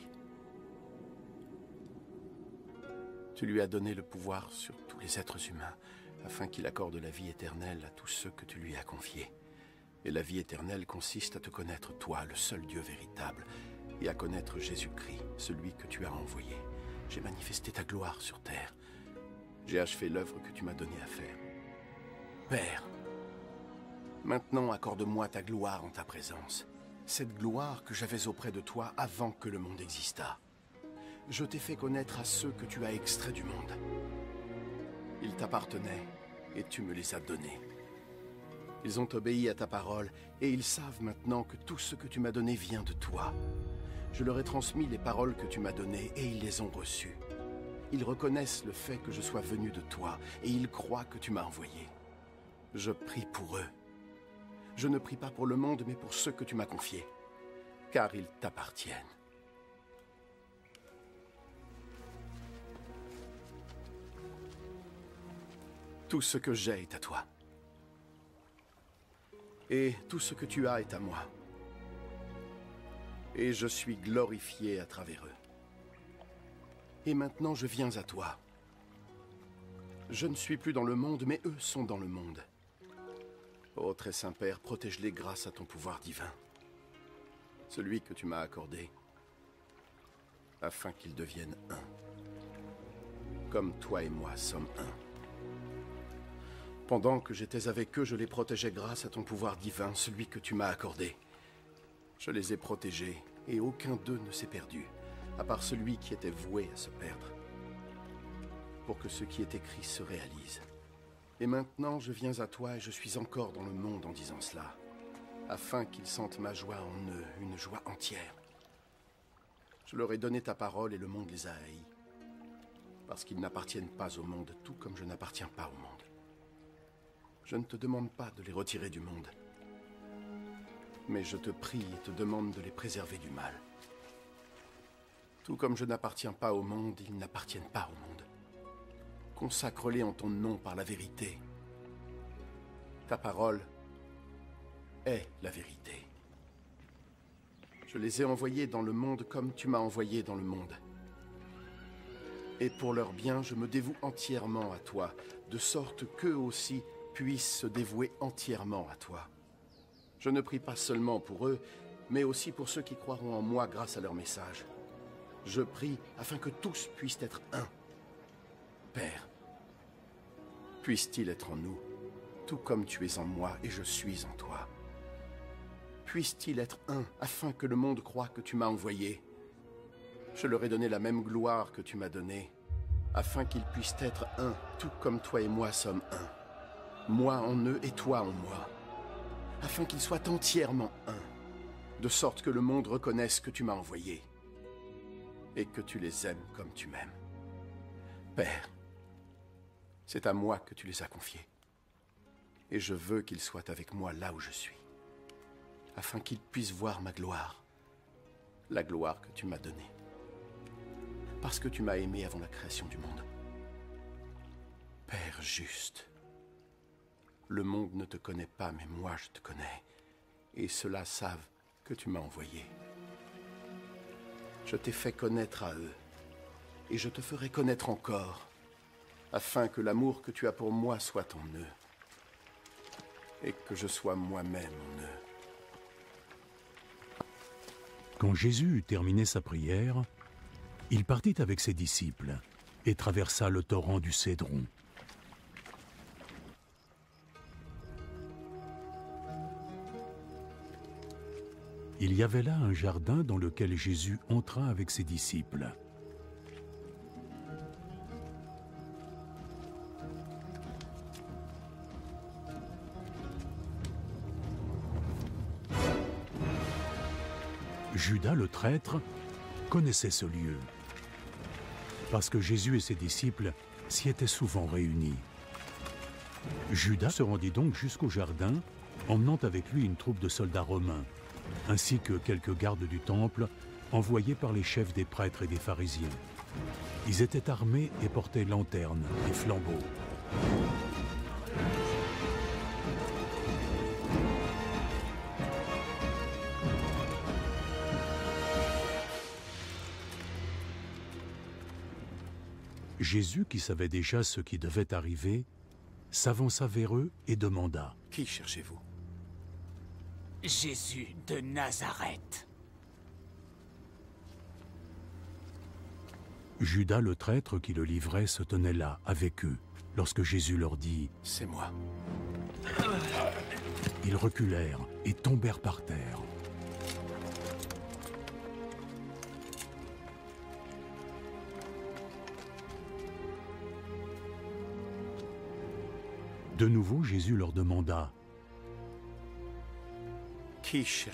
Tu lui as donné le pouvoir sur tous les êtres humains, afin qu'il accorde la vie éternelle à tous ceux que tu lui as confiés. Et la vie éternelle consiste à te connaître, toi, le seul Dieu véritable, et à connaître Jésus-Christ, celui que tu as envoyé. J'ai manifesté ta gloire sur terre. J'ai achevé l'œuvre que tu m'as donnée à faire. Père, maintenant accorde-moi ta gloire en ta présence, cette gloire que j'avais auprès de toi avant que le monde existât. Je t'ai fait connaître à ceux que tu as extraits du monde. Ils t'appartenaient et tu me les as donnés. Ils ont obéi à ta parole et ils savent maintenant que tout ce que tu m'as donné vient de toi. Je leur ai transmis les paroles que tu m'as données et ils les ont reçues. Ils reconnaissent le fait que je sois venu de toi et ils croient que tu m'as envoyé. Je prie pour eux. Je ne prie pas pour le monde, mais pour ceux que tu m'as confiés, car ils t'appartiennent. Tout ce que j'ai est à toi. Et tout ce que tu as est à moi. Et je suis glorifié à travers eux. Et maintenant je viens à toi. Je ne suis plus dans le monde, mais eux sont dans le monde. Ô très saint Père, protège-les grâce à ton pouvoir divin, celui que tu m'as accordé, afin qu'ils deviennent un, comme toi et moi sommes un. Pendant que j'étais avec eux, je les protégeais grâce à ton pouvoir divin, celui que tu m'as accordé. Je les ai protégés, et aucun d'eux ne s'est perdu, à part celui qui était voué à se perdre, pour que ce qui est écrit se réalise. Et maintenant, je viens à toi et je suis encore dans le monde en disant cela, afin qu'ils sentent ma joie en eux, une joie entière. Je leur ai donné ta parole et le monde les a haïs, parce qu'ils n'appartiennent pas au monde, tout comme je n'appartiens pas au monde. Je ne te demande pas de les retirer du monde, mais je te prie et te demande de les préserver du mal. Tout comme je n'appartiens pas au monde, ils n'appartiennent pas au monde. Consacre-les en ton nom par la vérité. Ta parole est la vérité. Je les ai envoyés dans le monde comme tu m'as envoyé dans le monde. Et pour leur bien, je me dévoue entièrement à toi, de sorte qu'eux aussi puissent se dévouer entièrement à toi. Je ne prie pas seulement pour eux, mais aussi pour ceux qui croiront en moi grâce à leur message. Je prie afin que tous puissent être un. Père, puisse-t-il être en nous, tout comme tu es en moi et je suis en toi. Puisse-t-il être un, afin que le monde croie que tu m'as envoyé. Je leur ai donné la même gloire que tu m'as donnée, afin qu'ils puissent être un, tout comme toi et moi sommes un. Moi en eux et toi en moi, afin qu'ils soient entièrement un, de sorte que le monde reconnaisse que tu m'as envoyé, et que tu les aimes comme tu m'aimes. Père, c'est à moi que tu les as confiés. Et je veux qu'ils soient avec moi là où je suis, afin qu'ils puissent voir ma gloire, la gloire que tu m'as donnée, parce que tu m'as aimé avant la création du monde. Père juste, le monde ne te connaît pas, mais moi je te connais, et ceux-là savent que tu m'as envoyé. Je t'ai fait connaître à eux, et je te ferai connaître encore, afin que l'amour que tu as pour moi soit en eux, et que je sois moi-même en eux. Quand Jésus eut terminé sa prière, il partit avec ses disciples et traversa le torrent du Cédron. Il y avait là un jardin dans lequel Jésus entra avec ses disciples. Judas le traître connaissait ce lieu, parce que Jésus et ses disciples s'y étaient souvent réunis. Judas se rendit donc jusqu'au jardin, emmenant avec lui une troupe de soldats romains, ainsi que quelques gardes du temple envoyés par les chefs des prêtres et des pharisiens. Ils étaient armés et portaient lanternes et flambeaux. Jésus, qui savait déjà ce qui devait arriver, s'avança vers eux et demanda : « Qui cherchez-vous ? » Jésus de Nazareth. Judas le traître qui le livrait se tenait là, avec eux, lorsque Jésus leur dit : « C'est moi. » Ils reculèrent et tombèrent par terre. De nouveau, Jésus leur demanda : « Qui cherchez-vous ? »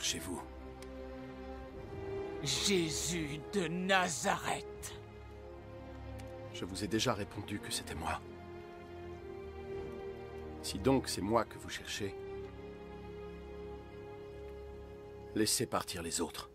Jésus de Nazareth. Je vous ai déjà répondu que c'était moi. Si donc c'est moi que vous cherchez, laissez partir les autres.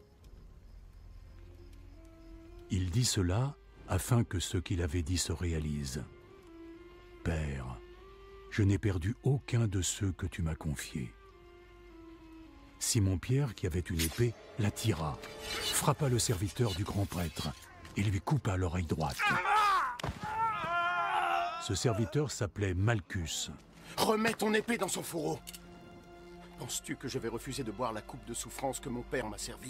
Il dit cela afin que ce qu'il avait dit se réalise. « Père, je n'ai perdu aucun de ceux que tu m'as confiés. » Simon-Pierre, qui avait une épée, la tira, frappa le serviteur du grand prêtre et lui coupa l'oreille droite. Ce serviteur s'appelait Malchus. Remets ton épée dans son fourreau. Penses-tu que je vais refuser de boire la coupe de souffrance que mon père m'a servie?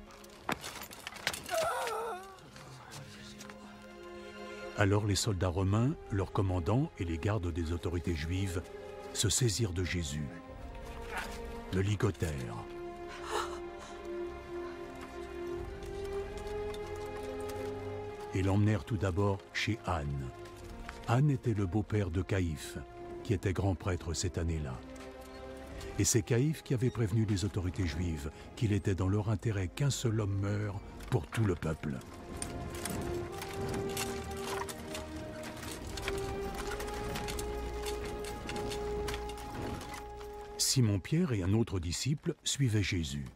Alors les soldats romains, leurs commandants et les gardes des autorités juives se saisirent de Jésus, le ligotèrent. Et l'emmenèrent tout d'abord chez Anne. Anne était le beau-père de Caïphe, qui était grand prêtre cette année-là. Et c'est Caïphe qui avait prévenu les autorités juives qu'il était dans leur intérêt qu'un seul homme meure pour tout le peuple. Simon-Pierre et un autre disciple suivaient Jésus.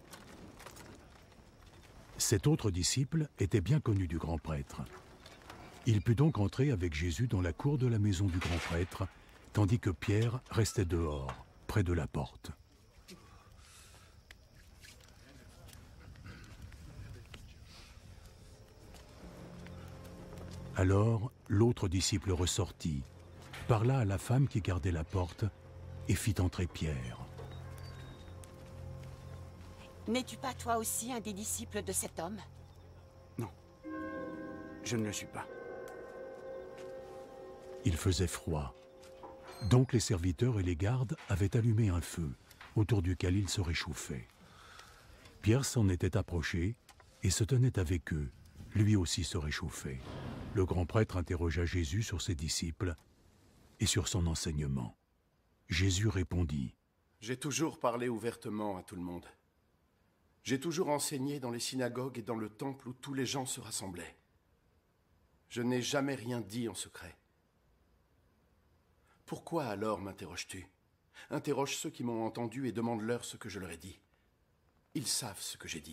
Cet autre disciple était bien connu du grand prêtre. Il put donc entrer avec Jésus dans la cour de la maison du grand prêtre, tandis que Pierre restait dehors, près de la porte. Alors, l'autre disciple ressortit, parla à la femme qui gardait la porte et fit entrer Pierre. N'es-tu pas toi aussi un des disciples de cet homme? Non, je ne le suis pas. Il faisait froid. Donc les serviteurs et les gardes avaient allumé un feu, autour duquel ils se réchauffaient. Pierre s'en était approché et se tenait avec eux. Lui aussi se réchauffait. Le grand prêtre interrogea Jésus sur ses disciples et sur son enseignement. Jésus répondit: « J'ai toujours parlé ouvertement à tout le monde. J'ai toujours enseigné dans les synagogues et dans le temple où tous les gens se rassemblaient. Je n'ai jamais rien dit en secret. Pourquoi alors m'interroges-tu? Interroge ceux qui m'ont entendu et demande-leur ce que je leur ai dit. Ils savent ce que j'ai dit. »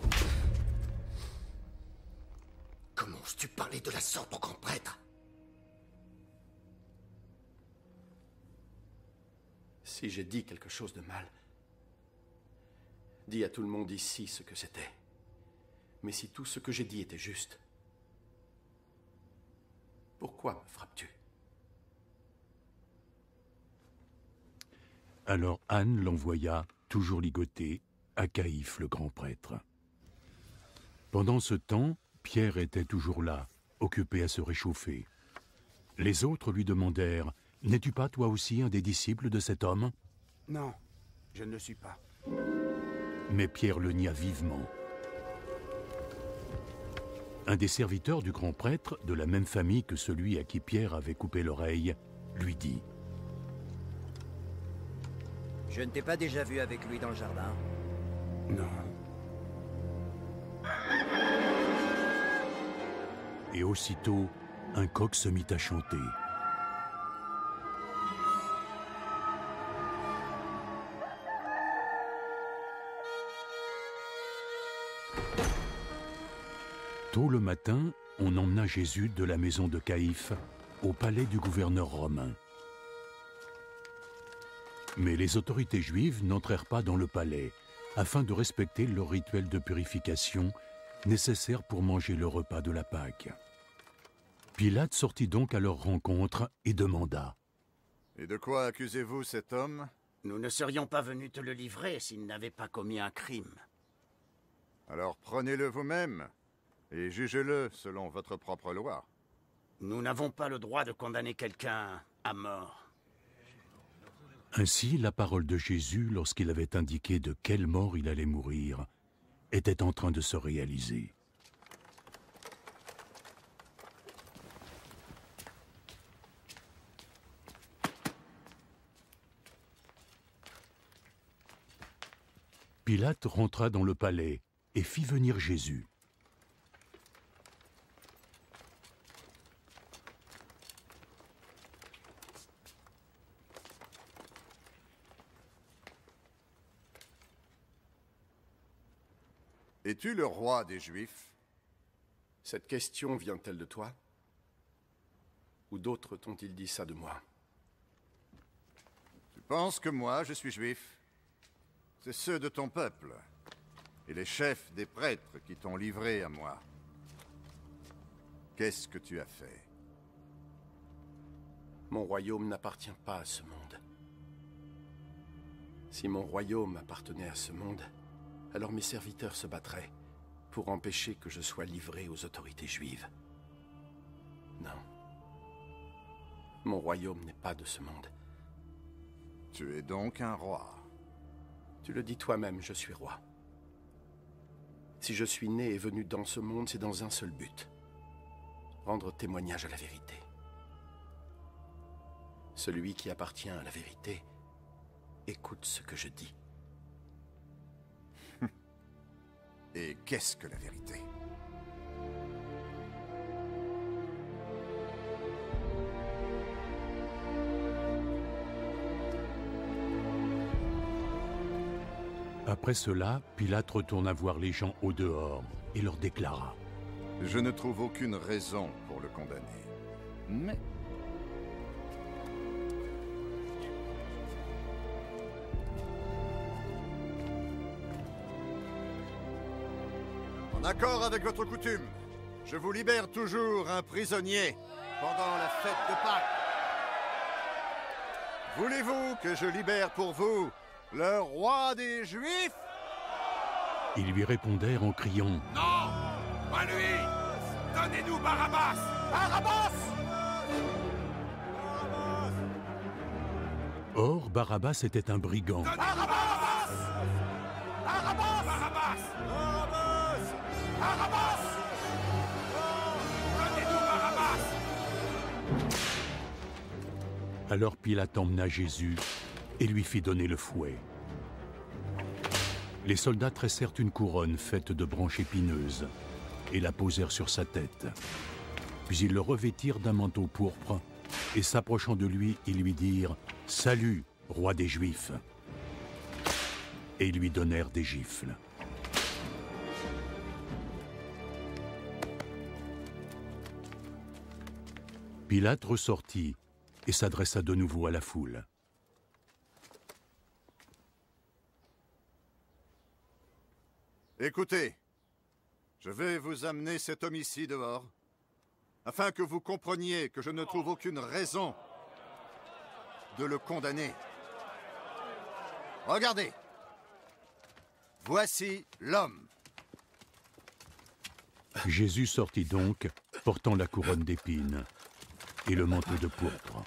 Comment oses-tu parler de la sorte au grand prêtre? Si j'ai dit quelque chose de mal, dis à tout le monde ici ce que c'était. Mais si tout ce que j'ai dit était juste, pourquoi me frappes-tu? Alors Anne l'envoya, toujours ligoté, à Caïphe le grand prêtre. Pendant ce temps, Pierre était toujours là, occupé à se réchauffer. Les autres lui demandèrent: « N'es-tu pas toi aussi un des disciples de cet homme ?» Non, je ne le suis pas. Mais Pierre le nia vivement. Un des serviteurs du grand prêtre, de la même famille que celui à qui Pierre avait coupé l'oreille, lui dit: « Je ne t'ai pas déjà vu avec lui dans le jardin? » Non. Et aussitôt, un coq se mit à chanter. Tôt le matin, on emmena Jésus de la maison de Caïphe au palais du gouverneur romain. Mais les autorités juives n'entrèrent pas dans le palais, afin de respecter leur rituel de purification nécessaire pour manger le repas de la Pâque. Pilate sortit donc à leur rencontre et demanda: « Et de quoi accusez-vous cet homme? » « Nous ne serions pas venus te le livrer s'il n'avait pas commis un crime. »« Alors prenez-le vous-même et jugez-le selon votre propre loi. »« Nous n'avons pas le droit de condamner quelqu'un à mort. » Ainsi, la parole de Jésus, lorsqu'il avait indiqué de quelle mort il allait mourir, était en train de se réaliser. Pilate rentra dans le palais et fit venir Jésus. Es-tu le roi des Juifs? Cette question vient-elle de toi? Ou d'autres t'ont-ils dit ça de moi? Tu penses que moi, je suis juif? C'est ceux de ton peuple et les chefs des prêtres qui t'ont livré à moi. Qu'est-ce que tu as fait? Mon royaume n'appartient pas à ce monde. Si mon royaume appartenait à ce monde, alors mes serviteurs se battraient pour empêcher que je sois livré aux autorités juives. Non. Mon royaume n'est pas de ce monde. Tu es donc un roi. Tu le dis toi-même, je suis roi. Si je suis né et venu dans ce monde, c'est dans un seul but. Rendre témoignage à la vérité. Celui qui appartient à la vérité, écoute ce que je dis. Et qu'est-ce que la vérité? Après cela, Pilate retourna voir les gens au dehors et leur déclara: Je ne trouve aucune raison pour le condamner. Mais... En accord avec votre coutume, je vous libère toujours un prisonnier pendant la fête de Pâques. Voulez-vous que je libère pour vous le roi des Juifs? Ils lui répondèrent en criant: Non! Pas lui! Donnez-nous Barabbas! Barabbas! Or, Barabbas était un brigand. Barabbas! Barabbas! Barabbas! Barabbas! Donnez-nous Barabbas! Alors Pilate emmena Jésus et lui fit donner le fouet. Les soldats tressèrent une couronne faite de branches épineuses et la posèrent sur sa tête. Puis ils le revêtirent d'un manteau pourpre et s'approchant de lui, ils lui dirent: Salut, roi des Juifs! Et ils lui donnèrent des gifles. Pilate ressortit et s'adressa de nouveau à la foule. Écoutez, je vais vous amener cet homme ici dehors, afin que vous compreniez que je ne trouve aucune raison de le condamner. Regardez, voici l'homme. Jésus sortit donc, portant la couronne d'épines et le manteau de pourpre.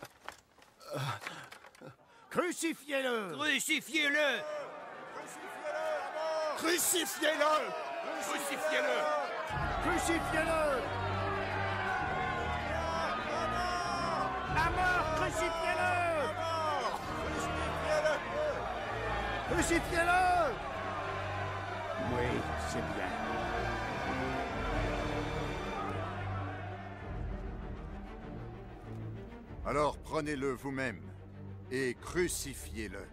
Crucifiez-le! Crucifiez-le! Crucifiez-le! Crucifiez-le! Crucifiez-le! À mort! Crucifiez-le! Crucifiez-le! Oui, c'est bien. Alors prenez-le vous-même et crucifiez-le.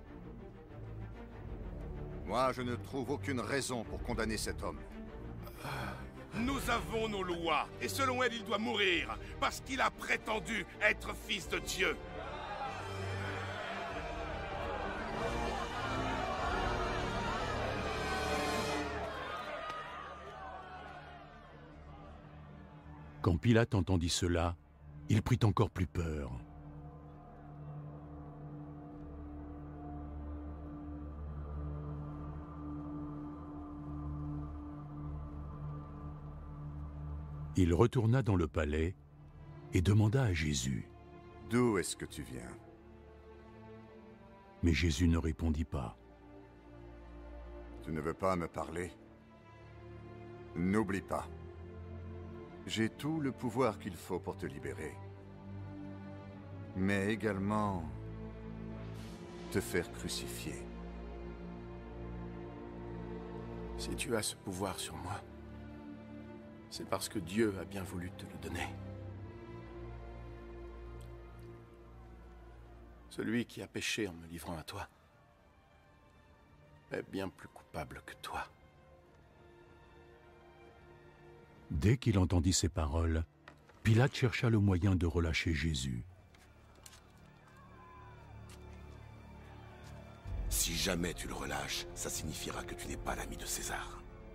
Moi, je ne trouve aucune raison pour condamner cet homme. Nous avons nos lois, et selon elles, il doit mourir, parce qu'il a prétendu être fils de Dieu. Quand Pilate entendit cela, il prit encore plus peur. Il retourna dans le palais et demanda à Jésus: D'où est-ce que tu viens? Mais Jésus ne répondit pas. Tu ne veux pas me parler? N'oublie pas. J'ai tout le pouvoir qu'il faut pour te libérer. Mais également te faire crucifier. Si tu as ce pouvoir sur moi, c'est parce que Dieu a bien voulu te le donner. Celui qui a péché en me livrant à toi est bien plus coupable que toi. Dès qu'il entendit ces paroles, Pilate chercha le moyen de relâcher Jésus. Si jamais tu le relâches, ça signifiera que tu n'es pas l'ami de César.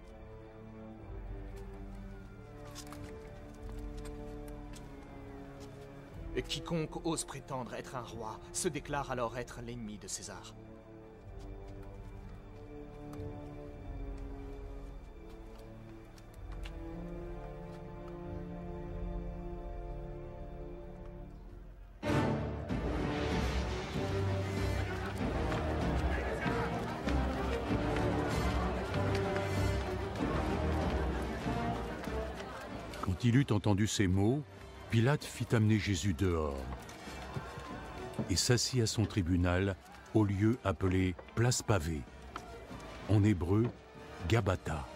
Et quiconque ose prétendre être un roi se déclare alors être l'ennemi de César. Quand il eut entendu ces mots, Pilate fit amener Jésus dehors et s'assit à son tribunal au lieu appelé Place Pavée, en hébreu Gabata.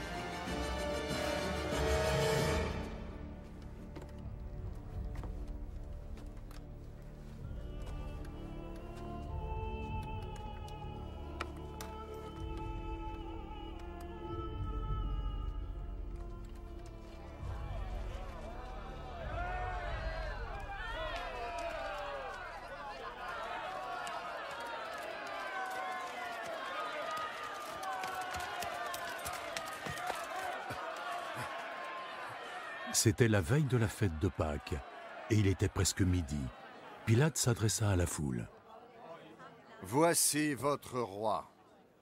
C'était la veille de la fête de Pâques, et il était presque midi. Pilate s'adressa à la foule. « Voici votre roi. »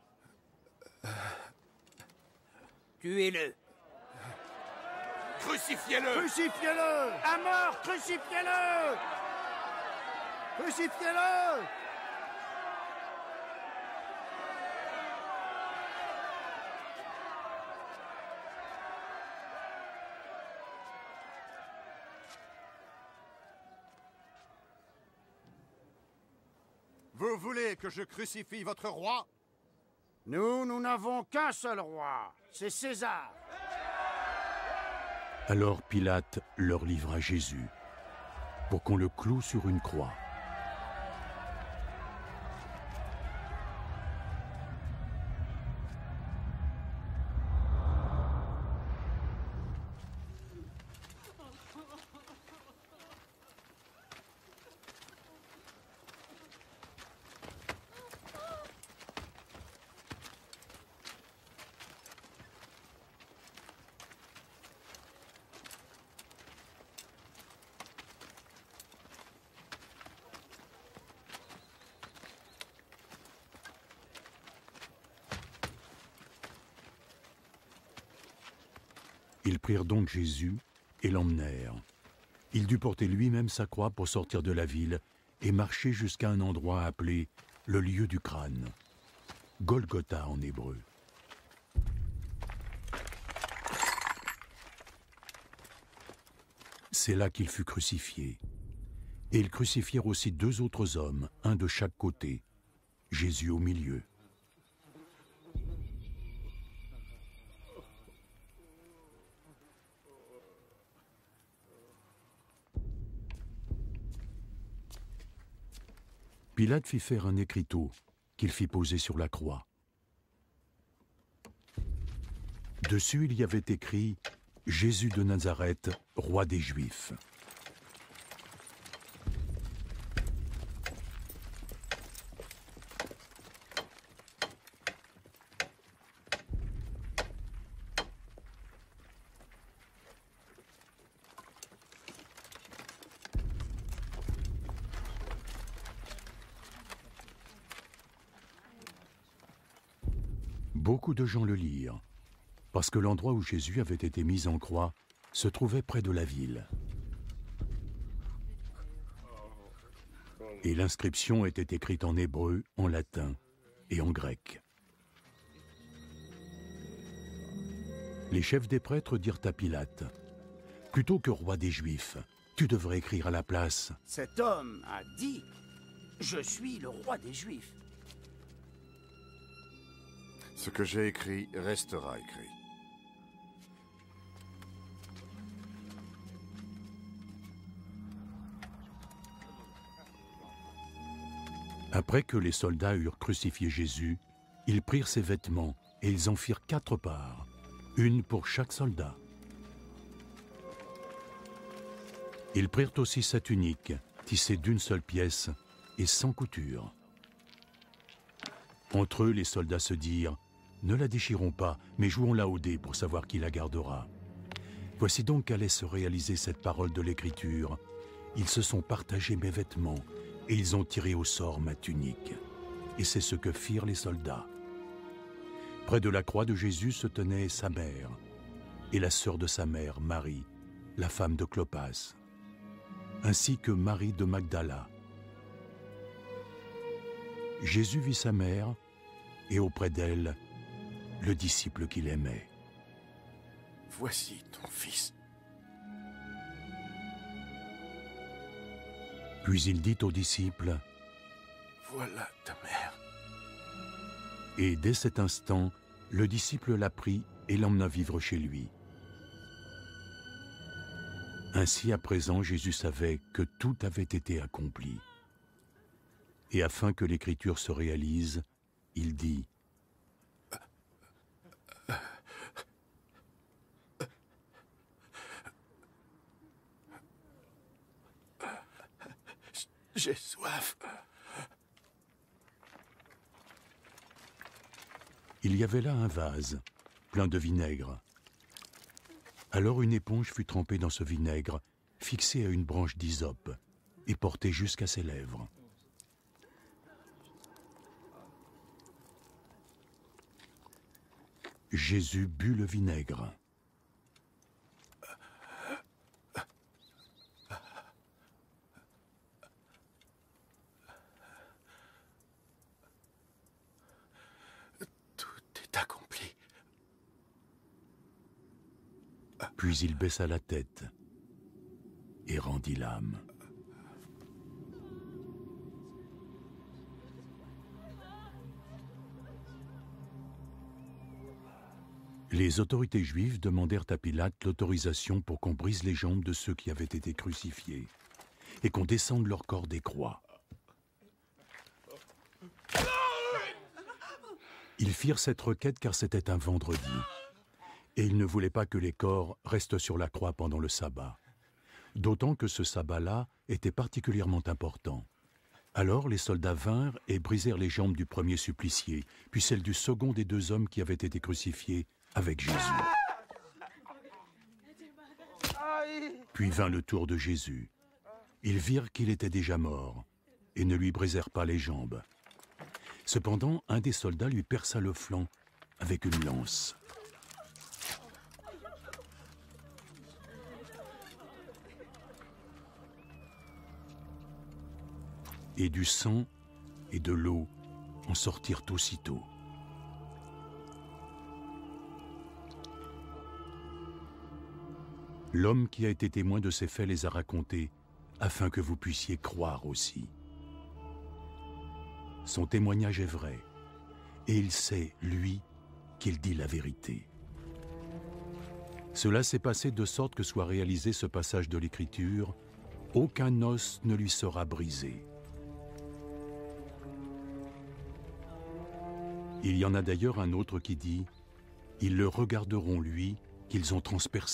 Tuez-le. Crucifiez-le! Crucifiez-le! À mort, crucifiez-le! Crucifiez-le! Vous voulez que je crucifie votre roi? Nous, nous n'avons qu'un seul roi, c'est César. Alors Pilate leur livra Jésus pour qu'on le cloue sur une croix. Ils prirent donc Jésus et l'emmenèrent. Il dut porter lui-même sa croix pour sortir de la ville et marcher jusqu'à un endroit appelé le lieu du crâne, Golgotha en hébreu. C'est là qu'il fut crucifié. Et ils crucifièrent aussi deux autres hommes, un de chaque côté, Jésus au milieu. Pilate fit faire un écriteau qu'il fit poser sur la croix. Dessus, il y avait écrit « Jésus de Nazareth, roi des Juifs ». Beaucoup de gens le lirent, parce que l'endroit où Jésus avait été mis en croix se trouvait près de la ville. Et l'inscription était écrite en hébreu, en latin et en grec. Les chefs des prêtres dirent à Pilate, « Plutôt que roi des Juifs, tu devrais écrire à la place. » Cet homme a dit, « Je suis le roi des Juifs. » Ce que j'ai écrit restera écrit. Après que les soldats eurent crucifié Jésus, ils prirent ses vêtements et ils en firent quatre parts, une pour chaque soldat. Ils prirent aussi sa tunique, tissée d'une seule pièce et sans couture. Entre eux, les soldats se dirent, « Ne la déchirons pas, mais jouons-la au dé pour savoir qui la gardera. » Voici donc qu'allait se réaliser cette parole de l'Écriture. Ils se sont partagés mes vêtements, et ils ont tiré au sort ma tunique. Et c'est ce que firent les soldats. Près de la croix de Jésus se tenait sa mère, et la sœur de sa mère, Marie, la femme de Clopas, ainsi que Marie de Magdala. Jésus vit sa mère, et auprès d'elle, le disciple qu'il aimait. Voici ton fils. Puis il dit aux disciples, « Voilà ta mère. » Et dès cet instant, le disciple la prit et l'emmena vivre chez lui. Ainsi, à présent, Jésus savait que tout avait été accompli. Et afin que l'Écriture se réalise, il dit, « J'ai soif. » Il y avait là un vase, plein de vinaigre. Alors une éponge fut trempée dans ce vinaigre, fixée à une branche d'hysope, et portée jusqu'à ses lèvres. Jésus but le vinaigre. Accompli. Puis il baissa la tête et rendit l'âme. Les autorités juives demandèrent à Pilate l'autorisation pour qu'on brise les jambes de ceux qui avaient été crucifiés et qu'on descende leur corps des croix. Ils firent cette requête car c'était un vendredi, et ils ne voulaient pas que les corps restent sur la croix pendant le sabbat, d'autant que ce sabbat-là était particulièrement important. Alors les soldats vinrent et brisèrent les jambes du premier supplicié, puis celles du second des deux hommes qui avaient été crucifiés avec Jésus. Puis vint le tour de Jésus. Ils virent qu'il était déjà mort, et ne lui brisèrent pas les jambes. Cependant, un des soldats lui perça le flanc avec une lance. Et du sang et de l'eau en sortirent aussitôt. L'homme qui a été témoin de ces faits les a racontés, afin que vous puissiez croire aussi. Son témoignage est vrai, et il sait, lui, qu'il dit la vérité. Cela s'est passé de sorte que soit réalisé ce passage de l'Écriture, aucun os ne lui sera brisé. Il y en a d'ailleurs un autre qui dit, « Ils le regarderont, lui, qu'ils ont transpercé. »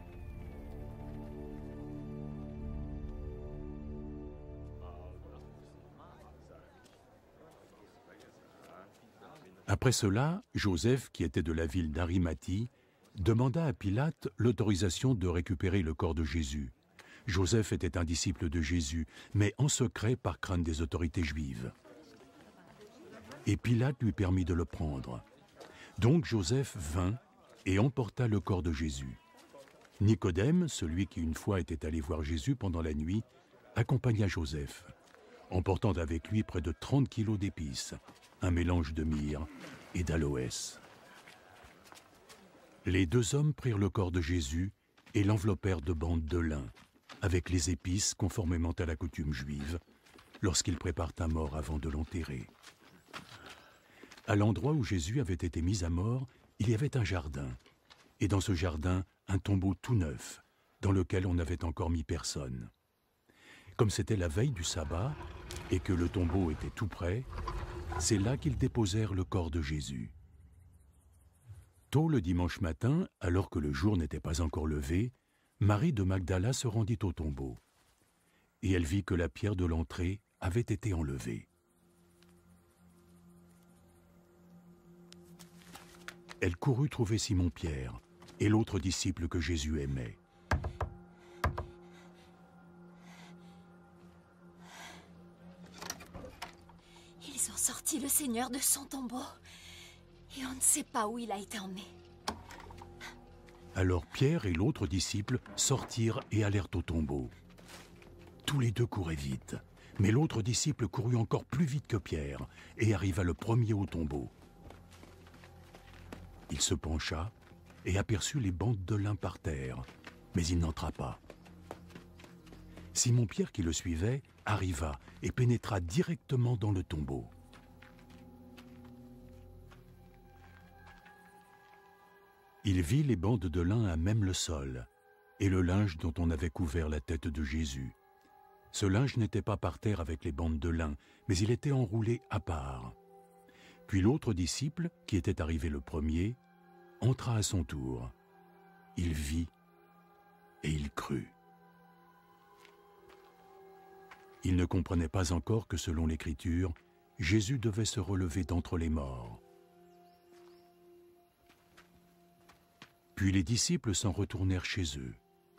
Après cela, Joseph, qui était de la ville d'Arimathie, demanda à Pilate l'autorisation de récupérer le corps de Jésus. Joseph était un disciple de Jésus, mais en secret par crainte des autorités juives. Et Pilate lui permit de le prendre. Donc Joseph vint et emporta le corps de Jésus. Nicodème, celui qui une fois était allé voir Jésus pendant la nuit, accompagna Joseph, emportant avec lui près de trente kilos d'épices, un mélange de myrrhe et d'aloès. Les deux hommes prirent le corps de Jésus et l'enveloppèrent de bandes de lin, avec les épices conformément à la coutume juive, lorsqu'ils préparent un mort avant de l'enterrer. À l'endroit où Jésus avait été mis à mort, il y avait un jardin, et dans ce jardin, un tombeau tout neuf, dans lequel on n'avait encore mis personne. Comme c'était la veille du sabbat, et que le tombeau était tout près, c'est là qu'ils déposèrent le corps de Jésus. Tôt le dimanche matin, alors que le jour n'était pas encore levé, Marie de Magdala se rendit au tombeau, et elle vit que la pierre de l'entrée avait été enlevée. Elle courut trouver Simon-Pierre et l'autre disciple que Jésus aimait. Ils ont sorti le Seigneur de son tombeau et on ne sait pas où il a été emmené. Alors Pierre et l'autre disciple sortirent et allèrent au tombeau. Tous les deux couraient vite, mais l'autre disciple courut encore plus vite que Pierre et arriva le premier au tombeau. Il se pencha et aperçut les bandes de lin par terre, mais il n'entra pas. Simon-Pierre, qui le suivait, arriva et pénétra directement dans le tombeau. Il vit les bandes de lin à même le sol et le linge dont on avait couvert la tête de Jésus. Ce linge n'était pas par terre avec les bandes de lin, mais il était enroulé à part. Puis l'autre disciple, qui était arrivé le premier, entra à son tour. Il vit et il crut. Il ne comprenait pas encore que, selon l'Écriture, Jésus devait se relever d'entre les morts. Puis les disciples s'en retournèrent chez eux.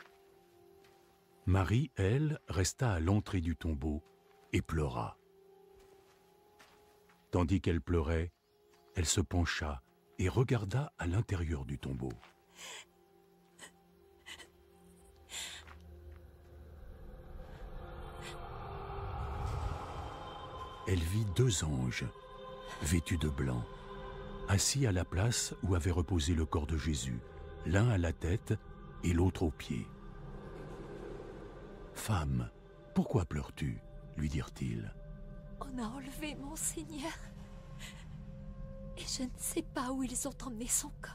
Marie, elle, resta à l'entrée du tombeau et pleura. Tandis qu'elle pleurait, elle se pencha et regarda à l'intérieur du tombeau. Elle vit deux anges, vêtus de blanc, assis à la place où avait reposé le corps de Jésus, l'un à la tête et l'autre aux pieds. « Femme, pourquoi pleures-tu » lui dirent-ils. « On a enlevé mon Seigneur, et je ne sais pas où ils ont emmené son corps. »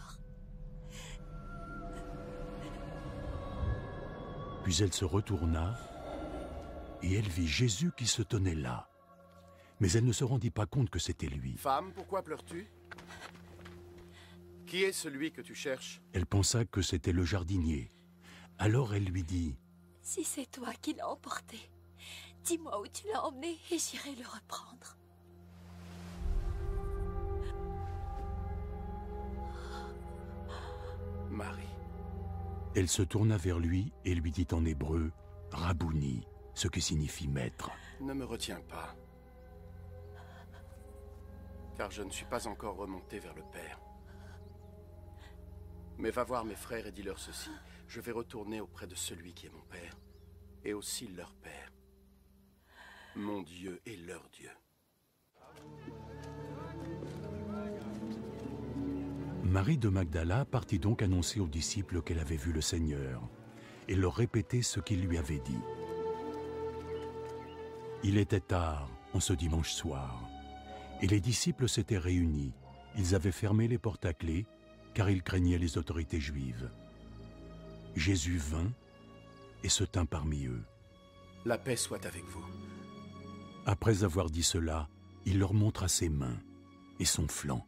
Puis elle se retourna, et elle vit Jésus qui se tenait là. Mais elle ne se rendit pas compte que c'était lui. « Femme, pourquoi pleures-tu ? Qui est celui que tu cherches ?» Elle pensa que c'était le jardinier. Alors elle lui dit: « Si c'est toi qui l'as emporté, dis-moi où tu l'as emmené et j'irai le reprendre. » Marie. Elle se tourna vers lui et lui dit en hébreu « Rabouni », ce qui signifie maître. Ne me retiens pas, car je ne suis pas encore remonté vers le Père. Mais va voir mes frères et dis-leur ceci: je vais retourner auprès de celui qui est mon Père, et aussi leur Père, mon Dieu et leur Dieu. Marie de Magdala partit donc annoncer aux disciples qu'elle avait vu le Seigneur, et leur répéter ce qu'il lui avait dit. Il était tard, en ce dimanche soir, et les disciples s'étaient réunis. Ils avaient fermé les portes à clé, car ils craignaient les autorités juives. Jésus vint et se tint parmi eux. La paix soit avec vous. Après avoir dit cela, il leur montra ses mains et son flanc.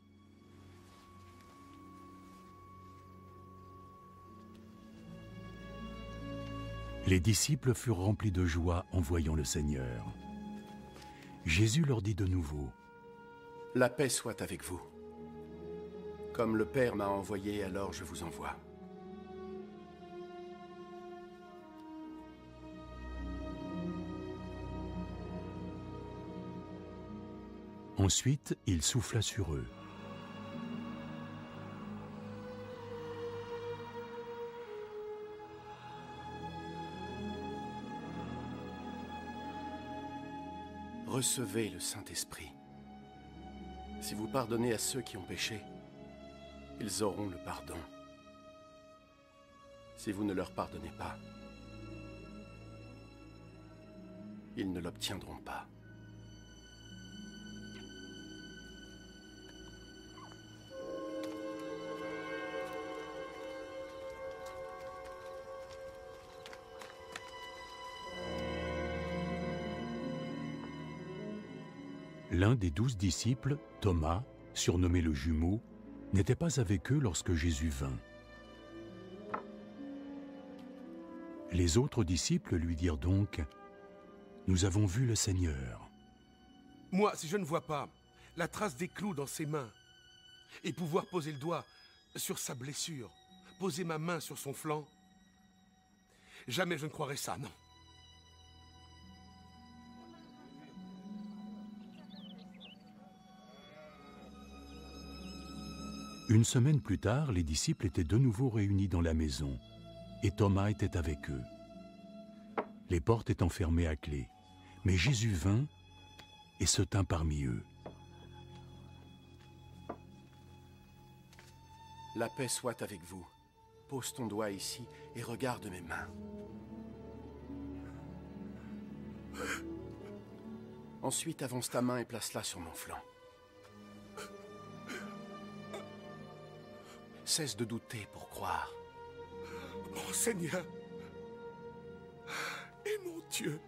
Les disciples furent remplis de joie en voyant le Seigneur. Jésus leur dit de nouveau: « La paix soit avec vous. Comme le Père m'a envoyé, alors je vous envoie. » Ensuite, il souffla sur eux. Recevez le Saint-Esprit. Si vous pardonnez à ceux qui ont péché, ils auront le pardon. Si vous ne leur pardonnez pas, ils ne l'obtiendront pas. L'un des douze disciples, Thomas, surnommé le jumeau, n'était pas avec eux lorsque Jésus vint. Les autres disciples lui dirent donc: « Nous avons vu le Seigneur. » Moi, si je ne vois pas la trace des clous dans ses mains, et pouvoir poser le doigt sur sa blessure, poser ma main sur son flanc, jamais je ne croirais ça, non. Une semaine plus tard, les disciples étaient de nouveau réunis dans la maison, et Thomas était avec eux. Les portes étant fermées à clé, mais Jésus vint et se tint parmi eux. La paix soit avec vous. Pose ton doigt ici et regarde mes mains. Ensuite, avance ta main et place-la sur mon flanc. Cesse de douter pour croire. Mon Seigneur et mon Dieu.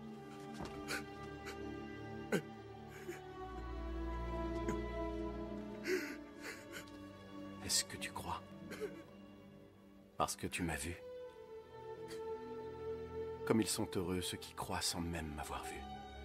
Est-ce que tu crois? Parce que tu m'as vu. Comme ils sont heureux ceux qui croient sans même m'avoir vu.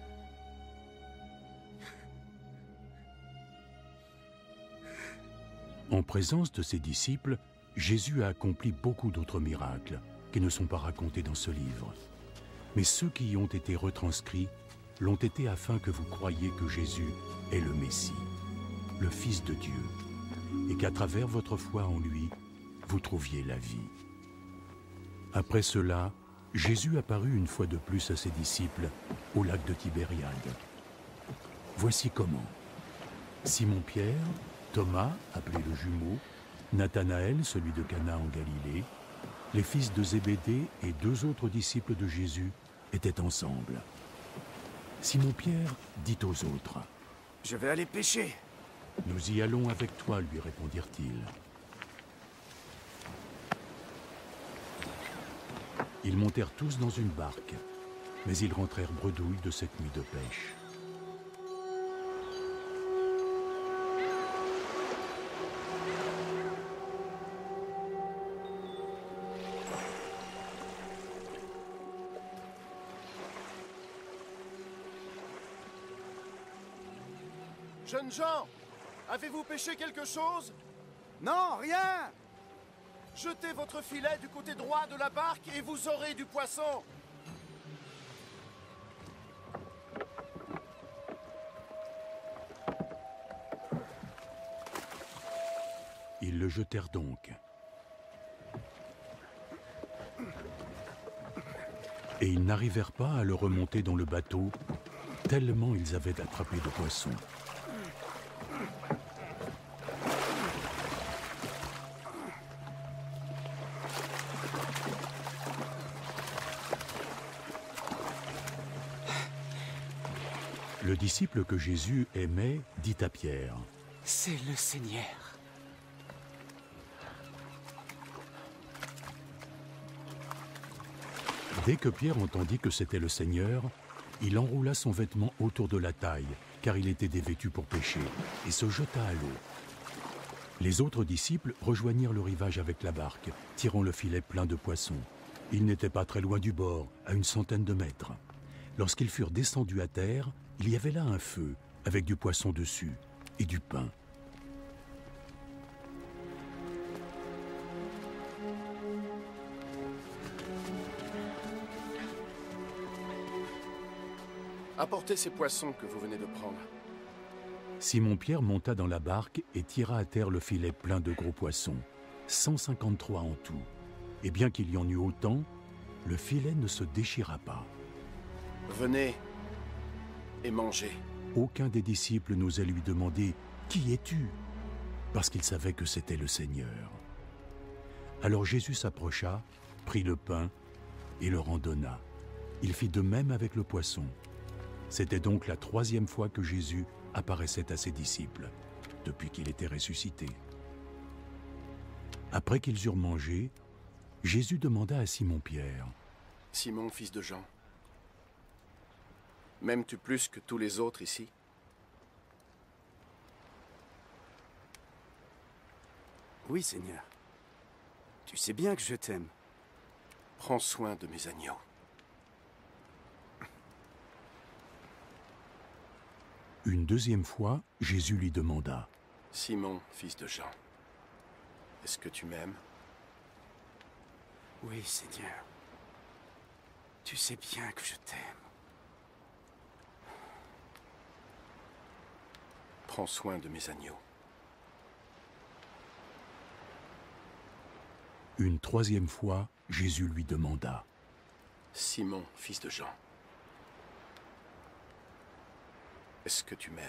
En présence de ses disciples, Jésus a accompli beaucoup d'autres miracles qui ne sont pas racontés dans ce livre. Mais ceux qui y ont été retranscrits l'ont été afin que vous croyiez que Jésus est le Messie, le Fils de Dieu, et qu'à travers votre foi en lui, vous trouviez la vie. Après cela, Jésus apparut une fois de plus à ses disciples au lac de Tibériade. Voici comment. Simon-Pierre, Thomas, appelé le jumeau, Nathanaël, celui de Cana en Galilée, les fils de Zébédée et deux autres disciples de Jésus étaient ensemble. Simon-Pierre dit aux autres, « Je vais aller pêcher. »« Nous y allons avec toi, lui répondirent-ils. Ils montèrent tous dans une barque, mais ils rentrèrent bredouilles de cette nuit de pêche. Jeunes gens, avez-vous pêché quelque chose? Non, rien! Jetez votre filet du côté droit de la barque et vous aurez du poisson. Ils le jetèrent donc. Et ils n'arrivèrent pas à le remonter dans le bateau, tellement ils avaient attrapé de poissons. Le disciple que Jésus aimait dit à Pierre, « C'est le Seigneur. » Dès que Pierre entendit que c'était le Seigneur, il enroula son vêtement autour de la taille, car il était dévêtu pour pêcher, et se jeta à l'eau. Les autres disciples rejoignirent le rivage avec la barque, tirant le filet plein de poissons. Ils n'étaient pas très loin du bord, à une centaine de mètres. Lorsqu'ils furent descendus à terre, il y avait là un feu, avec du poisson dessus, et du pain. Apportez ces poissons que vous venez de prendre. Simon-Pierre monta dans la barque et tira à terre le filet plein de gros poissons, cent cinquante-trois en tout. Et bien qu'il y en eût autant, le filet ne se déchira pas. Venez et mangez. Aucun des disciples n'osait lui demander « Qui es-tu » parce qu'il savait que c'était le Seigneur. Alors Jésus s'approcha, prit le pain et leur en donna. Il fit de même avec le poisson. C'était donc la troisième fois que Jésus apparaissait à ses disciples, depuis qu'il était ressuscité. Après qu'ils eurent mangé, Jésus demanda à Simon-Pierre, « Simon, fils de Jean, m'aimes-tu plus que tous les autres ici? » Oui, Seigneur. Tu sais bien que je t'aime. Prends soin de mes agneaux. Une deuxième fois, Jésus lui demanda, « Simon, fils de Jean, est-ce que tu m'aimes? » Oui, Seigneur. Tu sais bien que je t'aime. Prends soin de mes agneaux. Une troisième fois, Jésus lui demanda, « Simon, fils de Jean, est-ce que tu m'aimes? »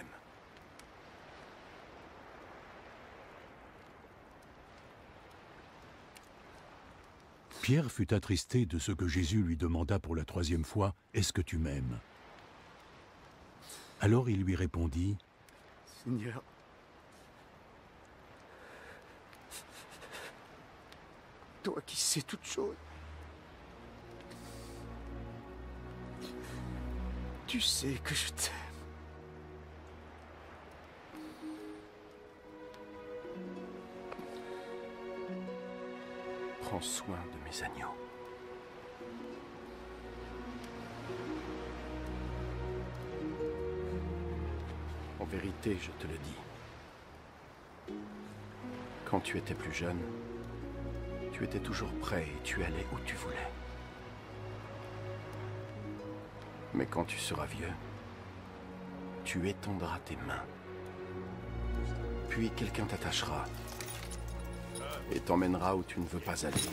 Pierre fut attristé de ce que Jésus lui demanda pour la troisième fois, « Est-ce que tu m'aimes » Alors il lui répondit, « Seigneur, toi qui sais toutes choses, tu sais que je t'aime. Prends soin de mes agneaux. En vérité, je te le dis. Quand tu étais plus jeune, tu étais toujours prêt et tu allais où tu voulais. Mais quand tu seras vieux, tu étendras tes mains. Puis quelqu'un t'attachera et t'emmènera où tu ne veux pas aller.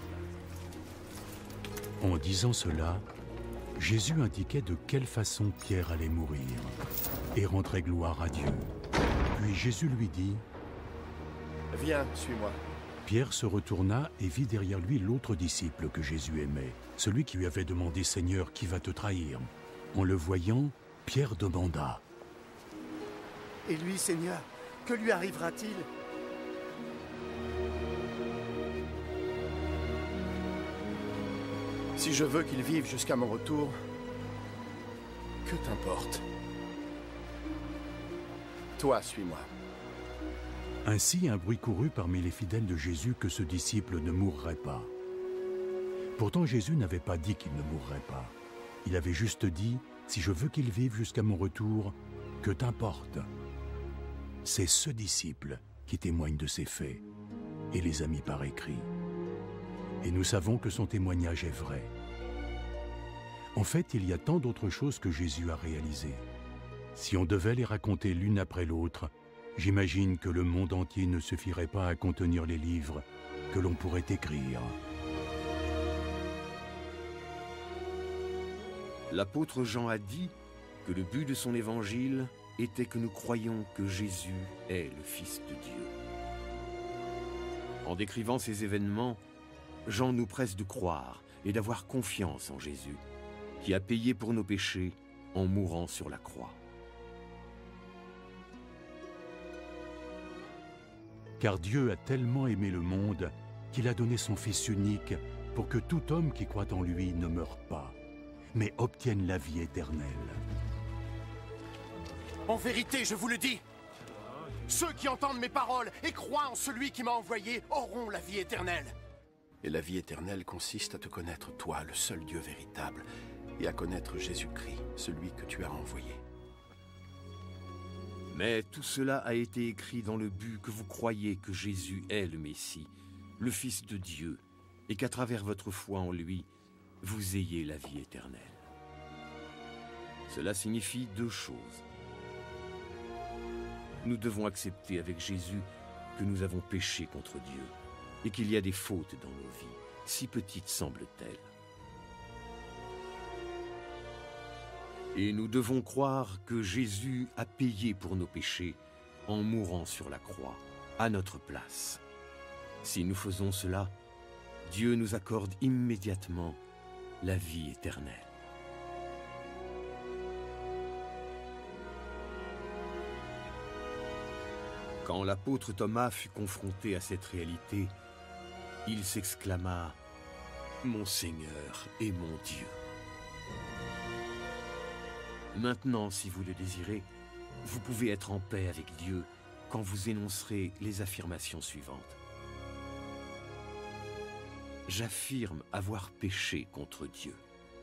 En disant cela, Jésus indiquait de quelle façon Pierre allait mourir et rendrait gloire à Dieu. Puis Jésus lui dit, « Viens, suis-moi. » Pierre se retourna et vit derrière lui l'autre disciple que Jésus aimait, celui qui lui avait demandé « Seigneur, qui va te trahir ?» En le voyant, Pierre demanda, « Et lui, Seigneur, que lui arrivera-t-il » Si je veux qu'il vive jusqu'à mon retour, que t'importe? Toi, suis-moi. Ainsi, un bruit courut parmi les fidèles de Jésus que ce disciple ne mourrait pas. Pourtant, Jésus n'avait pas dit qu'il ne mourrait pas. Il avait juste dit, si je veux qu'il vive jusqu'à mon retour, que t'importe? C'est ce disciple qui témoigne de ces faits et les a mis par écrit. Et nous savons que son témoignage est vrai. En fait, il y a tant d'autres choses que Jésus a réalisées. Si on devait les raconter l'une après l'autre, j'imagine que le monde entier ne suffirait pas à contenir les livres que l'on pourrait écrire. L'apôtre Jean a dit que le but de son évangile était que nous croyions que Jésus est le Fils de Dieu. En décrivant ces événements, Jean nous presse de croire et d'avoir confiance en Jésus, qui a payé pour nos péchés en mourant sur la croix. Car Dieu a tellement aimé le monde qu'il a donné son Fils unique pour que tout homme qui croit en lui ne meure pas, mais obtienne la vie éternelle. En vérité, je vous le dis, ceux qui entendent mes paroles et croient en celui qui m'a envoyé auront la vie éternelle. Et la vie éternelle consiste à te connaître, toi, le seul Dieu véritable, et à connaître Jésus-Christ, celui que tu as envoyé. Mais tout cela a été écrit dans le but que vous croyiez que Jésus est le Messie, le Fils de Dieu, et qu'à travers votre foi en lui, vous ayez la vie éternelle. Cela signifie deux choses. Nous devons accepter avec Jésus que nous avons péché contre Dieu et qu'il y a des fautes dans nos vies, si petites semblent-elles. Et nous devons croire que Jésus a payé pour nos péchés en mourant sur la croix, à notre place. Si nous faisons cela, Dieu nous accorde immédiatement la vie éternelle. Quand l'apôtre Thomas fut confronté à cette réalité, il s'exclama « Mon Seigneur et mon Dieu ». Maintenant, si vous le désirez, vous pouvez être en paix avec Dieu quand vous énoncerez les affirmations suivantes. J'affirme avoir péché contre Dieu.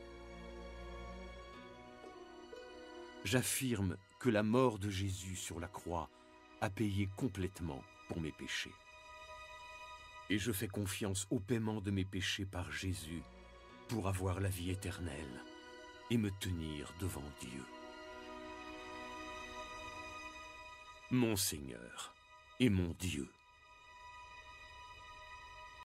J'affirme que la mort de Jésus sur la croix a payé complètement pour mes péchés. Et je fais confiance au paiement de mes péchés par Jésus pour avoir la vie éternelle et me tenir devant Dieu. Mon Seigneur et mon Dieu.